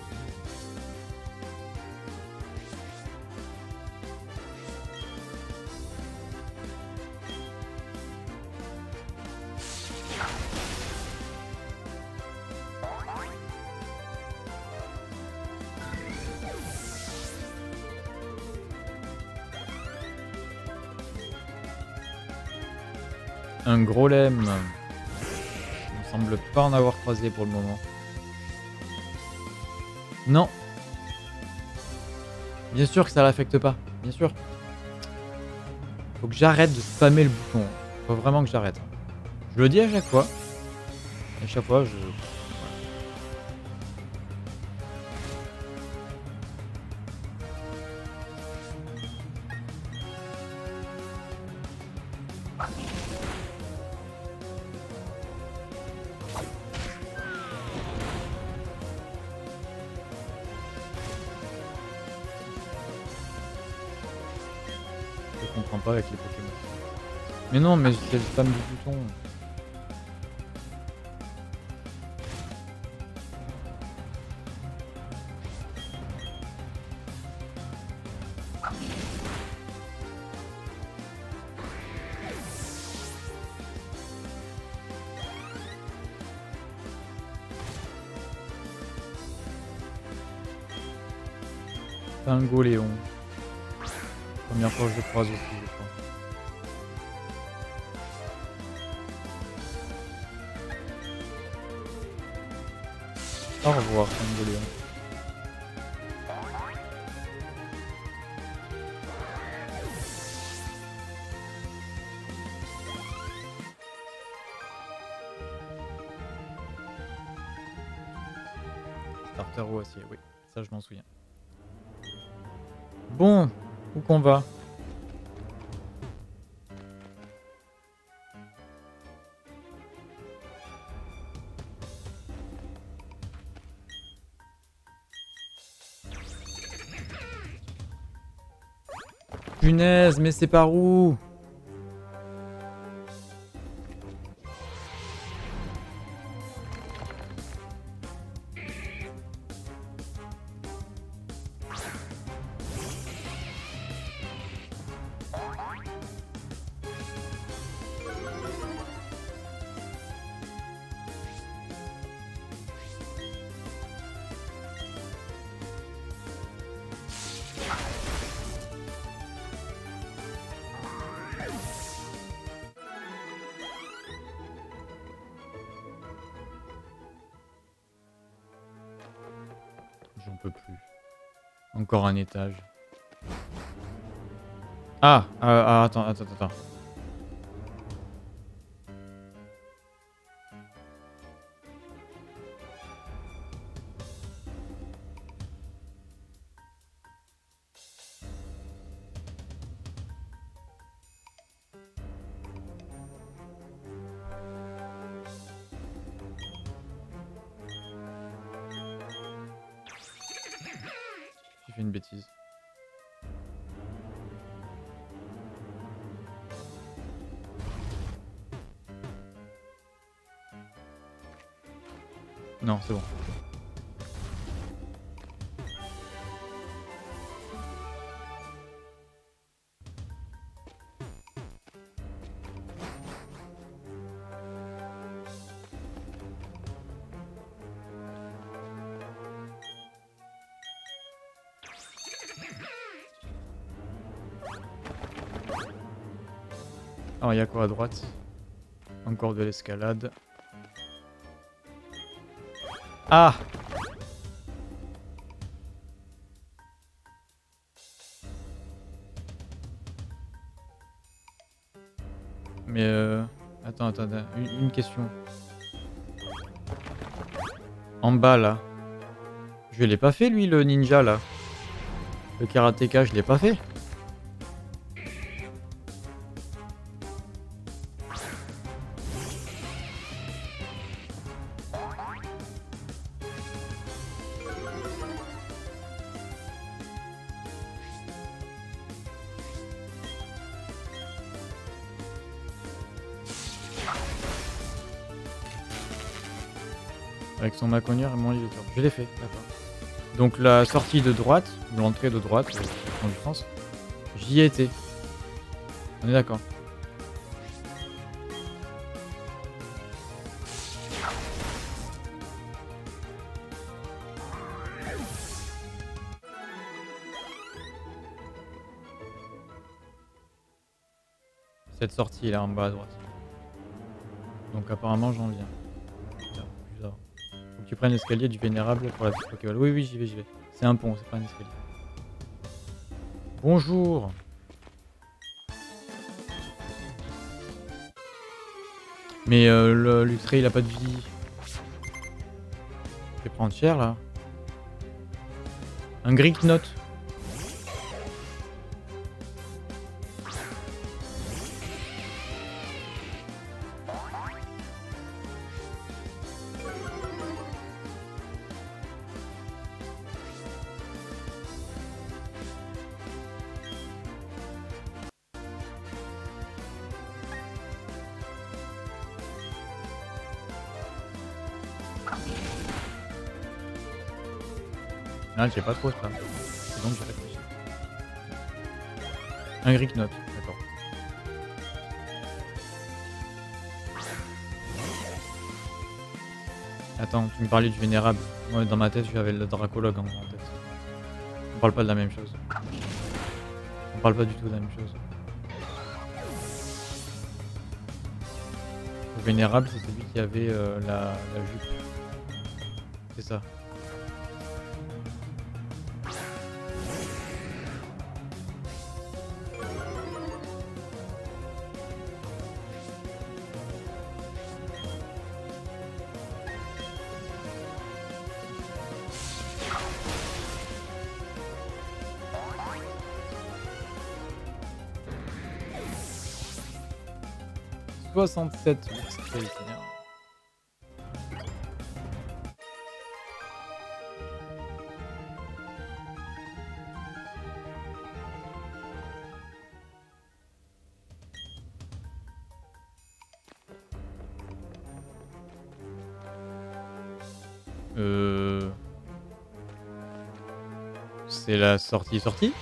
Un gros lemme. Il ne semble pas en avoir croisé pour le moment. Non. Bien sûr que ça l'affecte pas. Bien sûr. Faut que j'arrête de spammer le bouton. Faut vraiment que j'arrête. Je le dis à chaque fois. À chaque fois, je... Je comprends pas avec les Pokémon. Mais non, mais c'est le spam du bouton. Pingoléon. Première fois que je le croise aussi, je crois. Au revoir, Pingoléon. Starter ou acier, oui. Ça, je m'en souviens. Bon, où qu'on va? Punaise, mais c'est par où? J'en peux plus. Encore un étage. Ah, ah, ah attends, attends, attends. J'ai fait une bêtise. Non, c'est bon. Alors, il y a quoi à droite? Encore de l'escalade. Ah! Mais euh... Attends, attends, attends. Une, une question. En bas, là. Je l'ai pas fait, lui, le ninja, là. Le karatéka, je l'ai pas fait. Avec son maconnière et mon ligature. Je l'ai fait, d'accord. Donc la sortie de droite, ou l'entrée de droite, ça prend du sens. J'y étais. On est d'accord. Cette sortie là en bas à droite. Donc apparemment j'en viens. Bizarre. Faut que tu prennes l'escalier du vénérable pour la petite Pokéball. Oui oui j'y vais j'y vais. C'est un pont, c'est pas un escalier. Bonjour. Mais euh, le Lutré il a pas de vie. Je vais prendre cher là. Un Gricknote. Ah, j'ai pas trop ça. Donc j'ai réfléchi. Un Gricknote, d'accord. Attends, tu me parlais du vénérable. Moi, dans ma tête, j'avais le dracologue en, en tête. On parle pas de la même chose. On parle pas du tout de la même chose. Le vénérable, c'est celui qui avait euh, la, la jupe. C'est ça. soixante-sept. C'est bien. Euh... C'est la sortie sortie.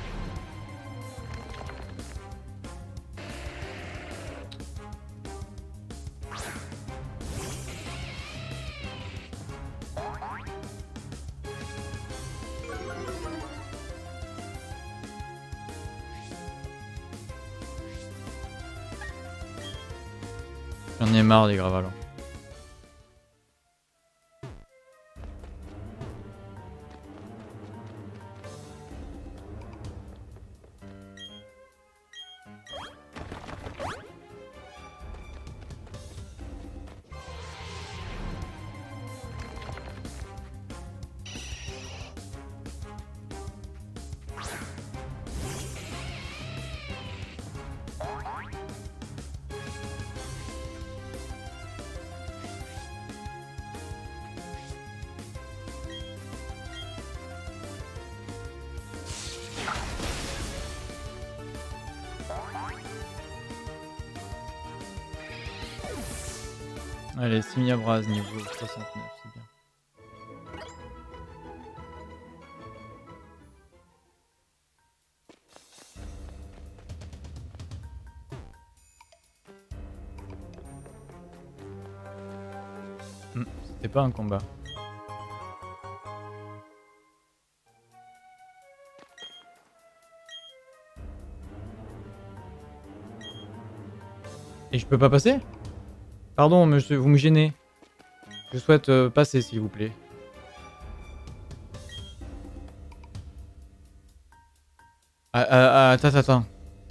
J'en ai marre des Gravalons. Allez, Simia Braz, niveau soixante-neuf, c'est bien. Hmm, c'était pas un combat. Et je peux pas passer ? Pardon, monsieur, vous me gênez. Je souhaite euh, passer, s'il vous plaît. Ah, ah, ah, attends, attends.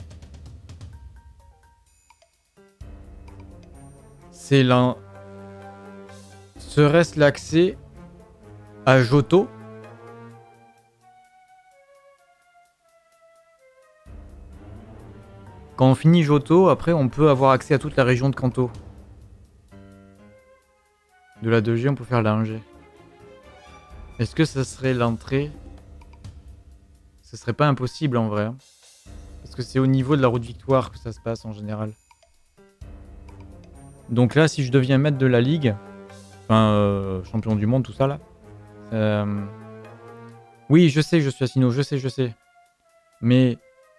C'est l'un... Serait-ce l'accès à Johto ? Quand on finit Johto, après on peut avoir accès à toute la région de Kanto. De la deux G, on peut faire la un G. Est-ce que ça serait l'entrée? Ce serait pas impossible en vrai. Hein. Parce que c'est au niveau de la route victoire que ça se passe en général. Donc là, si je deviens maître de la ligue, enfin euh, champion du monde, tout ça là. Euh... Oui, je sais, je suis Asino, je sais, je sais. Mais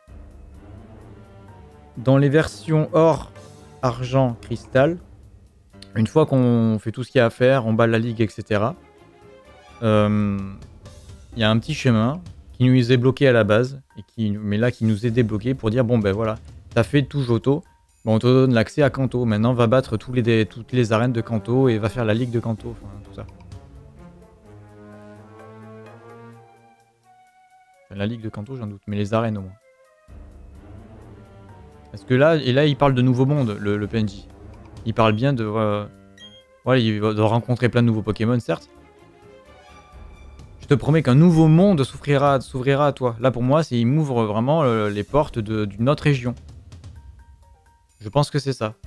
dans les versions or, argent, cristal, une fois qu'on fait tout ce qu'il y a à faire, on bat la ligue, et cetera. Il euh, y a un petit chemin qui nous est bloqué à la base, et qui, mais là qui nous est débloqué pour dire bon ben voilà, t'as fait tout Johto, bon, on te donne l'accès à Kanto. Maintenant va battre tous les, toutes les arènes de Kanto et va faire la ligue de Kanto, enfin tout ça. Enfin, la ligue de Kanto j'en doute, mais les arènes au moins. Parce que là, et là il parle de nouveau monde, le, le P N J. Il parle bien de... Euh, voilà, il va de rencontrer plein de nouveaux Pokémon, certes. Je te promets qu'un nouveau monde s'ouvrira s'ouvrira à toi. Là, pour moi, c'est il m'ouvre vraiment euh, les portes d'une autre région. Je pense que c'est ça.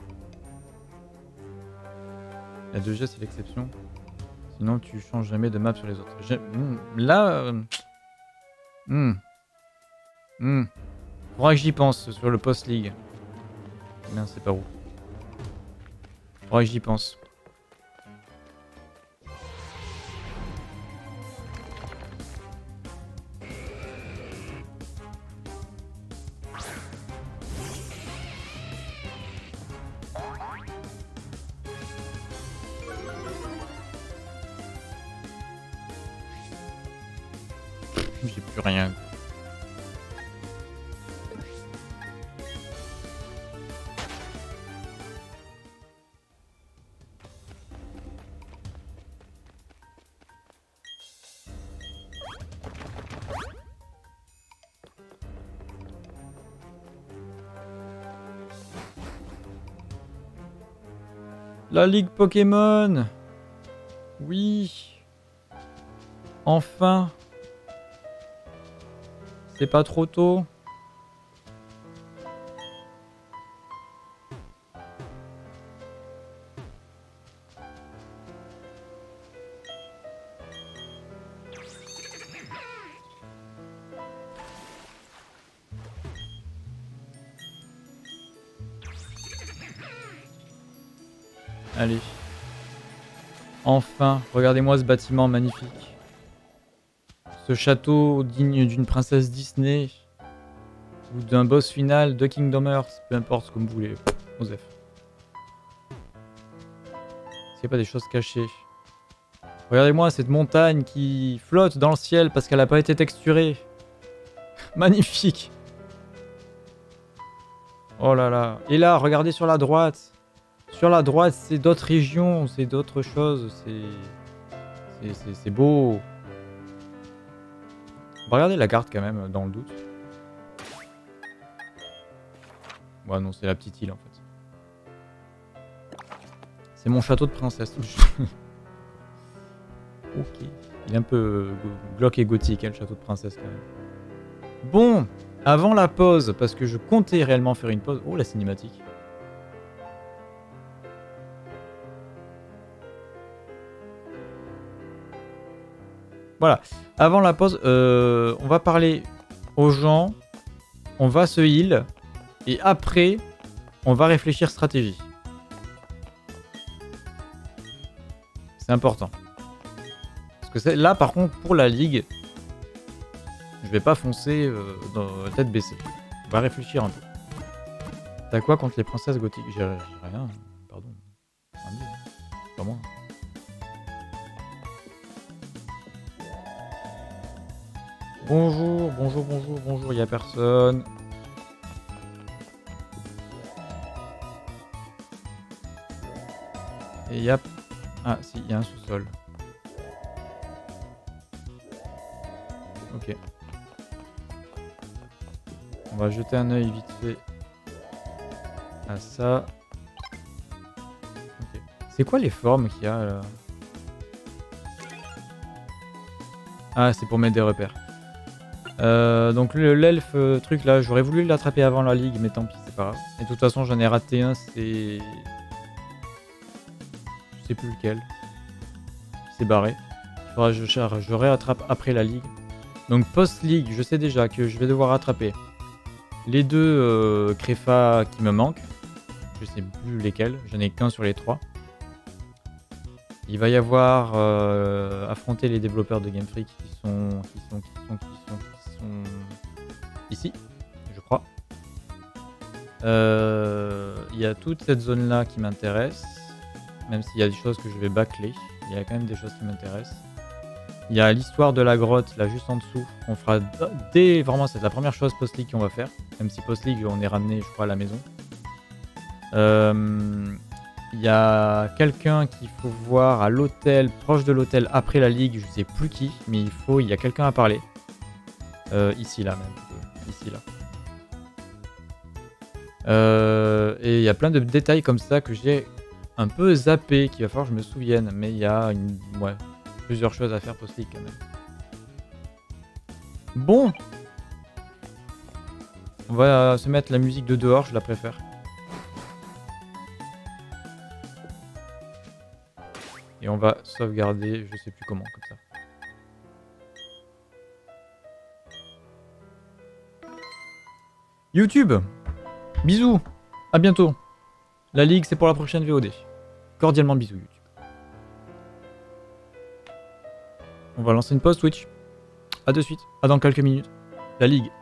La deux G, c'est l'exception. Sinon, tu changes jamais de map sur les autres. Mmh, là... Euh... Mmh. Mmh. Faudra que j'y pense sur le post-league. Non, c'est pas où. Faudra que j'y pense. J'ai plus rien. La Ligue Pokémon. Oui. Enfin. C'est pas trop tôt. Allez. Enfin, regardez-moi ce bâtiment magnifique. Ce château digne d'une princesse Disney. Ou d'un boss final de Kingdom Hearts. Peu importe, comme vous voulez. Osef. Est-ce qu'il n'y a pas des choses cachées? Regardez-moi cette montagne qui flotte dans le ciel parce qu'elle n'a pas été texturée. Magnifique. Oh là là. Et là, regardez sur la droite. Sur la droite, c'est d'autres régions, c'est d'autres choses. C'est... C'est beau. On va regarder la carte quand même, dans le doute. Ouais, non, c'est la petite île en fait. C'est mon château de princesse. Ok. Il est un peu glauque et gothique, hein, le château de princesse quand même. Bon, avant la pause, parce que je comptais réellement faire une pause. Oh, la cinématique. Voilà. Avant la pause, euh, on va parler aux gens. On va se heal. Et après, on va réfléchir stratégie. C'est important. Parce que là, par contre, pour la ligue, je vais pas foncer euh, dans la tête baissée. On va réfléchir un peu. T'as quoi contre les princesses gothiques? J'ai rien. Pardon. C'est pas moi. Bonjour, bonjour, bonjour, bonjour. Il y a personne. Et il y a... Ah, si, il y a un sous-sol. Ok. On va jeter un œil vite fait à ça. Ok. C'est quoi les formes qu'il y a là? Ah, c'est pour mettre des repères. Euh, donc l'elfe euh, truc là, j'aurais voulu l'attraper avant la ligue, mais tant pis, c'est pas grave. Et de toute façon, j'en ai raté un, c'est... Je sais plus lequel. C'est barré. Il faudra que je, je réattrape après la ligue. Donc post-ligue, je sais déjà que je vais devoir rattraper les deux euh, Créfa qui me manquent. Je sais plus lesquels, j'en ai qu'un sur les trois. Il va y avoir euh, affronter les développeurs de Game Freak qui sont, qui sont, qui sont, qui sont, qui sont ici, je crois. Euh, il y a toute cette zone-là qui m'intéresse, même s'il y a des choses que je vais bâcler. Il y a quand même des choses qui m'intéressent. Il y a l'histoire de la grotte là juste en dessous. On fera dès vraiment c'est la première chose post-league qu'on va faire. Même si post-league on est ramené je crois à la maison. Euh, il y a quelqu'un qu'il faut voir à l'hôtel, proche de l'hôtel après la ligue. Je sais plus qui, mais il faut, il y a quelqu'un à parler. Euh, ici là même, ici là. Euh, et il y a plein de détails comme ça que j'ai un peu zappé, qu'il va falloir que je me souvienne. Mais il y a une, ouais. Plusieurs choses à faire post-league quand même. Bon. On va se mettre la musique de dehors, je la préfère. Et on va sauvegarder, je sais plus comment, comme ça. YouTube. Bisous. À bientôt. La ligue, c'est pour la prochaine V O D. Cordialement bisous, YouTube. On va lancer une pause Twitch. A de suite. À dans quelques minutes. La ligue.